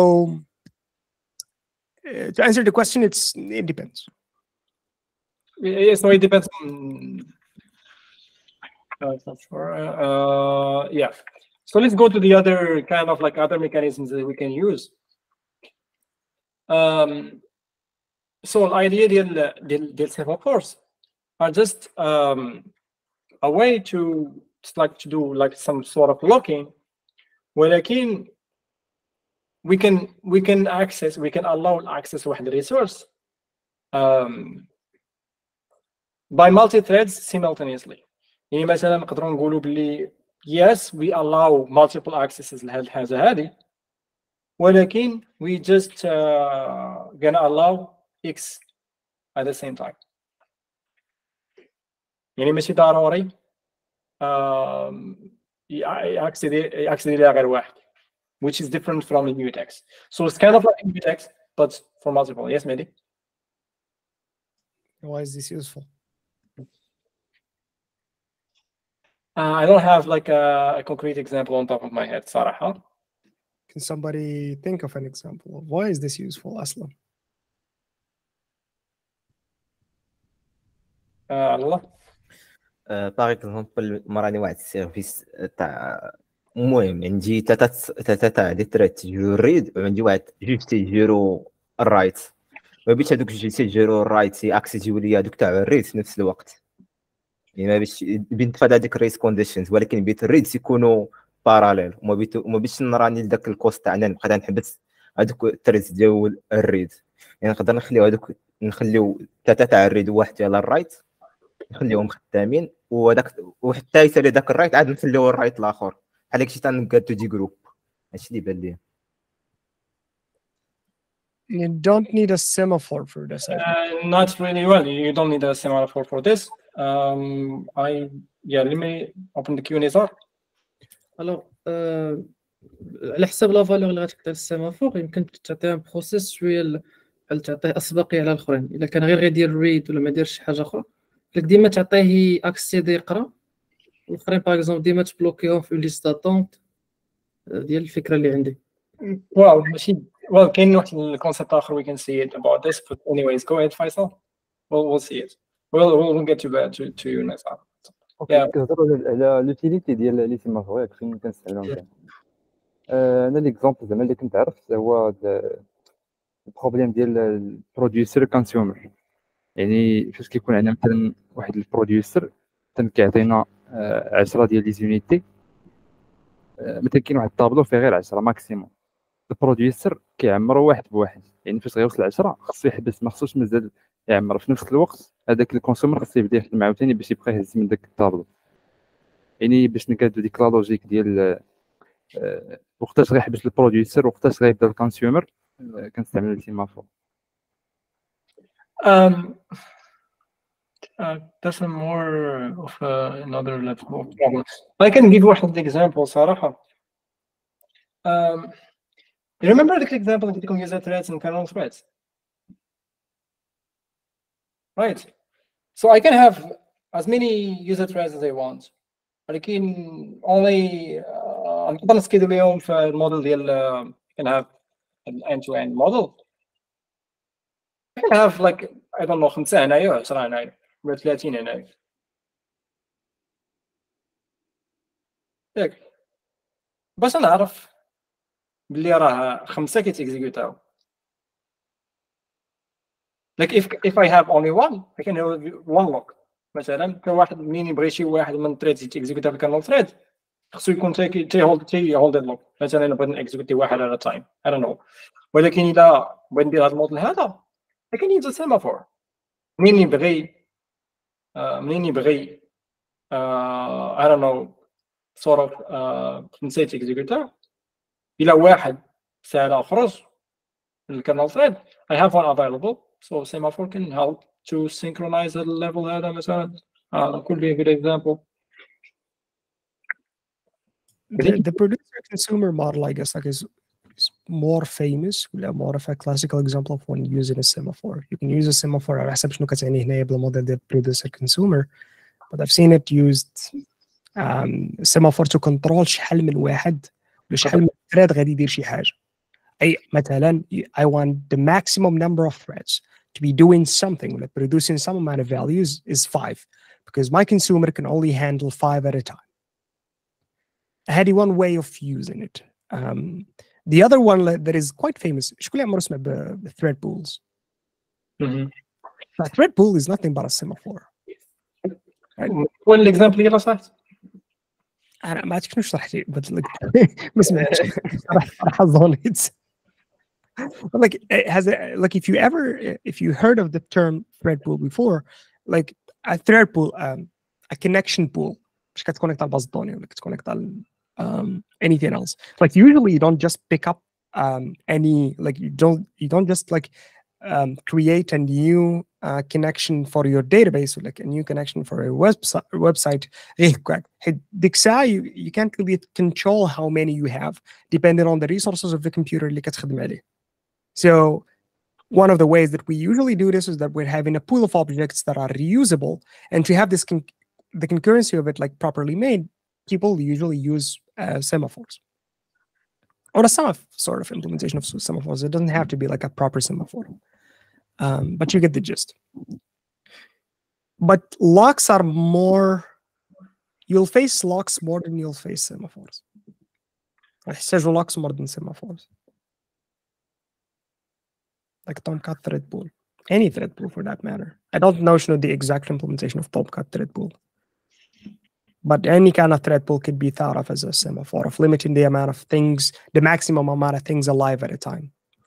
uh, to answer the question, it's it depends. Yes, no, it depends on. Uh, not sure. Uh, yeah. So let's go to the other kind of like other mechanisms that we can use. Um, so the idea of semaphores are just um, a way to like to do like some sort of locking, where again we can we can access we can allow access to the resource um, by multi-threads simultaneously. يعني مثلا نقدروا نقولوا باللي yes we allow multiple accesses لهذه الحاجه هذه ولكن we just uh, gonna allow x at the same time. يعني ماشي ضروري ياكسيدي ياكسيدي لها غير واحد which is different from the mutex. So it's kind of like mutex but for multiple. Yes, Mehdi? Why is this useful? Uh, I don't have like a, a concrete example on top of my head, صراحة. Can somebody think of an example? Why is this useful, Aslam? Uh, Allah. باغ اكزومبل مرة راني واحد السيرفيس تاع المهم عندي ثلاثة تاع دي تريت تيجيو الريد وعندي واحد جوج تيجيرو الرايت ما بيتش هذوك جوج تيجيرو الرايت اكسيتيو ليا هذوك تاع الريد في نفس الوقت. يعني ما بيتش بنتفادى هذيك الريس كونديشنز ولكن بيت الريدز يكونوا باراليل وما بيت وما بيتش نراني لذاك الكوست تاعنا نبقى نحبس هذوك التريدز ديال الريد. يعني نقدر نخليو هذوك نخليو ثلاثة تاع الريد وواحد ديال الرايت نخليهم خدامين وهذاك وحتى يسالي داك الرايت عاد نخليو الرايت الاخر بحال هكشي تنقادو دي جروب. هادشي اللي بان لي. You don't need a semaphore for this. Uh, not really well. You don't need a semaphore for this. Um, I yeah. Let me open the Q and A. Sir. Alors, على حسب لا فالور اللي غتعطي السيمافور يمكن تعطيها بروسيس شويه بحال تعطيه اسبقيه على الاخرين. الا كان غير غيدير ريد ولا ما ديرش شي حاجه اخرى لك ديما تعطيه اكسيدي يقرا والاخرين باغ اكزومبل ديما تبلوكيهم في ليست داتونت ديال الفكره اللي عندي. واو ماشي well كاين واحد الكونسيبت اخر we can see it about this but anyways go ahead Faisal. we'll we'll see it we'll we'll get you back to to you next time. اوكي كنهضروا على لوتيليتي ديال لي سيمافور ياك فين كنستعملوهم. انا ليكزامبل زعما اللي كنت عرفت هو البروبليم ديال البروديوسر كونسيومر. يعني فاش كيكون عندنا مثلا واحد البروديوسر مثلا كيعطينا عشرة ديال لي زونيتي، مثلا كاين واحد الطابلو فيه غير عشرة ماكسيموم، البروديوسر كيعمرو واحد بواحد، يعني فاش غيوصل عشرة خصو يحبس، ما خصوش مازال يعمر. في نفس الوقت هذاك الكونسومر خصو يبدا يخدم عاوتاني باش يبقى يهز من داك الطابلو. يعني باش نكادو ديك لا لوجيك ديال وقتاش غيحبس البروديوسر وقتاش غيبدا الكونسيومر، كنستعملوا السيمافور. Um, uh, that's a more of uh, another level of problem. I can give one example صراحة. Um, you remember the example of the user threads and kernel threads? Right. So I can have as many user threads as I want. ولكن only uh, نقدر نسكيدو ليهم في الموديل ديال uh, you can have an end-to-end model. I can have like I don't know خمسة هنايا عشرة هنايا ولا ثلاثين هنايا. ياك باش نعرف بلي راه خمسة كيتيكزيكوتاو. Like if if I have only one I can have one lock. مثلا كان واحد منين يبغي شي واحد من الثريدز يتيكزيكوتا في الكانال ثريد خصو يكون تي تي هولد تي هولد اللوك. مثلا انا بغيت نكزيكوتي واحد على تايم I don't know. ولكن الا بغيت ندير هذا الموديل هذا I can use a semaphore. منين يبغي منين يبغي I don't know sort of خمسة يتيكزيكوتا إلا واحد ساعة خرج من الكانال ثريد I have one available. So semaphore can help to synchronize the level هذا مثلا. Uh, could be a good example. The, the producer consumer model, I guess, like is, is more famous, more of a classical example of when using a semaphore. You can use a semaphore على حسب شنو كتعني هنا بالموديل ديال producer consumer, but I've seen it used um, semaphore to control شحال من واحد وشحال من thread غادي يدير شي حاجة. أي مثلا I want the maximum number of threads to be doing something, like producing some amount of values is five, because my consumer can only handle five at a time. I had one way of using it. Um, the other one that is quite famous, شكون اللي عمره سمع ب thread pools. A thread pool is nothing but a semaphore. وين الإكزامبل اللي صحت؟ أنا ما عرفتش شنو شرحتي but like ما سمعتش صراحة ظنيت. Like it has a, like if you ever if you heard of the term thread pool before, like a thread pool, um, a connection pool مش كتكونكت على الباز الدوني ولا كتكونكت على um, anything else. Like usually you don't just pick up um, any like you don't you don't just like um, create a new uh, connection for your database or like a new connection for a website website. You, you can't really control how many you have depending on the resources of the computer اللي كتخدم عليه. So one of the ways that we usually do this is that we're having a pool of objects that are reusable, and to have this con the concurrency of it like properly made, people usually use uh, semaphores or a some sort of implementation of semaphores. It doesn't have to be like a proper semaphore, um, but you get the gist. But locks are more, you'll face locks more than you'll face semaphores. يحتاجوا locks more than semaphores. Like Tomcat thread pool, any thread pool for that matter. I don't know the exact implementation of Tomcat thread pool, but any kind of thread pool could be thought of as a semaphore of limiting the amount of things, the maximum amount of things alive at a time.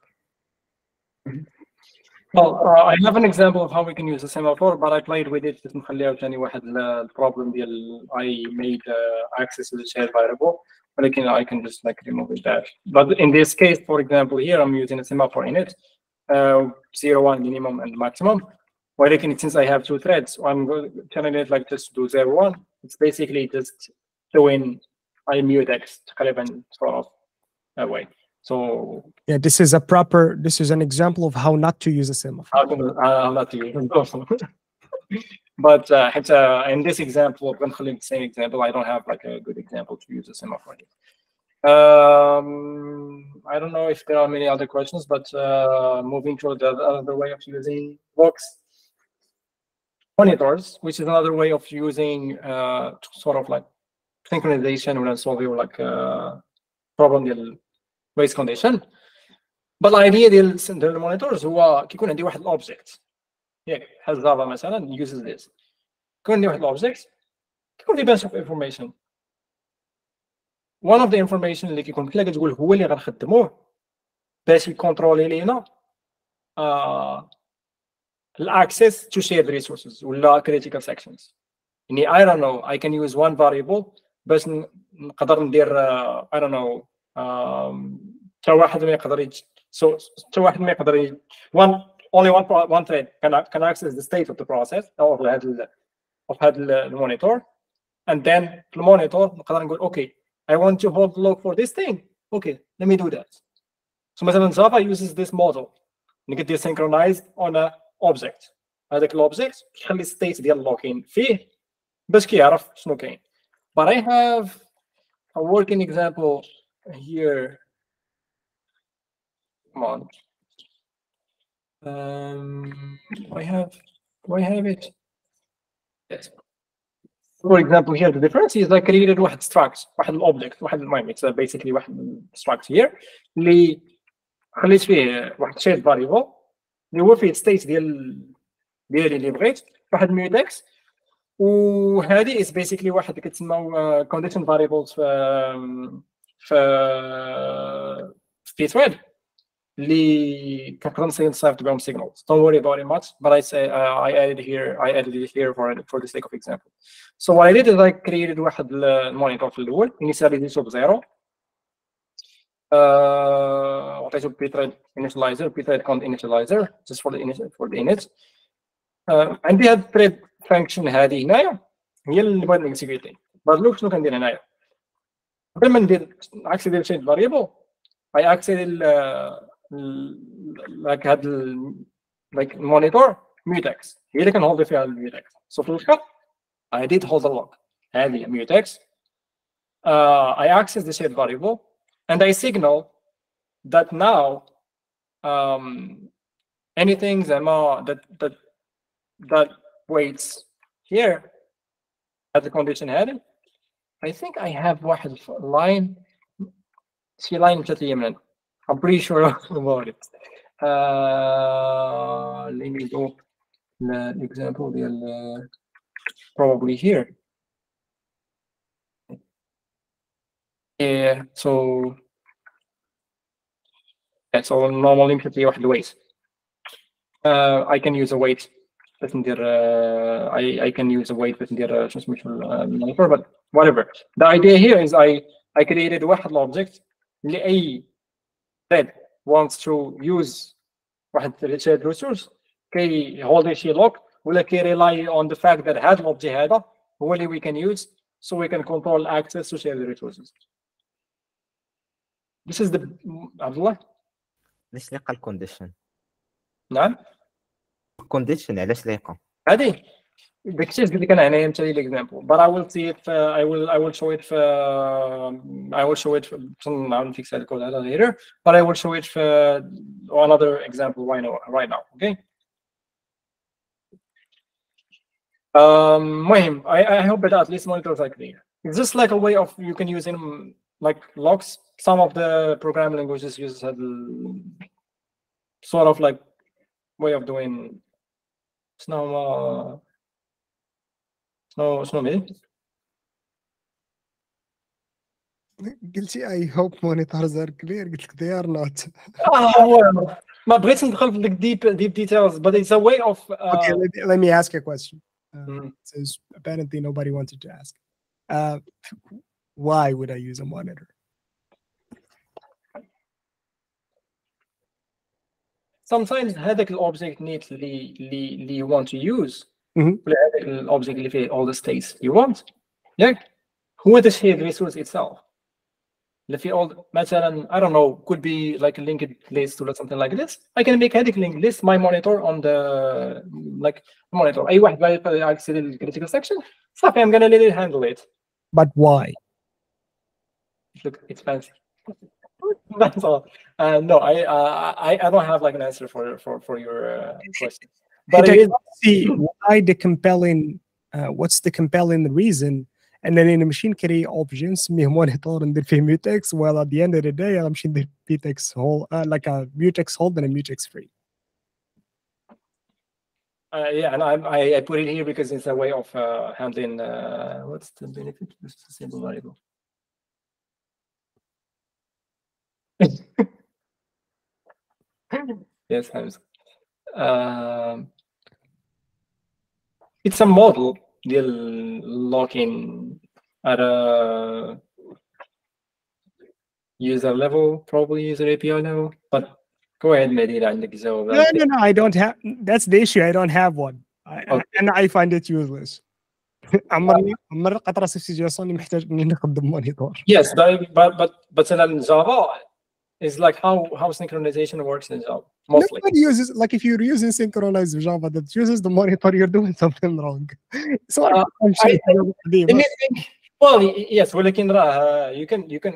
Well, uh, I have an example of how we can use a semaphore, but I played with it. باش نخليها عشان واحد البروبلم ديال I made uh, access to the shared variable, ولكن I can just like remove it that. But in this case, for example, here I'm using a semaphore in it. Uh, zero, one minimum and maximum. ولكن since I have two threads, I'm telling it like just do zero, one. It's basically just doing I mute X تقريبا sort of that way. So yeah, this is a proper. This is an example of how not to use a semaphore. How to, uh, not to use it. But uh, it's, uh, in this example, the same example, I don't have like a good example to use a semaphore. Um, I don't know if there are many other questions, but uh, moving to the other way of using blocks, monitors, which is another way of using uh, sort of like synchronization when I solve your like uh, problem ديال race condition. but الايديا ديال ديال المونيتورز هو كيكون عندي واحد الاوبجيكت ياك بحال جافا مثلا uses this. كيكون عندي واحد الاوبجيكت كيكون فيه bunch of information. one of the information اللي كيكون بحال كتقول هو اللي غنخدموه باش يكونترولي لينا آه الاكسس to shared resources ولا critical sections. يعني I don't know I can use one variable باش نقدر ندير uh, I don't know حتى um, واحد ما يقدر so حتى واحد ما يقدر one only one one thread can can access the state of the process of هذا of هذا المونيتور and then في المونيتور نقدر نقول okay I want to hold log for this thing okay let me do that. so مثلا Java uses this model اللي كدير synchronized on a object. هذاك الاوبجيكت كيخلي state ديال login فيه باش كيعرف شنو كاين. but I have a working example here. Come on. Um, I have, do I have it? Yes. For example, here the difference is I created واحد struct, واحد object, واحد المهم it's basically واحد struct here اللي خليت فيه واحد shared variable اللي هو فيه state ديال ديالي اللي بغيت واحد mutex وهذه is basically واحد كتسمى condition variables في في في thread اللي كنقدر نصيفط بهم signals. Don't worry about it much, but I say uh, I added here I added it here for for the sake of example. So what I did is I created واحد المونيتور في الأول initialized بزيرو وعطيته pthread initializer pthread count initializer just for the init for the init. uh, عندي هاد thread function هذه هنايا هي اللي بغيت نكسيكيوتي. بعد شنو كندير هنايا قبل ما ندير عكس ديال شي variable I access like هاد like monitor mutex هي اللي كنهولد فيها الميوتكس. so في الاخر I did hold a log هذه mutex. uh, I access the shared variable and I signal that now um, anything that that that waits here at the condition heading. I think I have واحد line شي line مشات لي يمنا. I'm pretty sure about it. Uh, let me go the example ديال uh, probably here. Yeah, so yeah, so normally مشات لي واحد wait. Uh, I can use a wait باش ندير uh, I I can use a wait باش ندير شنو سميتو المونيتور but whatever. The idea here is I I created واحد object اللي أي thread wants to use واحد shared resource كي hold شي lock ولا كي rely on the fact that هذا الobject هذا هو اللي we can use so we can control access to shared resources. This is the عبد الله. علاش لقى الكونديشن؟ نعم. الكونديشن علاش لقى؟ هذه داكشي اللي كان هنايا مثال الاكزامبل but I will see it uh, I will I will show it uh, I will show it نعاود نفيكس هذا الكود هذا later but I will show it for another example right now right now okay. um مهم I I hope that at least monitors are clear. It's just like a way of you can use in like logs. Some of the programming languages use that sort of like way of doing شنو uh, شنو شنو مي قلتي I hope monitors are clear قلت لك they are not. اه ما بغيتش ندخل في ديك deep deep details but it's a way of uh, okay let me, let me ask you a question uh, mm. Since apparently nobody wanted to ask uh, why would I use a monitor? sometimes هذاك الاوبجيكت نيت اللي اللي اللي you want to use ولا هذاك الاوبجيكت اللي فيه all the states you want ياك هو the shared resource itself اللي فيه all مثلا I don't know could be like a linked list or something like this. I can make هذيك linked list my monitor on the like monitor أي واحد بغى يأكسس ال critical section صافي I'm gonna let it handle it. But why? Look, it's fancy. That's all. Uh, no, I, uh, I I don't have like an answer for for for your uh, question. But I it is see why the compelling. Uh, what's the compelling reason انني نمشي نكري اوبجي نسميه مونيتور ندير فيه ميوتكس ولا دي اند داي غنمشي ندير بيتكس هول لايك ميوتكس هولد and mutex free. Uh, yeah, and I, I I put it here because it's a way of uh, handling uh, what's the benefit of a single variable. Yes, Hamza. Um, it's a model ديال locking at a user level, probably user A P I level. But go ahead, Medina, عندك جواب. No, no, no, I don't have. That's the issue. I don't have one, I, Okay. and I find it useless. عمرني عمر لقيت راسي في سيتياسيون اللي محتاج اني نخدم مونيتور. Yes, but but but but in Java is like how how synchronization works in Java mostly. Nobody uses, like, if you're using synchronized Java that uses the monitor, you're doing something wrong. So Uh, I'm I think- Anything, well, y- yes, ولكن راه you can you can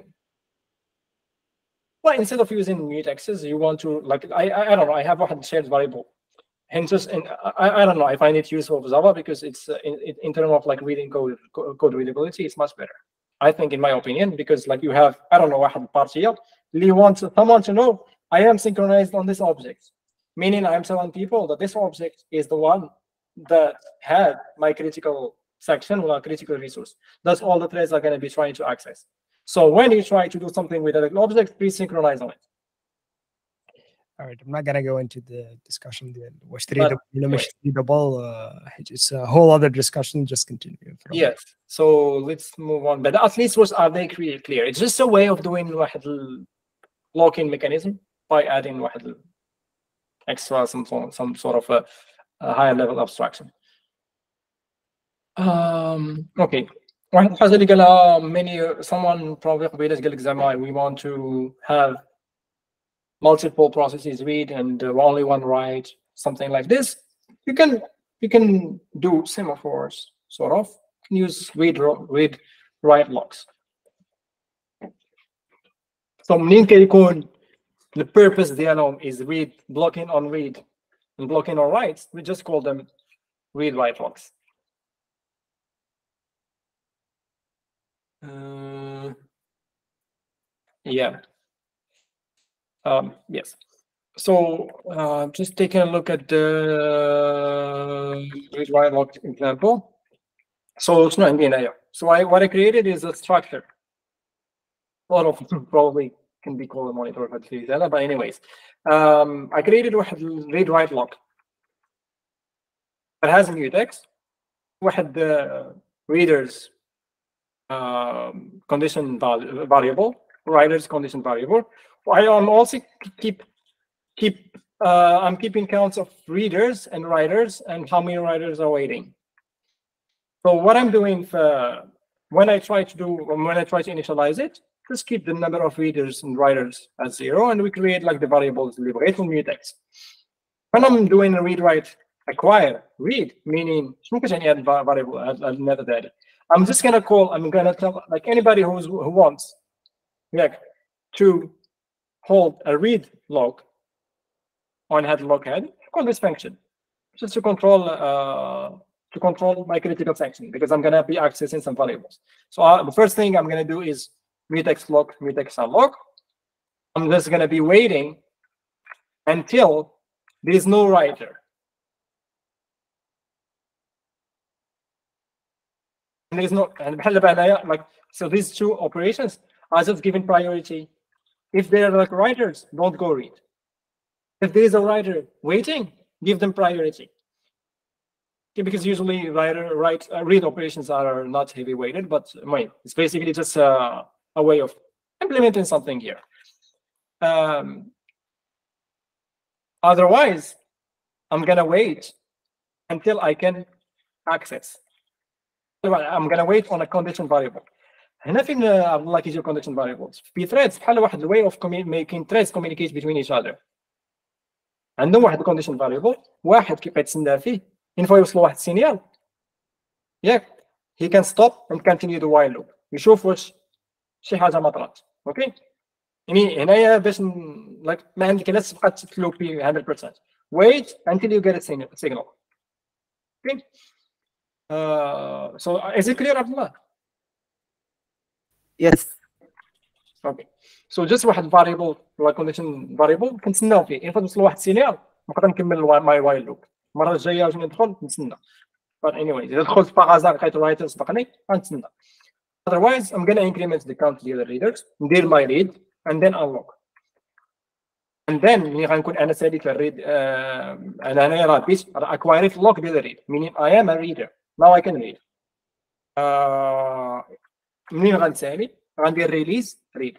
well, instead of using mutexes, you want to like I I, I don't know. I have one shared variable. Hence, just in I, I don't know. I find it useful for Java because it's uh, in in in terms of like reading code co- code readability, it's much better. I think, in my opinion, because like you have I don't know واحد party you want someone to know I am synchronized on this object, meaning I am telling people that this object is the one that had my critical section or critical resource. That's all the threads are going to be trying to access. So when you try to do something with an object, please synchronize on it. All right, I'm not gonna go into the discussion there. واش But readable ولا مش readable. uh, It's a whole other discussion. Just continue. from- Yes. So let's move on. But at least was are they clear? Clear. It's just a way of doing واحد ال- locking mechanism by adding واحد ال- extra some sort- some sort of a, a higher level abstraction. Um. Okay. واحد الحاجة اللي قالها many someone probably قبيلة قال لك زعما we want to have multiple processes read and uh, only one write, something like this. You can you can do semaphores sort of. You can use read ro- read write locks. So منين كيكون the purpose ديالهم is read blocking on read and blocking on writes, we just call them read write locks. Uh, yeah. Um, yes. So uh, just taking a look at the read write lock example. So it's not in here. So I, what I created is a structure. A lot of them probably can be called a monitor, but anyways, um, I created a read write lock. It has a mutex. واحد the readers um, condition val- variable, writers condition variable. I am also keep keep uh, I'm keeping counts of readers and writers and how many writers are waiting. So what I'm doing for, when I try to do when I try to initialize it, just keep the number of readers and writers at zero, and we create like the variables liberate from mutex. When I'm doing a read write acquire read, meaning شنو كتعني هاد variable هاد الميثود هادي. I'm just gonna call, I'm gonna tell like anybody who's who wants like to hold a read log on head log head, call this function just to control uh, to control my critical section because I'm gonna be accessing some variables. So uh, the first thing I'm gonna do is mutex log mutex unlock. I'm just gonna be waiting until there is no writer. And there is no and like so these two operations are just given priority. If there are like writers, don't go read. If there is a writer waiting, give them priority. Okay, because usually writer write uh, read operations are not heavy weighted, but wait, it's basically just uh, a way of implementing something here. Um, otherwise, I'm gonna wait until I can access. I'm gonna wait on a condition variable. هنا فين الله كيجيو condition variables في threads بحال واحد the way of making threads communicate between each other. عندهم واحد condition variable واحد كيبقى يتسنى فيه ينفع يوصل لواحد السينيال ياك he can stop and continue the while loop يشوف واش شي حاجه ما طرات اوكي يعني هنايا باش like ما عندك لا تبقى تلوبي one hundred percent wait until you get a signal okay uh, so is it clear Abdullah? يس اوكي سو جست واحد فاريبل ولا كونديشن فاريبل كنتسناو فيه الا توصل لواحد السينيال نقدر نكمل ماي وايل لوب المره الجايه واش ندخل نتسنى but anyway اذا دخلت باغازار لقيت رايتر سبقني غنتسنى otherwise I'm gonna increment the count ديال الريدرز ندير my read and then unlock and then ملي غنكون انا ساليت الريد آه انا هنايا راه بيت اكوايريت لوك ديال الريد meaning I am a reader now I can read آه منين غنسالي غندير ريليز ريد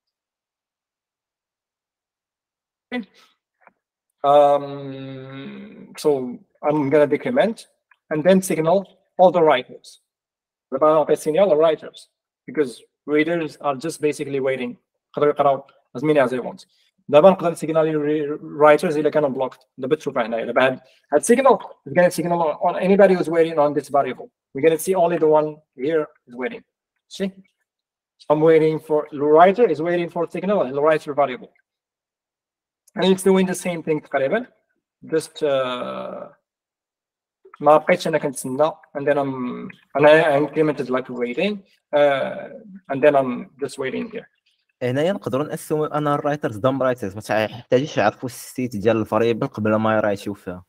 um so I'm gonna decrement and then signal all the writers about the signal the writers because readers are just basically waiting يقدروا يقراو as many as they want دابا نقدر نسيجنالي writers الا كانوا blocked دابا تشوف هنايا دابا هاد هاد signal is gonna signal on anybody who's waiting on this variable we're gonna see only the one here is waiting see I'm waiting for the writer is waiting for signal and the writer variable and it's doing the same thing تقريبا just uh, ما بقيتش انا كنتسنى and then I'm انا incremented like waiting uh, and then I'm just waiting here هنايا نقدروا نقسموا انا الرايترز دام رايترز ما تحتاجيش يعرفوا السيت ديال الفاريبل قبل ما يرايتيو فيها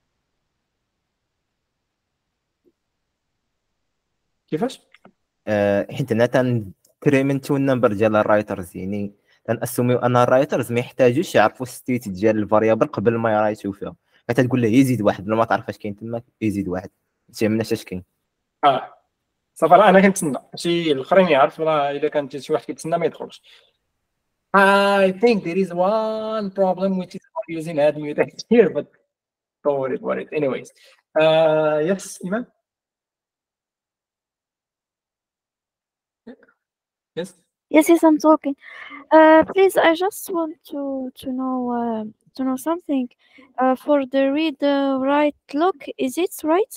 كيفاش أه حيت انا تنكريمنتو النمبر ديال الرايترز يعني تنقسموا انا الرايترز ما يحتاجوش يعرفوا السيت ديال الفاريبل قبل ما يرايتيو فيها كتقول له يزيد واحد بلا ما تعرف اش كاين تما يزيد واحد تيهمناش اش كاين اه صافي انا كنتسنى شي الاخرين يعرف راه الا كان شي واحد كيتسنى ما يدخلش I think there is one problem which is using add mutex here but don't worry about it anyways uh yes Iman yes Yes, yes, I'm talking. Uh, please, I just want to to know uh, to know something. Uh, for the read uh, write look, is it right?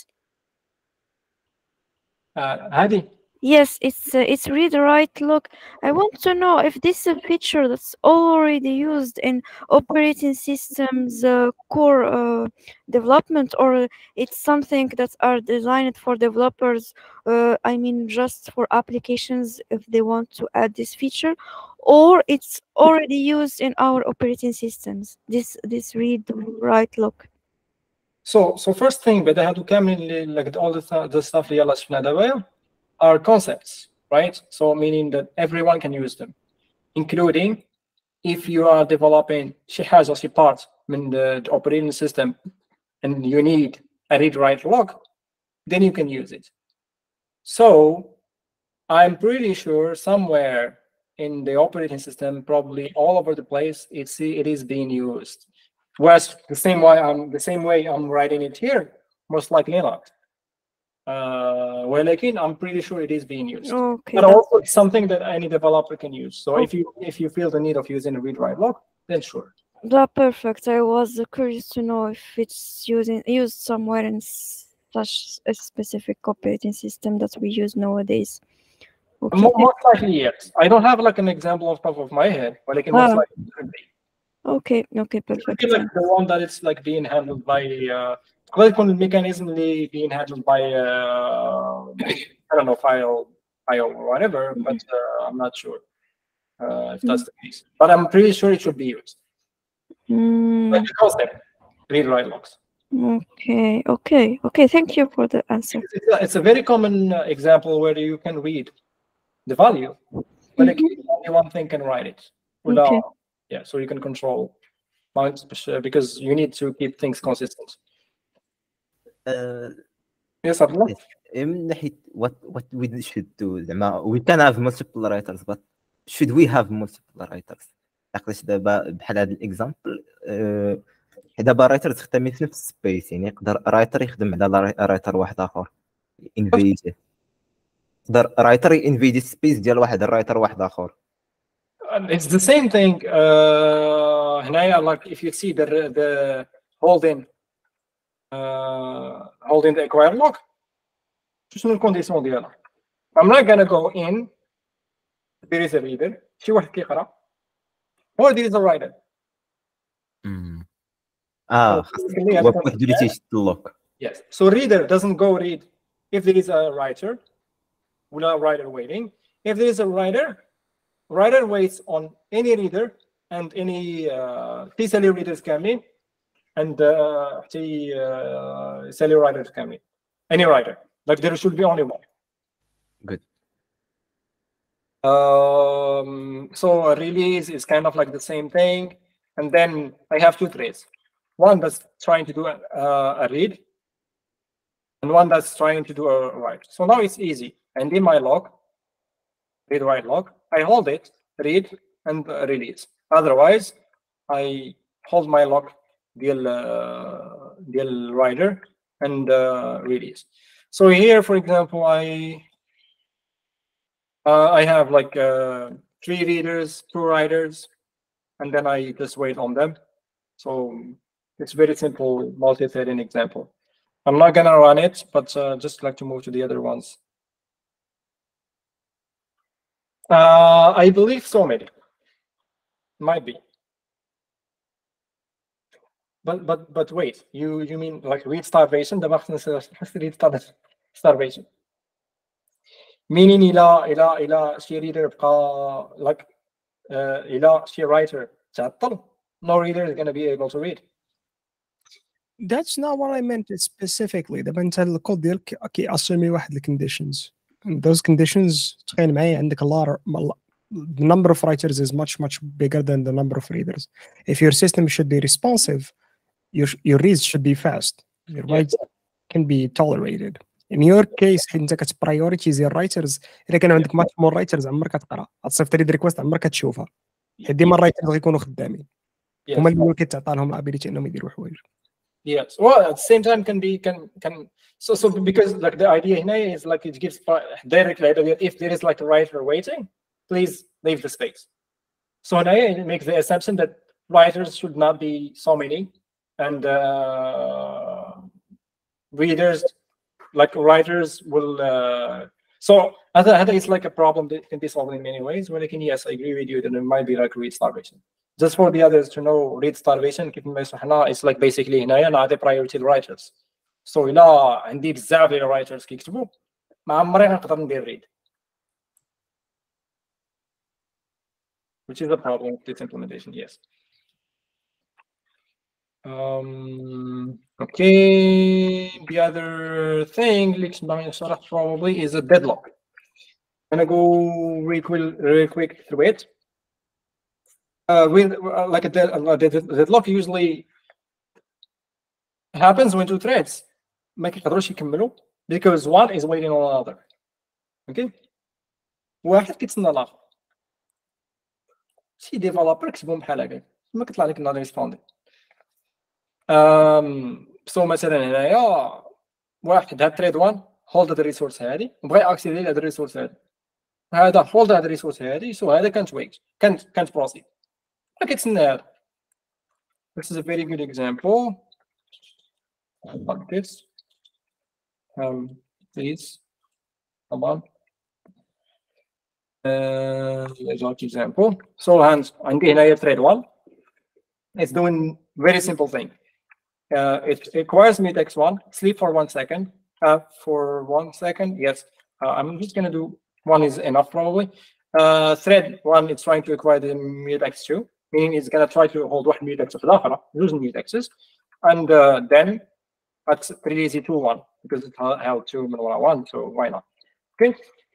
Uh, Hadi. Yes, it's uh, it's read write look. I want to know if this is a feature that's already used in operating systems uh, core uh, development, or it's something that are designed for developers. Uh, I mean, just for applications if they want to add this feature, or it's already used in our operating systems. This this read write look. So so first thing, but I have to come in like all the th the stuff اللي يلا شفنا دابا are concepts, right? So meaning that everyone can use them, including if you are developing شي حاجة شي part من the, the operating system and you need a read-write log, then you can use it. So I'm pretty sure somewhere in the operating system, probably all over the place, it's it is being used. Whereas the same way I'm the same way I'm writing it here, most likely not. Uh, well, again, I'm pretty sure it is being used. Okay. But also it's something that any developer can use. So okay. if you if you feel the need of using a read-write log, then sure. That's perfect. I was curious to know if it's using used somewhere in such a specific operating system that we use nowadays. Okay. Most likely, yes. I don't have like an example off the top of my head, but it can most ah. likely could be. Okay. Okay. Perfect. Like the one that it's like being handled by. Uh, the mechanism being handled by uh, I don't know file file or whatever, but uh, I'm not sure uh, if that's the case. But I'm pretty sure it should be used. Mm. Like the concept, read-write logs. Okay, okay, okay. Thank you for the answer. It's a, it's a very common uh, example where you can read the value, but mm-hmm. again, only one thing can write it. Without, okay. Yeah, so you can control mounts because you need to keep things consistent. Uh, yes, Abdullah. من ناحية what what we should do زعما we can have multiple writers but should we have multiple writers عقلت دابا بحال هذا الاكزامبل دابا رايتر تخدمي في نفس السبيس يعني يقدر رايتر يخدم على رايتر واحد اخر انفيدي يقدر رايتر انفيدي السبيس ديال واحد الرايتر واحد اخر. It's the same thing uh, هنايا like if you see the the holding Uh, holding the acquire log. شنو الكونديسيون ديالها؟ I'm not gonna go in. There is a reader. شي واحد كيقرا. Or there is a writer. Mm. Ah, واحد اللي تيشد اللوك. Yes. So reader doesn't go read if there is a writer. ولا writer waiting. if there is a writer, writer waits on any reader and any uh, T-cellular readers come in, and uh, T-cellular uh, writers come in. Any writer, like there should be only one. Good. Um, so a release is kind of like the same thing, and then I have two threads. One that's trying to do a, uh, a read, and one that's trying to do a write. So now it's easy. And in my log, read write log, I hold it, read, and uh, release. Otherwise, I hold my log, deal, uh, deal writer, and uh, release. So here, for example, I uh, I have like uh, three readers, two writers, and then I just wait on them. So it's very simple multi-threading example. I'm not gonna run it, but uh, just like to move to the other ones. Uh, I believe so, maybe. Might be. But but but wait, you you mean like read starvation? The read starvation. Meaning إلى إلى إلى شي reader بقى like uh, إلى شي writer تعطل, no reader is gonna be able to read. That's not what I meant specifically. دابا انت الكود ديالك كيأسومي واحد الكونديشنز. And those conditions تخيل معايا عندك a lot of, the number of writers is much much bigger than the number of readers. If your system should be responsive, your your reads should be fast. Your writes can be tolerated. In your case انت كتبرايورتيزي الرايترز. الا كان عندك much more writers عمرك كتقرا، غتصيفط لي ريكويست عمرك كتشوفها. حيت ديما الرايترز غيكونوا خدامين. هما اللي كيتعطى لهم الابيليتي انهم يديروا حوايج. Yes. Well, at the same time, can be can can so so because like the idea here is like it gives directly if there is like a writer waiting, please leave the space. So now it makes the assumption that writers should not be so many, and uh, readers like writers will. Uh, so that is like a problem that can be solved in many ways. When I can, yes, I agree with you that it might be like read starvation. Just for the others to know, read starvation كيف ما يصحنا it's like basically هنايا نعطي priority to writers. So إلا عندي بزاف ديال writers كيكتبوا ما عمري غنقدر ندير read. Which is a problem with this implementation, yes. Um, okay, the other thing probably is a deadlock. I'm gonna go real quick, real quick through it. Uh, with uh, like a, dead, a deadlock usually happens when two threads make يكملوا because one is waiting on another. Okay. واحد كيتسنى الاخر. شي ديفلوبر كتبهم بحال هكا ما كيطلع لك نون ريسبوندي. um so مثلا هنايا واحد هاد تريد واحد هولد هاد الريسورس هادي وبغى اكسيدي لهاد الريسورس هادي. هذا هولد هاد الريسورس هادي سو هذا كانت ويت كانت كانت بروسيد. كيتسنى هذا. This is a very good example. Like this. Um, please, come on. Uh, let's example. So, hands. عندي هنا thread one. It's doing very simple thing. Uh, it requires mutex one. Sleep for one second. Uh, for one second. Yes. Uh, I'm just gonna do one is enough probably. Uh, thread one. It's trying to acquire the mutex two. Meaning it's gonna try to hold one mutex of الآخرة using mutexes, and uh, then that's pretty easy to one because it's held two من ورا one, so why not? Okay.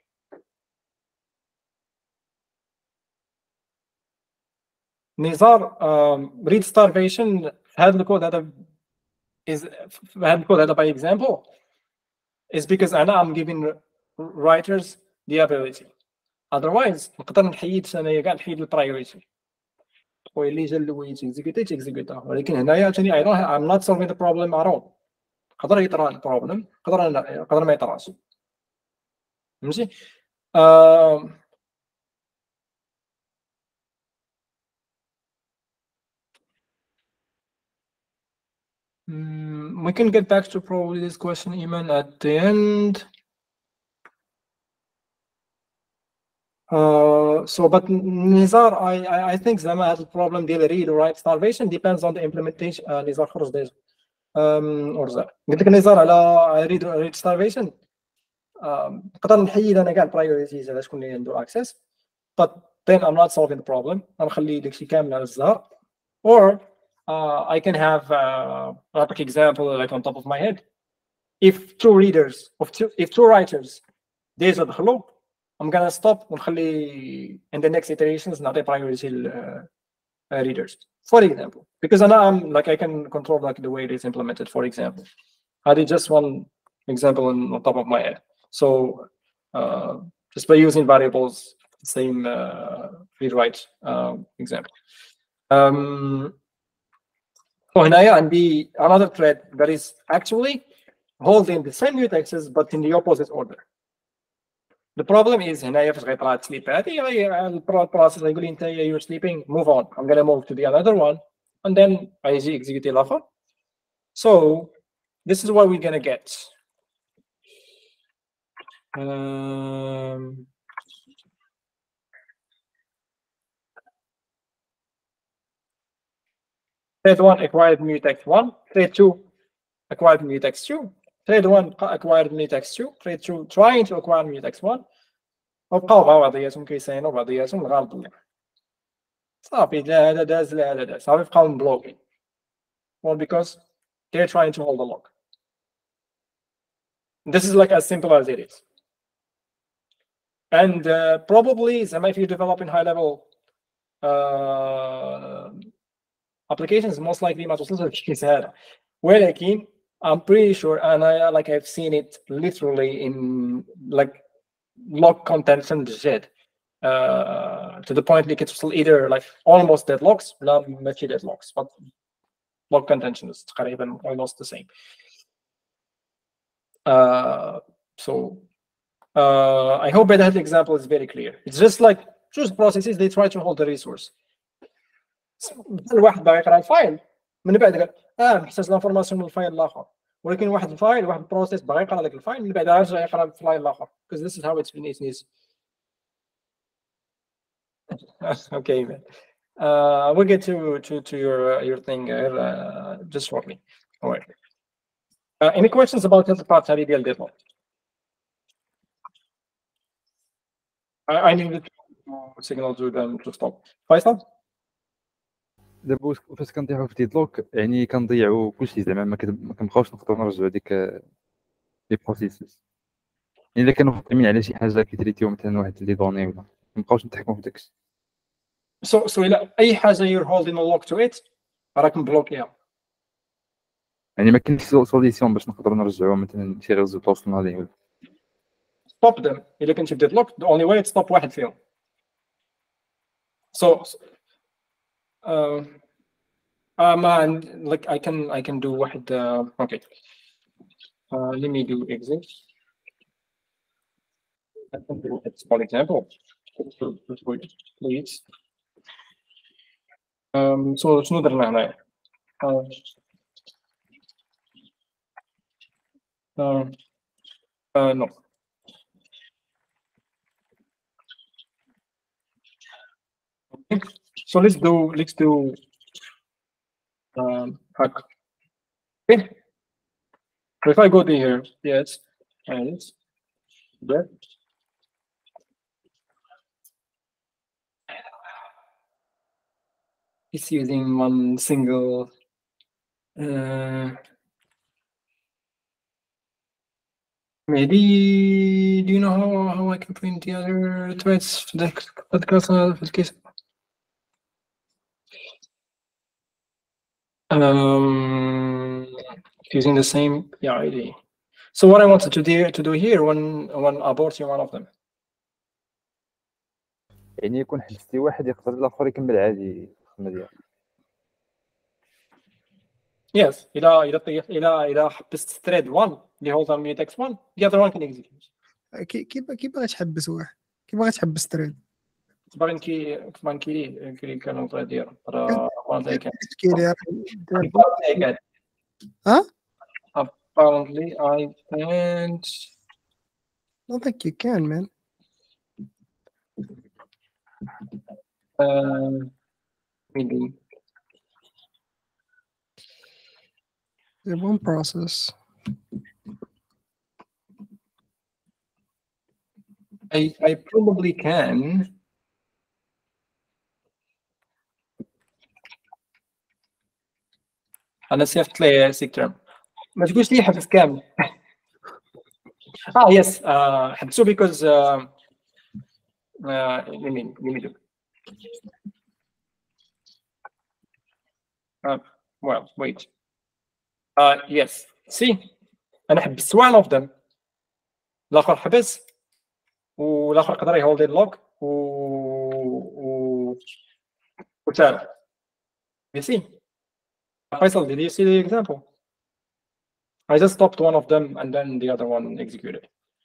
نزار um, read starvation هذا الكود هذا is هذا الكود هذا by example is because أنا I'm giving writers the ability. Otherwise نقدر نحيد أنا كاع نحيد البرايوريتي. واللي جا اللي execute execute ولكن هنايا ثاني I don't I'm not solving the problem at all. قدر يطرا البروبلم قدر قدر ما يطراش. ماشي؟ um, we can get back to probably this question Iman at the end. Uh, so, but Nizar, I, I, I think Zama has a problem deal read or write starvation depends on the implementation. Uh, Nizar خرج دايز. Um, or that. قلت لك Nizar على read read starvation. نقدر نحيد انا كاع البرايوريتيز على شكون اللي عنده اكسس but then I'm not solving the problem. غنخلي داكشي كامل على الزهر. Or uh, I can have uh, another example like on top of my head. If two readers of two if two writers ديجا دخلوا I'm gonna stop ونخلي in the next iterations نعطي priority ل uh, readers. For example, because I know I'm like I can control like the way it is implemented. For example, I did just one example on, on top of my head. So uh, just by using variables, same uh, read write uh, example. Um, so here عندي another thread that is actually holding the same mutexes but in the opposite order. The problem is هنايا فاش غيطرا السليب هادي البروسيس غيقول لي انت you're sleeping, move on. I'm gonna move to the another one and then غيجي execute الاخر. So this is what we're gonna get. Um, thread one acquired mutex one, thread two acquired mutex two, thread one acquired mutex two, thread two trying to acquire mutex one. وبقاو مع بعضياتهم كيساينوا بعضياتهم لغايه الضياع. صافي لا هذا داز لا هذا داز صافي بقاو مبلوكين. Well, because they're trying to hold a lock. This is like as simple as it is. And uh, probably if you develop in high level uh, applications, most likely ما توصلش للكيس هذا. ولكن I'm pretty sure, and I like I've seen it literally in like log contention جد uh, to the point اللي كتوصل either like almost deadlocks ولا ماشي deadlocks, but log contention is تقريبا almost the same. Uh, so uh, I hope that example is very clear. It's just like choose processes, they try to hold the resource. الواحد باغي يقرا الفايل من بعد قال اه محتاج الانفورماسيون من الفايل الاخر, ولكن واحد الفايل واحد البروسيس باغي يقرا داك الفايل من بعد يرجع يقرا الفايل الاخر, because this is how it's been is. Okay, man. Uh, we'll get to to to your uh, your thing uh, just shortly. All right. Uh, any questions about the part هذه ديال deadlock? I I need to signal to them to stop. فيصل؟ دابا فاش كنطيحوا في ديدلوك يعني كنضيعوا كلشي زعما ما كنبقاوش نقدروا نرجعوا ديك لي بروسيسز. الا كانوا خدامين على شي حاجه كيتريتيو مثلا واحد لي دوني ولا ما نبقاوش نتحكموا في داكشي. So so الى اي حاجه you're holding a lock to it راك مبلوكيها. يعني ما كاينش سوليسيون باش نقدروا نرجعوا مثلا شي ريزولت وصلنا ليه. Stop them. الا كنت في deadlock the only way to stop واحد فيهم. So Uh, uh, man, like I can, I can do واحد. Uh, okay. Uh, let me do exit. I can do a small example. Please. Um, so شنو درنا هنايا؟ Uh, uh, uh, no. Okay. So let's do let's do um, hack. Okay. So if I go to here, yes, and there. It's using one single. Uh, maybe do you know how how I can print the other threads for the podcast for the case? Um, using the same P I D. So what I wanted to do to do here when when aborting one of them. يعني يكون حبستي واحد يقدر الاخر يكمل عادي الخدمه ديالو. Yes, إذا إذا طيح إذا إذا حبست thread one اللي هو ضمن mutex one, the other one can execute. كي كي كي باغي تحبس واحد كي باغي تحبس thread. باغي كي باغي كي كي كانوا thread ديالهم راه واضح كان. ها؟ Apparently I can't. I don't think you can, man. Uh, maybe. The one process. I I probably can. انا صيفط لي سيكتور ما تقولش لي حبس كامل. اه يس حبسو because uh, uh, let me let me do uh, well wait uh, yes see انا حبست one of them الاخر حبس والاخر قدر يهولد اللوك و و وتعرف you see Faisal, did you see the example? I just stopped one of them and then the other one executed.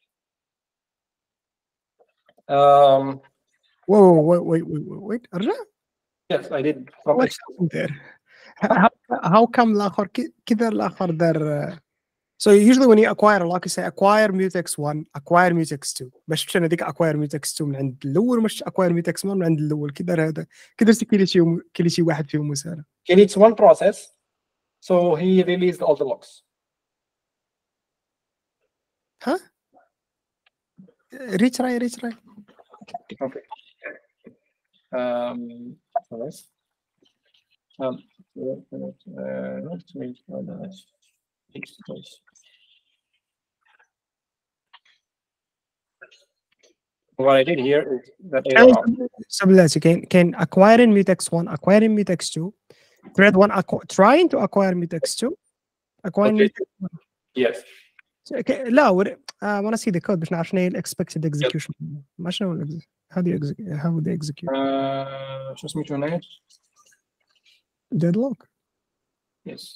Um, whoa, wait, wait, wait, wait, wait. أرجع? Yes, I did. From What happened there? How, how come الآخر كذا الآخر there? So usually when you acquire a lock, you say acquire mutex one, acquire mutex two. باش مشان هذيك acquire mutex two من عند الأول مش acquire mutex one من عند الأول كذا هذا كذا كل شيء كل شيء واحد فيهم مسألة. He needs one process, so he released all the locks. Huh? Retry, retry. Okay. Um, nice. Um, uh, let's make uh, what I did here is that I can can acquiring mutex one, acquiring mutex two, thread one trying to acquire mutex two, acquiring okay. mutex one. Yes. Okay. لا I want to see the code باش نعرف شنو هي expected execution. ما شنو how do you execute how would they execute? Uh, شو سميتو هنا؟ Deadlock. Yes.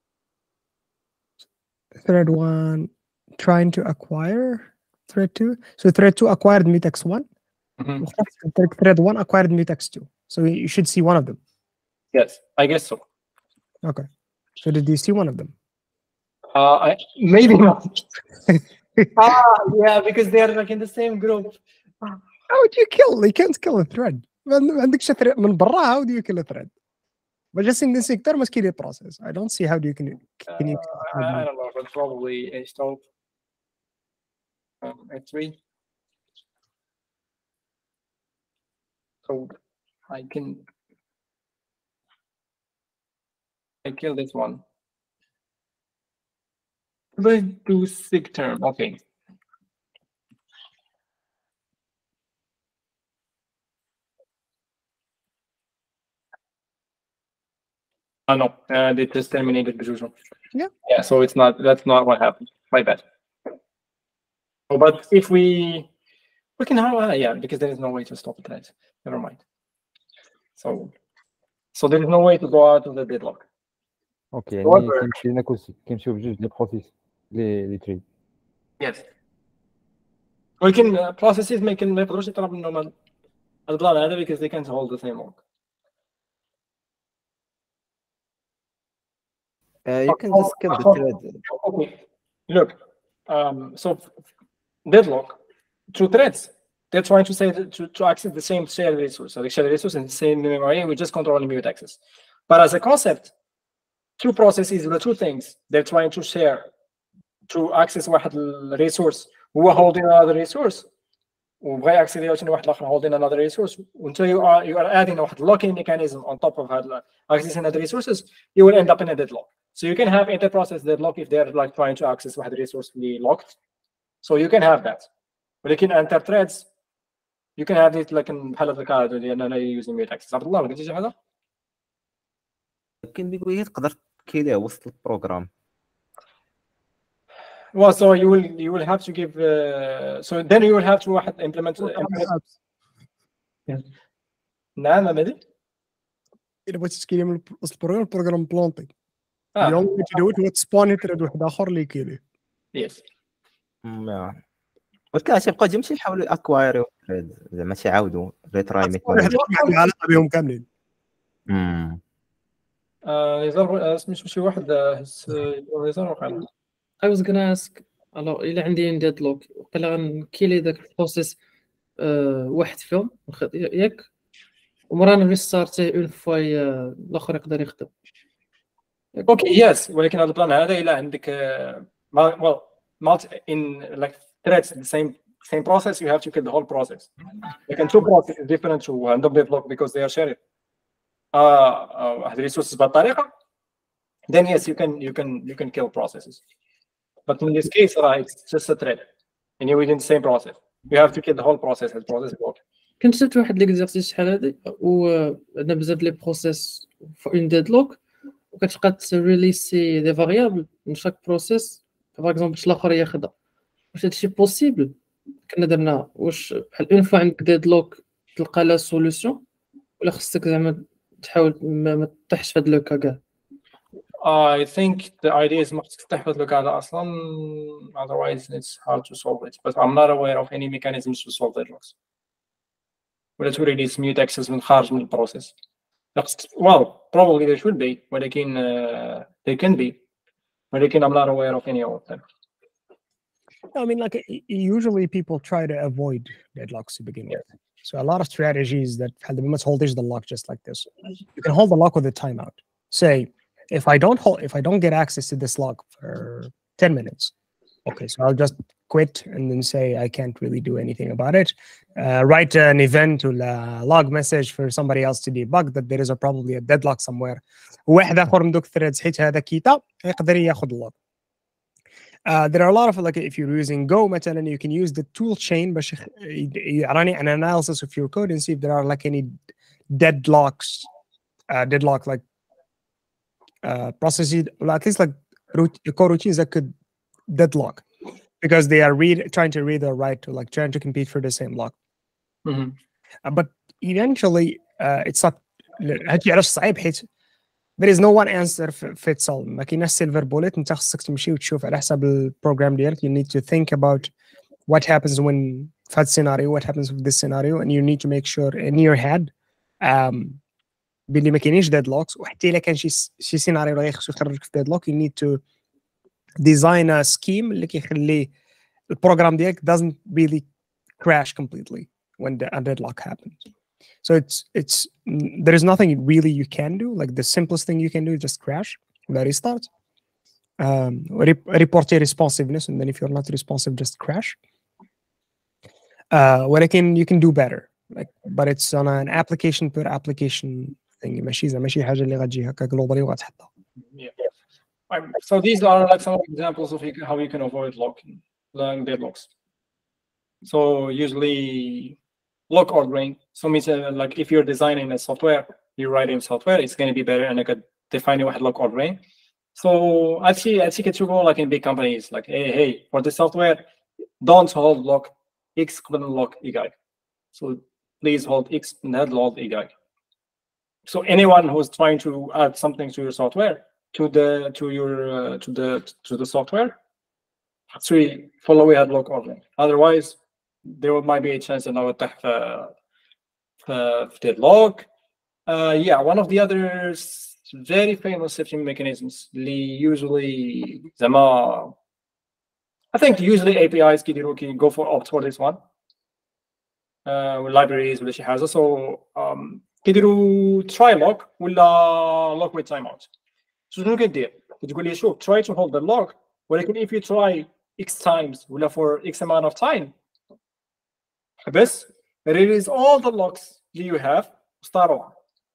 Thread one trying to acquire thread two. So thread two acquired mutex one. Mm-hmm. Thread one acquired mutex two. So you should see one of them. Yes, I guess so. Okay. So did you see one of them? Uh, I, maybe not. ah, yeah, because they are like in the same group. How would you kill? You can't kill a thread. ما عندكش thread من برا. How do you kill a thread? But just in this sector must kill a process. I don't see how do you can. can you uh, I, I don't know, but probably a stop. Um, a three. So I can I kill this one. Let's do sig term. Okay. Oh no, uh, they just terminated Bejujon. Yeah. Yeah, so it's not that's not what happened. My bad. Oh, but if we we can have uh, yeah, because there is no way to stop it. Never mind. So so there is no way to go out of the deadlock. اوكي يعني كيمشي لنا كلشي كيمشيو بجوج لي بروسيس لي لي تريد. Yes. ولكن processes ما يمكن ما يقدروش يطلب منهم البلان هذا because they can't hold the same lock. Uh, you can just skip the thread. Okay. Look, um, so deadlock through threads, they're trying to say to, to access the same shared resource. So the shared resource in the same memory, we just control the mute access. But as a concept, two processes, the two things they're trying to share to access واحد resource هو holding another resource وبغى يأكسيدي عاوتاني واحد الآخر holding another resource وانت you are you are adding واحد locking mechanism on top of هاد accessing other resources, you will end up in a deadlock. So you can have inter-process deadlock if they're like trying to access واحد resource اللي locked. So you can have that. ولكن inter threads you can have it like بحال هاد الكارد ديال أنا using mute access. عبد الله قلتي شي حاجة؟ يمكن بيقول لي تقدر تكيليه وسط البروغرام. Well, so you will you will have to give. Uh, so then you will have to implement. implement. Yeah. نعم مهدي. إذا بغيتي تكيلي من وسط البروغرام البروغرام بلونتي. آه. اليوم اللي تدوت هو تسبوني ثريد واحد آخر اللي يكيلي. Yes. نعم. ولكن عشان يبقى يمشي يحاولوا اكوايريو ثريد زعما تيعاودوا ريتراي ميكانيزم. هذا علاقة بهم كاملين. امم. آه يزار اسمه شي واحد يزار وقال. I was gonna ask alors إلا عندي ديدلوك وقيلا غنكيلي داك البروسيس أه واحد فيهم ياك ومرانا ريستارتيه اون فوا الاخر يقدر يخدم. اوكي يس ولكن هذا البلان هذا الا عندك well not in like threads the same same process, you have to kill the whole process. You can two processes different to عندهم develop because they are shared. Uh, uh, resources بهالطريقة, then yes, you can you can you can kill processes. But in this case, uh, it's just a thread, and you're within the same process. You have to kill the whole process as process block. كنت شفت واحد ليكزارسيس شحال هادي وعندنا بزاف لي بروسيس في اون ديدلوك وكتبقى تريليسي دي فاريابل من شاك بروسيس باغ اكزومبل باش الاخر ياخذها. واش هادشي بوسيبل؟ كنا درنا واش بحال اون فوا عندك ديدلوك تلقى لا سوليوشن ولا خصك زعما تحاول ما تطيحش في هاد لو كا كاع؟ I think the idea is ما خصك تطيح في هاد لو كا هذا اصلا, otherwise it's hard to solve it. But I'm not aware of any mechanisms to solve deadlocks. ولا to release mute access من خارج من البروسيس. Well, probably there should be, ولكن uh, they can be, ولكن I'm not aware of any of them. I mean, like usually people try to avoid deadlocks to begin with. So a lot of strategies that have the moment hold the lock just like this. You can hold the lock with a timeout. Say, if I don't hold, if I don't get access to this lock for ten minutes, okay, so I'll just quit and then say I can't really do anything about it. Uh, write an event or a log message for somebody else to debug that there is a probably a deadlock somewhere. واحد آخر من دوك threads حيت هذا كيتا يقدر ياخذ اللوك. Uh, there are a lot of, like, if you're using Go مثلا, you can use the tool chain باش يعطيني an analysis of your code and see if there are like any deadlocks, uh, deadlock like uh, processes, or at least like root, coroutines that could deadlock because they are read trying to read or write to like trying to compete for the same lock. Mm-hmm. Uh, but eventually, uh, it's not. هادشي علاش صعيب حيت there is no one answer fits all. ما كايناش silver bullet. انت خصك تمشي وتشوف على حسب البروجرام ديالك. You need to think about what happens when في هاد scenario, what happens with this scenario, and you need to make sure in your head um, باللي ما كاينينش deadlocks. وحتى إلا كان شي شي سيناريو اللي خصو يخرجك في deadlock, you need to design a scheme اللي كيخلي البروجرام ديالك doesn't really crash completely when the a deadlock happens. So it's it's there is nothing really you can do. Like the simplest thing you can do is just crash, restart, um, report your responsiveness, and then if you're not responsive, just crash. Uh, what I can you can do better, like, but it's on an application per application thing. ماشي ماشي حاجة اللي غتجي هكا globally وغتحطها. Yeah. So these are like some examples of how you can avoid locking, deadlocks. So usually lock ordering. So means uh, like if you're designing a software, you're writing software, it's going to be better and I could define what lock ordering. So actually, I think it should go like in big companies, like hey, hey, for the software, don't hold lock X lock Y. So please hold X and head lock Y. So anyone who's trying to add something to your software, to the to your uh, to the to the software, actually follow head lock ordering. Otherwise, there might be a chance that I would have uh, uh, deadlock. Uh, yeah, one of the other very famous safety mechanisms, usually, I think usually A P Is can go for opt for this one. Uh, libraries ولا شي حاجة. So um, كيديروا try lock ولا lock with timeout. So شنو كدير؟ كتقول لي شوف try to hold the lock, ولكن if you try X times ولا for X amount of time, بس release all the locks that you have, start over.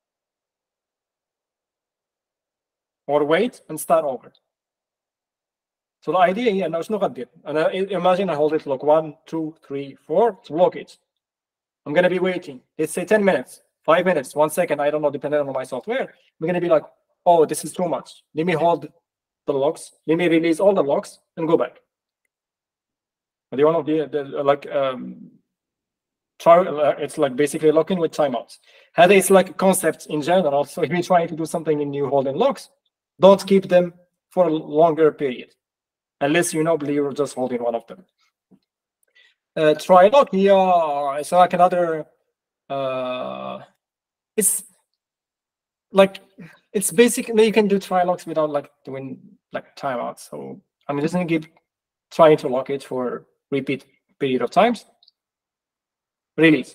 Or wait and start over. So the idea here now is not good. And I imagine I hold it lock one, two, three, four, to lock it. I'm gonna be waiting. Let's say ten minutes, five minutes, one second, I don't know, depending on my software. I'm gonna be like, oh, this is too much. Let me hold the locks, let me release all the locks and go back. But the one of the, the like um try uh, it's like basically locking with timeouts. Had it's like concepts in general. So if you're trying to do something and you holding locks, don't keep them for a longer period, unless you know you're just holding one of them. Uh, try lock, yeah, it's like another. Uh, it's like it's basically you can do try locks without like doing like timeouts. So I'm just gonna keep trying to lock it for repeat period of times. Release.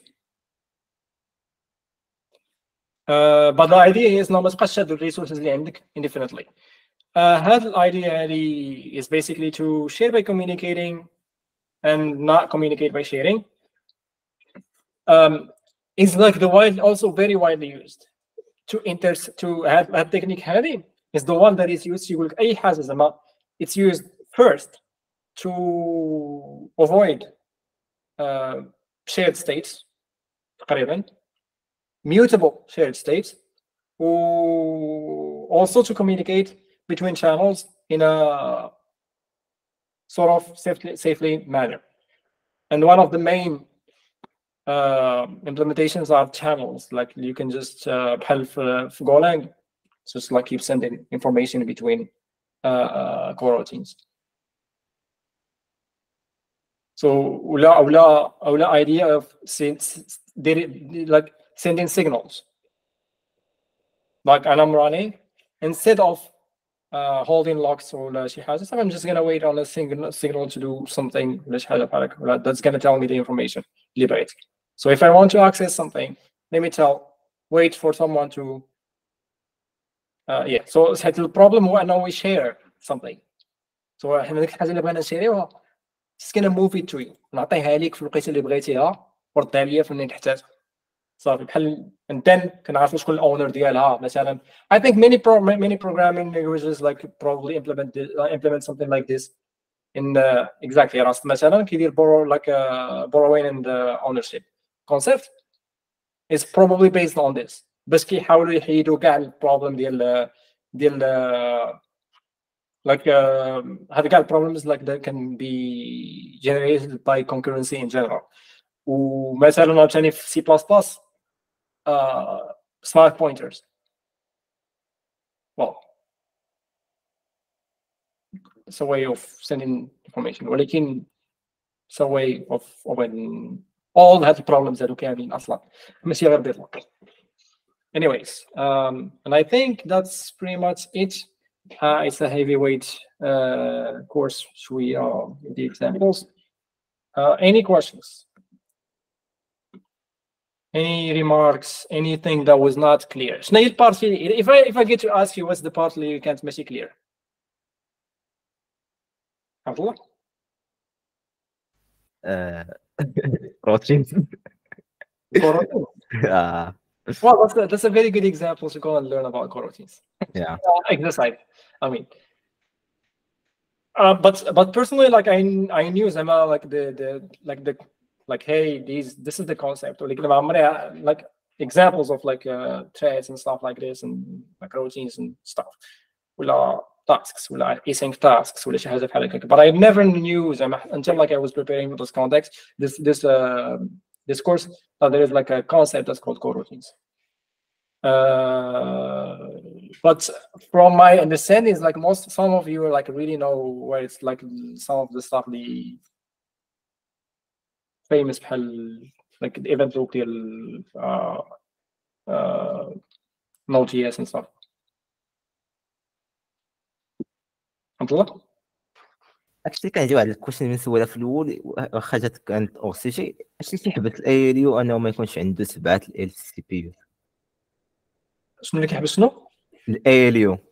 Uh, but the idea is not much pressure the resources indefinitely. Uh, had the idea is basically to share by communicating and not communicate by sharing um, is like the wide, also very widely used. To inter to have a technique هذه is the one that is used يقول أي حاجة زعما it's used first to avoid uh, shared states تقريبا mutable shared states or also to communicate between channels in a sort of safely safely manner. And one of the main uh, implementations are channels. Like you can just uh, help for, for Golang, just like keep sending information between uh, uh, coroutines. So ula ula ula idea of since like sending signals. Like I'm running instead of uh, holding locks or she has I'm just gonna wait on a single signal to do something that's gonna tell me the information. Liberate. So if I want to access something, let me tell, wait for someone to uh, yeah. So the problem هو أنه we share something. So إحنا ديك الحاجة اللي بغينا نشيريوها just gonna move it to you. نعطيها ليك في الوقيته اللي بغيتيها وردها ليا فين نحتاجها. صافي بحال and then كنعرفوا شكون الاونر ديالها مثلا. I think many pro many programming languages like probably implement this, uh, implement something like this in uh, exactly Rust مثلا كيدير borrow like uh, borrowing and uh, ownership concept is probably based on this. بس كيحاولوا يحيدوا كاع البروبلم ديال ديال uh, like uh, هذا كاع problems like that can be generated by concurrency in general. ومثلا عاوتاني في C plus plus uh, smart pointers. Well, it's a way of sending information. ولكن it's a way of when all هاد problems that كاينين أصلا ماشي غير deadlock. Anyways, um, and I think that's pretty much it. Uh, it's a heavyweight uh, course. We are uh, the examples. Uh, any questions? Any remarks? Anything that was not clear? If I if I get to ask you, what's the part you can't make it clear? Abdullah? Uh, routines. uh, well, that's a, that's a very good example to go and learn about coroutines. Yeah. uh, exercise. I mean, uh, but but personally, like I I knew Zama like the the like the like hey these this is the concept or like like examples of like uh, threads and stuff like this and like routines and stuff. ولا tasks ولا async tasks ولا شي حاجة بحال هكاك. But I never knew Zama until like I was preparing for this context this this uh this course that there is like a concept that's called coroutines. Uh, but from my understanding, is like most some of you like really know where it's like some of the stuff the famous like the event loop ديال uh, uh, Node.js and stuff. Abdullah? اكشلي كنجيو على الكويشن اللي سولها في الاول واخا جات كانت او سي جي اش اللي كيحبس الاي ال يو انه ما يكونش عنده سبعه ال سي بي يو شنو اللي كيحبس شنو الاي ال يو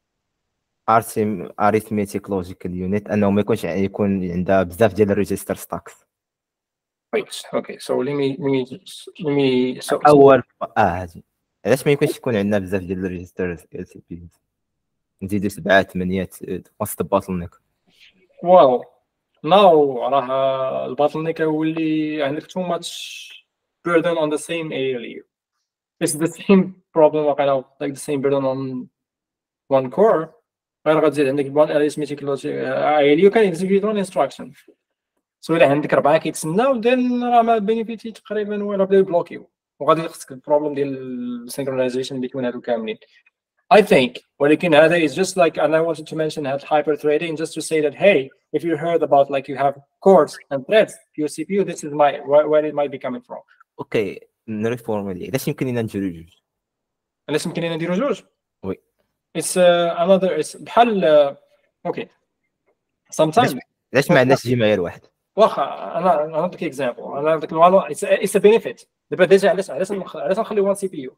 اريثميتيك لوجيكال يونت انه ما يكونش يكون عندها بزاف ديال الريجستر ستاكس. Wait, okay, so let me let me let me so اول اه هادي علاش ما يكونش يكون عندنا بزاف ديال الريجستر ال سي بي يو نزيدو سبعه ثمانيه وسط الباطل نيك. Well, now راه الباطلنيك يولي عندك too much burden on the same A L U. It's the same problem وقيلا like the same burden on one core. غير غتزيد عندك one arithmetic logic A L U can execute one instruction. So إلا عندك ربعة كيتسناو then راه ما بينيفيتي تقريبا ولا بدا يبلوكيو وغادي خصك البروبلم ديال synchronization between هادو كاملين. I think ولكن هذا is just like and I wanted to mention that hyper threading just to say that hey if you heard about like you have cores and threads your C P U this is my where, where it might be coming from. اوكي نريفورمالي علاش يمكن لنا نديرو جوج؟ علاش يمكن لنا نديرو جوج؟ وي it's uh, another it's بحال uh, okay sometimes علاش ما عندناش جيم غير واحد؟ واخا انا انا نعطيك اكزامبل انا نعطيك المعلومه it's a, it's a benefit دابا ديجا علاش علاش علاش نخليو one C P U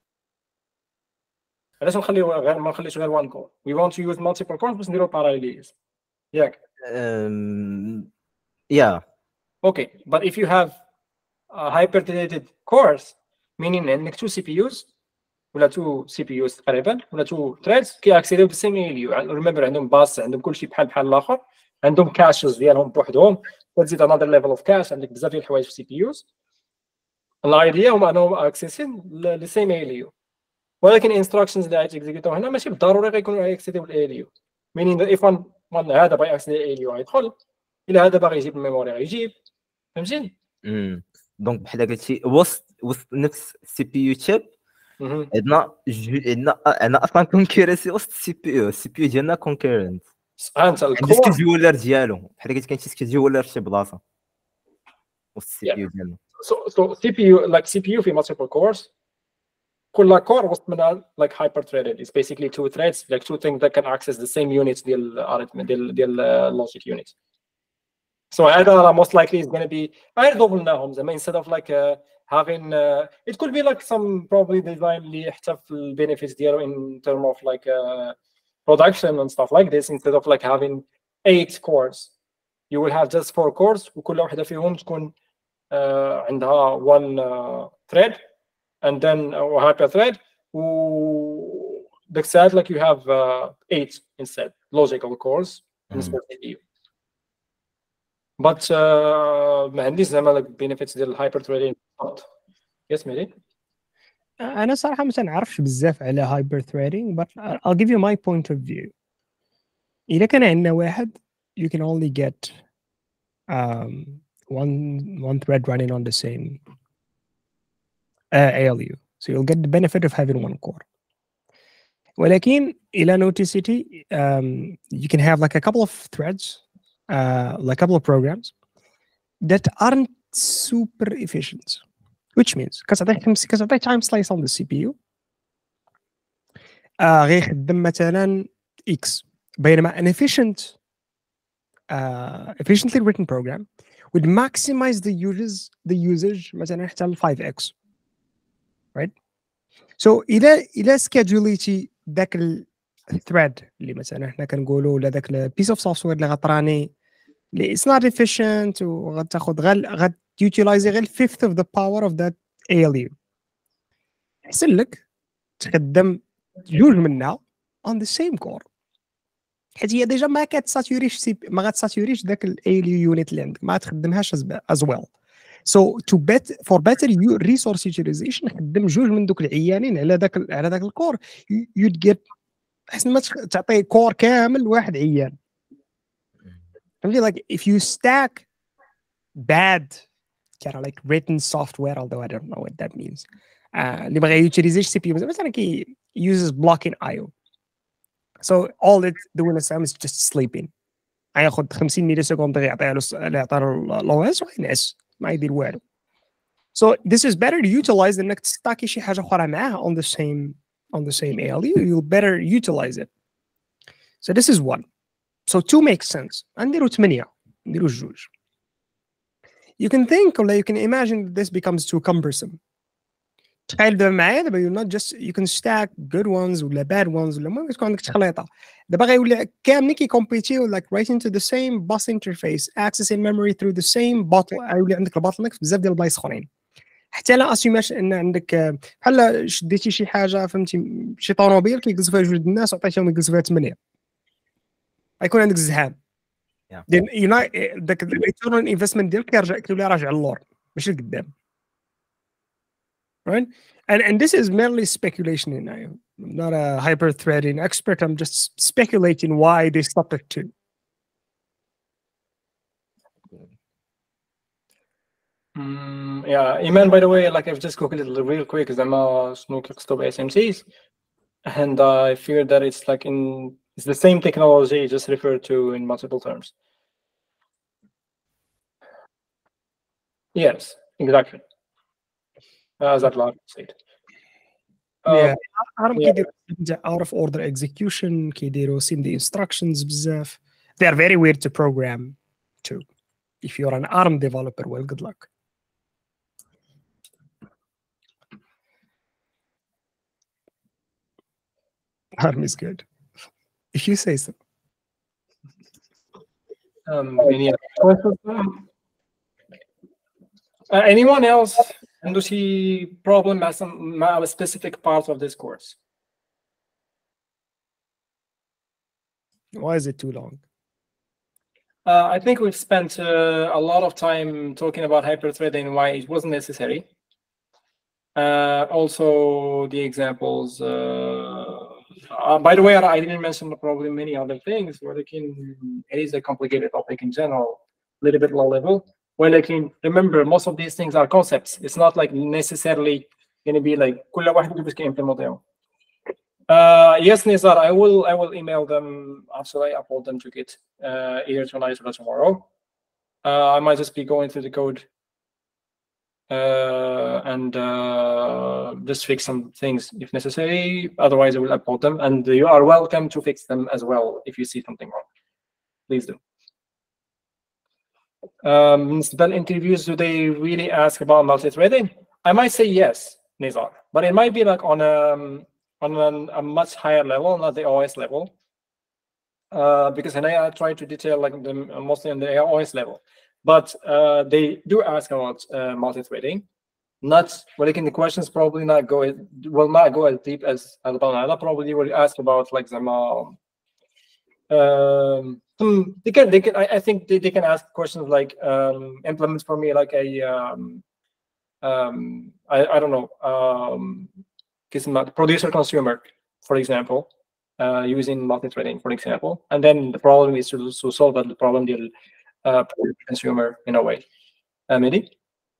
علاش نخليو غير ما نخليش غير one core we want to use multiple cores باش نديرو parallelism ياك Yeah. Okay, but if you have a hyper-threaded cores, meaning عندك two C P Us ولا two C P Us تقريبا ولا two threads كيأكسيديو بالسيم A L U. remember عندهم باس، عندهم كلشي بحال بحال الاخر، عندهم كاشز ديالهم بوحدهم، وتزيد another level of cache، عندك بزاف ديال الحوايج في C P Us. الايديا هما انهم اكسيسين للسيم A L U، ولكن instructions اللي غيتيكزيكيوتو هنا ماشي بالضروري غيكونوا غيأكسيديو ال A L U. meaning that if one, one هذا باغي يأكسيدي A L U غيدخل، الا هذا باغي يجيب الميموري غيجيب، فهمتي؟ امم دونك بحال قلتي وسط وسط نفس السي بي يو تشيب عندنا عندنا عندنا اصلا كونكيرنسي وسط السي بي يو، السي بي يو ديالنا كونكيرنت. انت عندي سكيدولر ديالو بحال قلت كاين شي سكيدولر في شي بلاصه وسط السي بي يو ديالنا. so so C P U like C P U في multiple cores، كل كور وسط منها like hyper threaded. It's basically two threads, like two things that can access the same units ديال arithmetic ديال ديال logic units. So هذا most likely is going to be غيردوبلناهم زعما instead of like uh, having uh, it could be like some probably design اللي حتى في البينيفيتس ديالو in term of like uh, production and stuff like this, instead of like having eight cores you will have just four cores وكل واحدة فيهم تكون uh, عندها one uh, thread and then a hyper thread و داك الساعات like you have uh, eight instead logical cores بالنسبة لل C P U. but ما عنديش زعما like benefits ديال hyper threading. yes ميدي. انا صراحه ما نعرفش بزاف على hyper threading but I'll give you my point of view. اذا كان عندنا واحد you can only get um, one one thread running on the same uh, A L U, so you'll get the benefit of having one core. ولكن إلى noticity um, you can have like a couple of threads, uh, like a couple of programs that aren't super efficient, which means كتعطيه time slice on the C P U uh, غيخدم مثلا X، بينما an efficient uh, efficiently written program would maximize the uses the usage مثلا حتى ل five x, right? So إذا إذا schedulيتي ذاك الثريد اللي مثلا حنا كنقولوا ولا ذاك البيس اوف سوفتوير اللي غطراني اللي it's not efficient وغتاخذ غير غتيوتيلايزي غير fifth of the power of that A L U، احسن لك تخدم جوج منها on the same core، حيت هي ديجا ما كتساتوريش سي ما غتساتوريش ذاك ال A L U unit اللي عندك، ما تخدمهاش as well. So to bet for better resource utilization خدم جوج من دوك العيانين على ذاك على ذاك الكور، you'd get احسن ما تعطي كور كامل لواحد عيان. فهمتي؟ like if you stack bad kind of like written software, although I don't know what that means, اللي ما غيوتيليزيش سي بي يو مثلا كي uses blocking I O, so all it doing is just sleeping. غياخذ خمسين ميلي سكوند غيعطيها له اللي عطاه لو اس وينعس ما يدير والو. So this is better to utilize انك تستاكي شي حاجه اخرى معاها on the same on the same A L U. You'll better utilize it. So this is one. So two makes sense. نديرو ثمانية نديرو جوج. You can think or you can imagine that this becomes too cumbersome. تخيل دابا معايا دابا you not just you can stack good ones ولا bad ones ولا المهم تكون عندك تخليطه. دابا غيولي كاملين كيكومبيتيو like right into the same bus interface, accessing memory through the same bottle. غيولي عندك الباتل نيك بزاف ديال البلايص اخرين. حتى لا اسيماش ان عندك بحال شديتي شي حاجه فهمتي شي طوموبيل كيجلسوا فيها جوج الناس وعطيتيهم يجلسوا فيها ثمانيه، غيكون عندك الزحام. داك داك الريتيرن انفستمنت ديالك كيرجع كيولي راجع للور ماشي لقدام. Right? And and this is merely speculation. And I'm not a hyper threading expert. I'm just speculating why they stopped it too. Mm, yeah, Iman, by the way, like I've just googled it real quick زعما شنو كيقصدوا ب S M Cs, and I fear that it's like in it's the same technology just referred to in multiple terms. Yes, exactly. As that last state. Yeah, ARM كيديروا out of order execution, كيديروا send the instructions بزاف. They are very weird to program too. If you're an ARM developer, well, good luck. ARM is good. If you say so. Um, any other Uh, anyone else عنده شي problem مع some مع a specific part of this course? Why is it too long? Uh, I think we've spent uh, a lot of time talking about hyperthreading, why it wasn't necessary. Uh, also, the examples. Uh, uh, by the way, I didn't mention probably many other things. Where they can, it is a complicated topic in general, a little bit low level. Where they can remember most of these things are concepts. It's not like necessarily going to be like كل واحد بس كيمبلمنتيهم. Uh, yes, Nizar, I will. I will email them after I upload them to Git, uh, either tonight or tomorrow. Uh, I might just be going through the code uh, and uh, just fix some things if necessary. Otherwise, I will upload them, and you are welcome to fix them as well if you see something wrong. Please do. Um, then interviews, do they really ask about multi-threading? I might say yes, Nizar, but it might be like on a on a, a much higher level, not the O S level, uh, because I try to detail like the, mostly on the O S level. But uh, they do ask about uh, multi-threading. Not well, like in the questions probably not go will not go as deep as as Banana. Probably will ask about like some. Um, um, they can they can I, I think they, they can ask questions like um, implement for me like a um, um, I I don't know. Um, producer consumer, for example, uh, using multi-threading, for example, and then the problem is to, to solve the problem the uh, consumer in a way. Uh, Mehdi?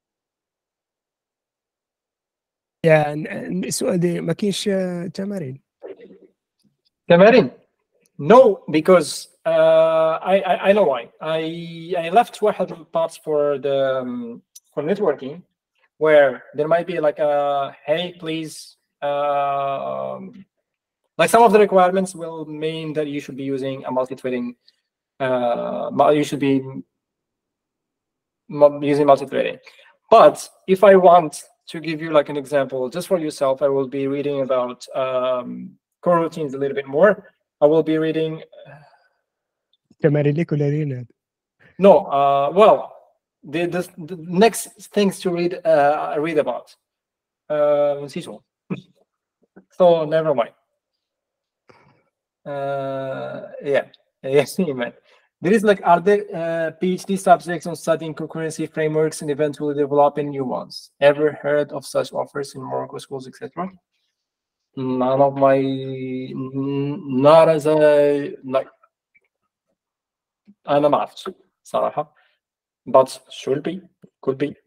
Yeah, السؤال دي ما كاينش تمارين. تمارين? No, because uh, I, I I know why. I I left واحد parts for the um, for networking, where there might be like a hey please. Um, like some of the requirements will mean that you should be using a multi-threading. Uh, you should be using multi-threading. But if I want to give you like an example, just for yourself, I will be reading about um, coroutines a little bit more. I will be reading. No, uh, well, the, the the next things to read uh, read about. Uh, So never mind. Uh, yeah, yes, man. There is like, are there uh, PhD subjects on studying concurrency frameworks and eventually developing new ones? Ever heard of such offers in Morocco schools, et cetera? None of my, not as a like, أنا ما أعرف صراحة, but should be, could be.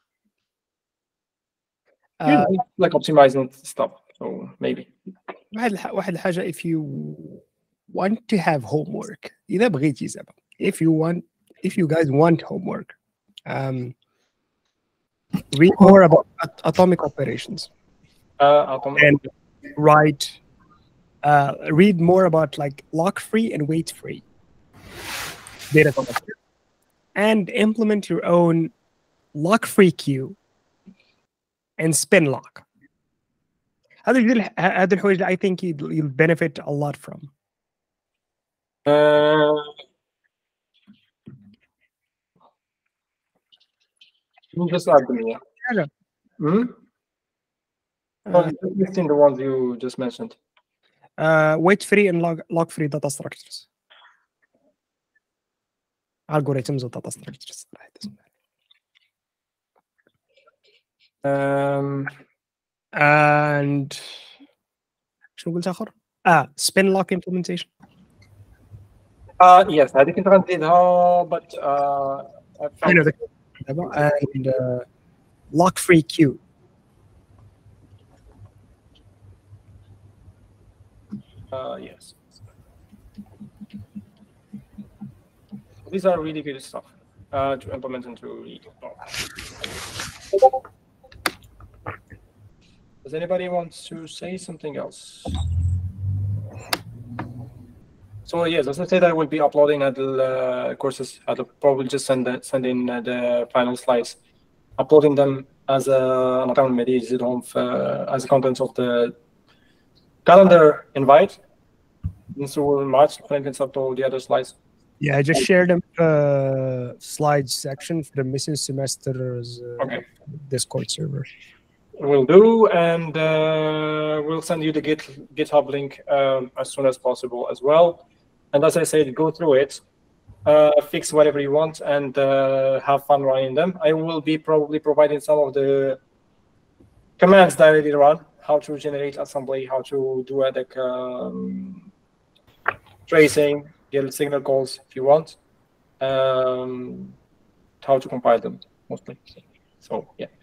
Uh, like optimizing stuff. So maybe. واحد واحد الحاجة if you want to have homework إذا بغيتي زعما if you want if you guys want homework um, read more about atomic operations uh, atomic. and write uh, read more about like lock free and wait free data structure and implement your own lock free queue and spin lock. هذا هذا الحوايج I think you'll, you'll benefit a lot from. Uh, you just add them here. Hello. Hmm? Uh, listing the ones you just mentioned. Uh, wait free and log, log free data structures. Algorithms of data structures. Um, and شنو قلت آخر؟ Ah, spin lock implementation. Uh, yes, هذه كنت غنزيدها but uh, I know the and uh, lock free queue. Uh, yes. These are really good stuff uh, to implement into read. Does anybody want to say something else? So yes, as I said, I will be uploading at the uh, courses. I'll probably just send the, send in uh, the final slides, uploading them as a uh, as a content of the calendar invite. And so we'll March when I can start all the other slides. Yeah, I just shared them uh, slides section for the missing semester's uh, Okay. Discord server. Will do, and uh, we'll send you the Git GitHub link um, as soon as possible as well. And as I said, go through it, uh, fix whatever you want, and uh, have fun running them. I will be probably providing some of the commands that I did run, how to generate assembly, how to do a, like um, tracing, get signal calls if you want, um, how to compile them mostly. So yeah.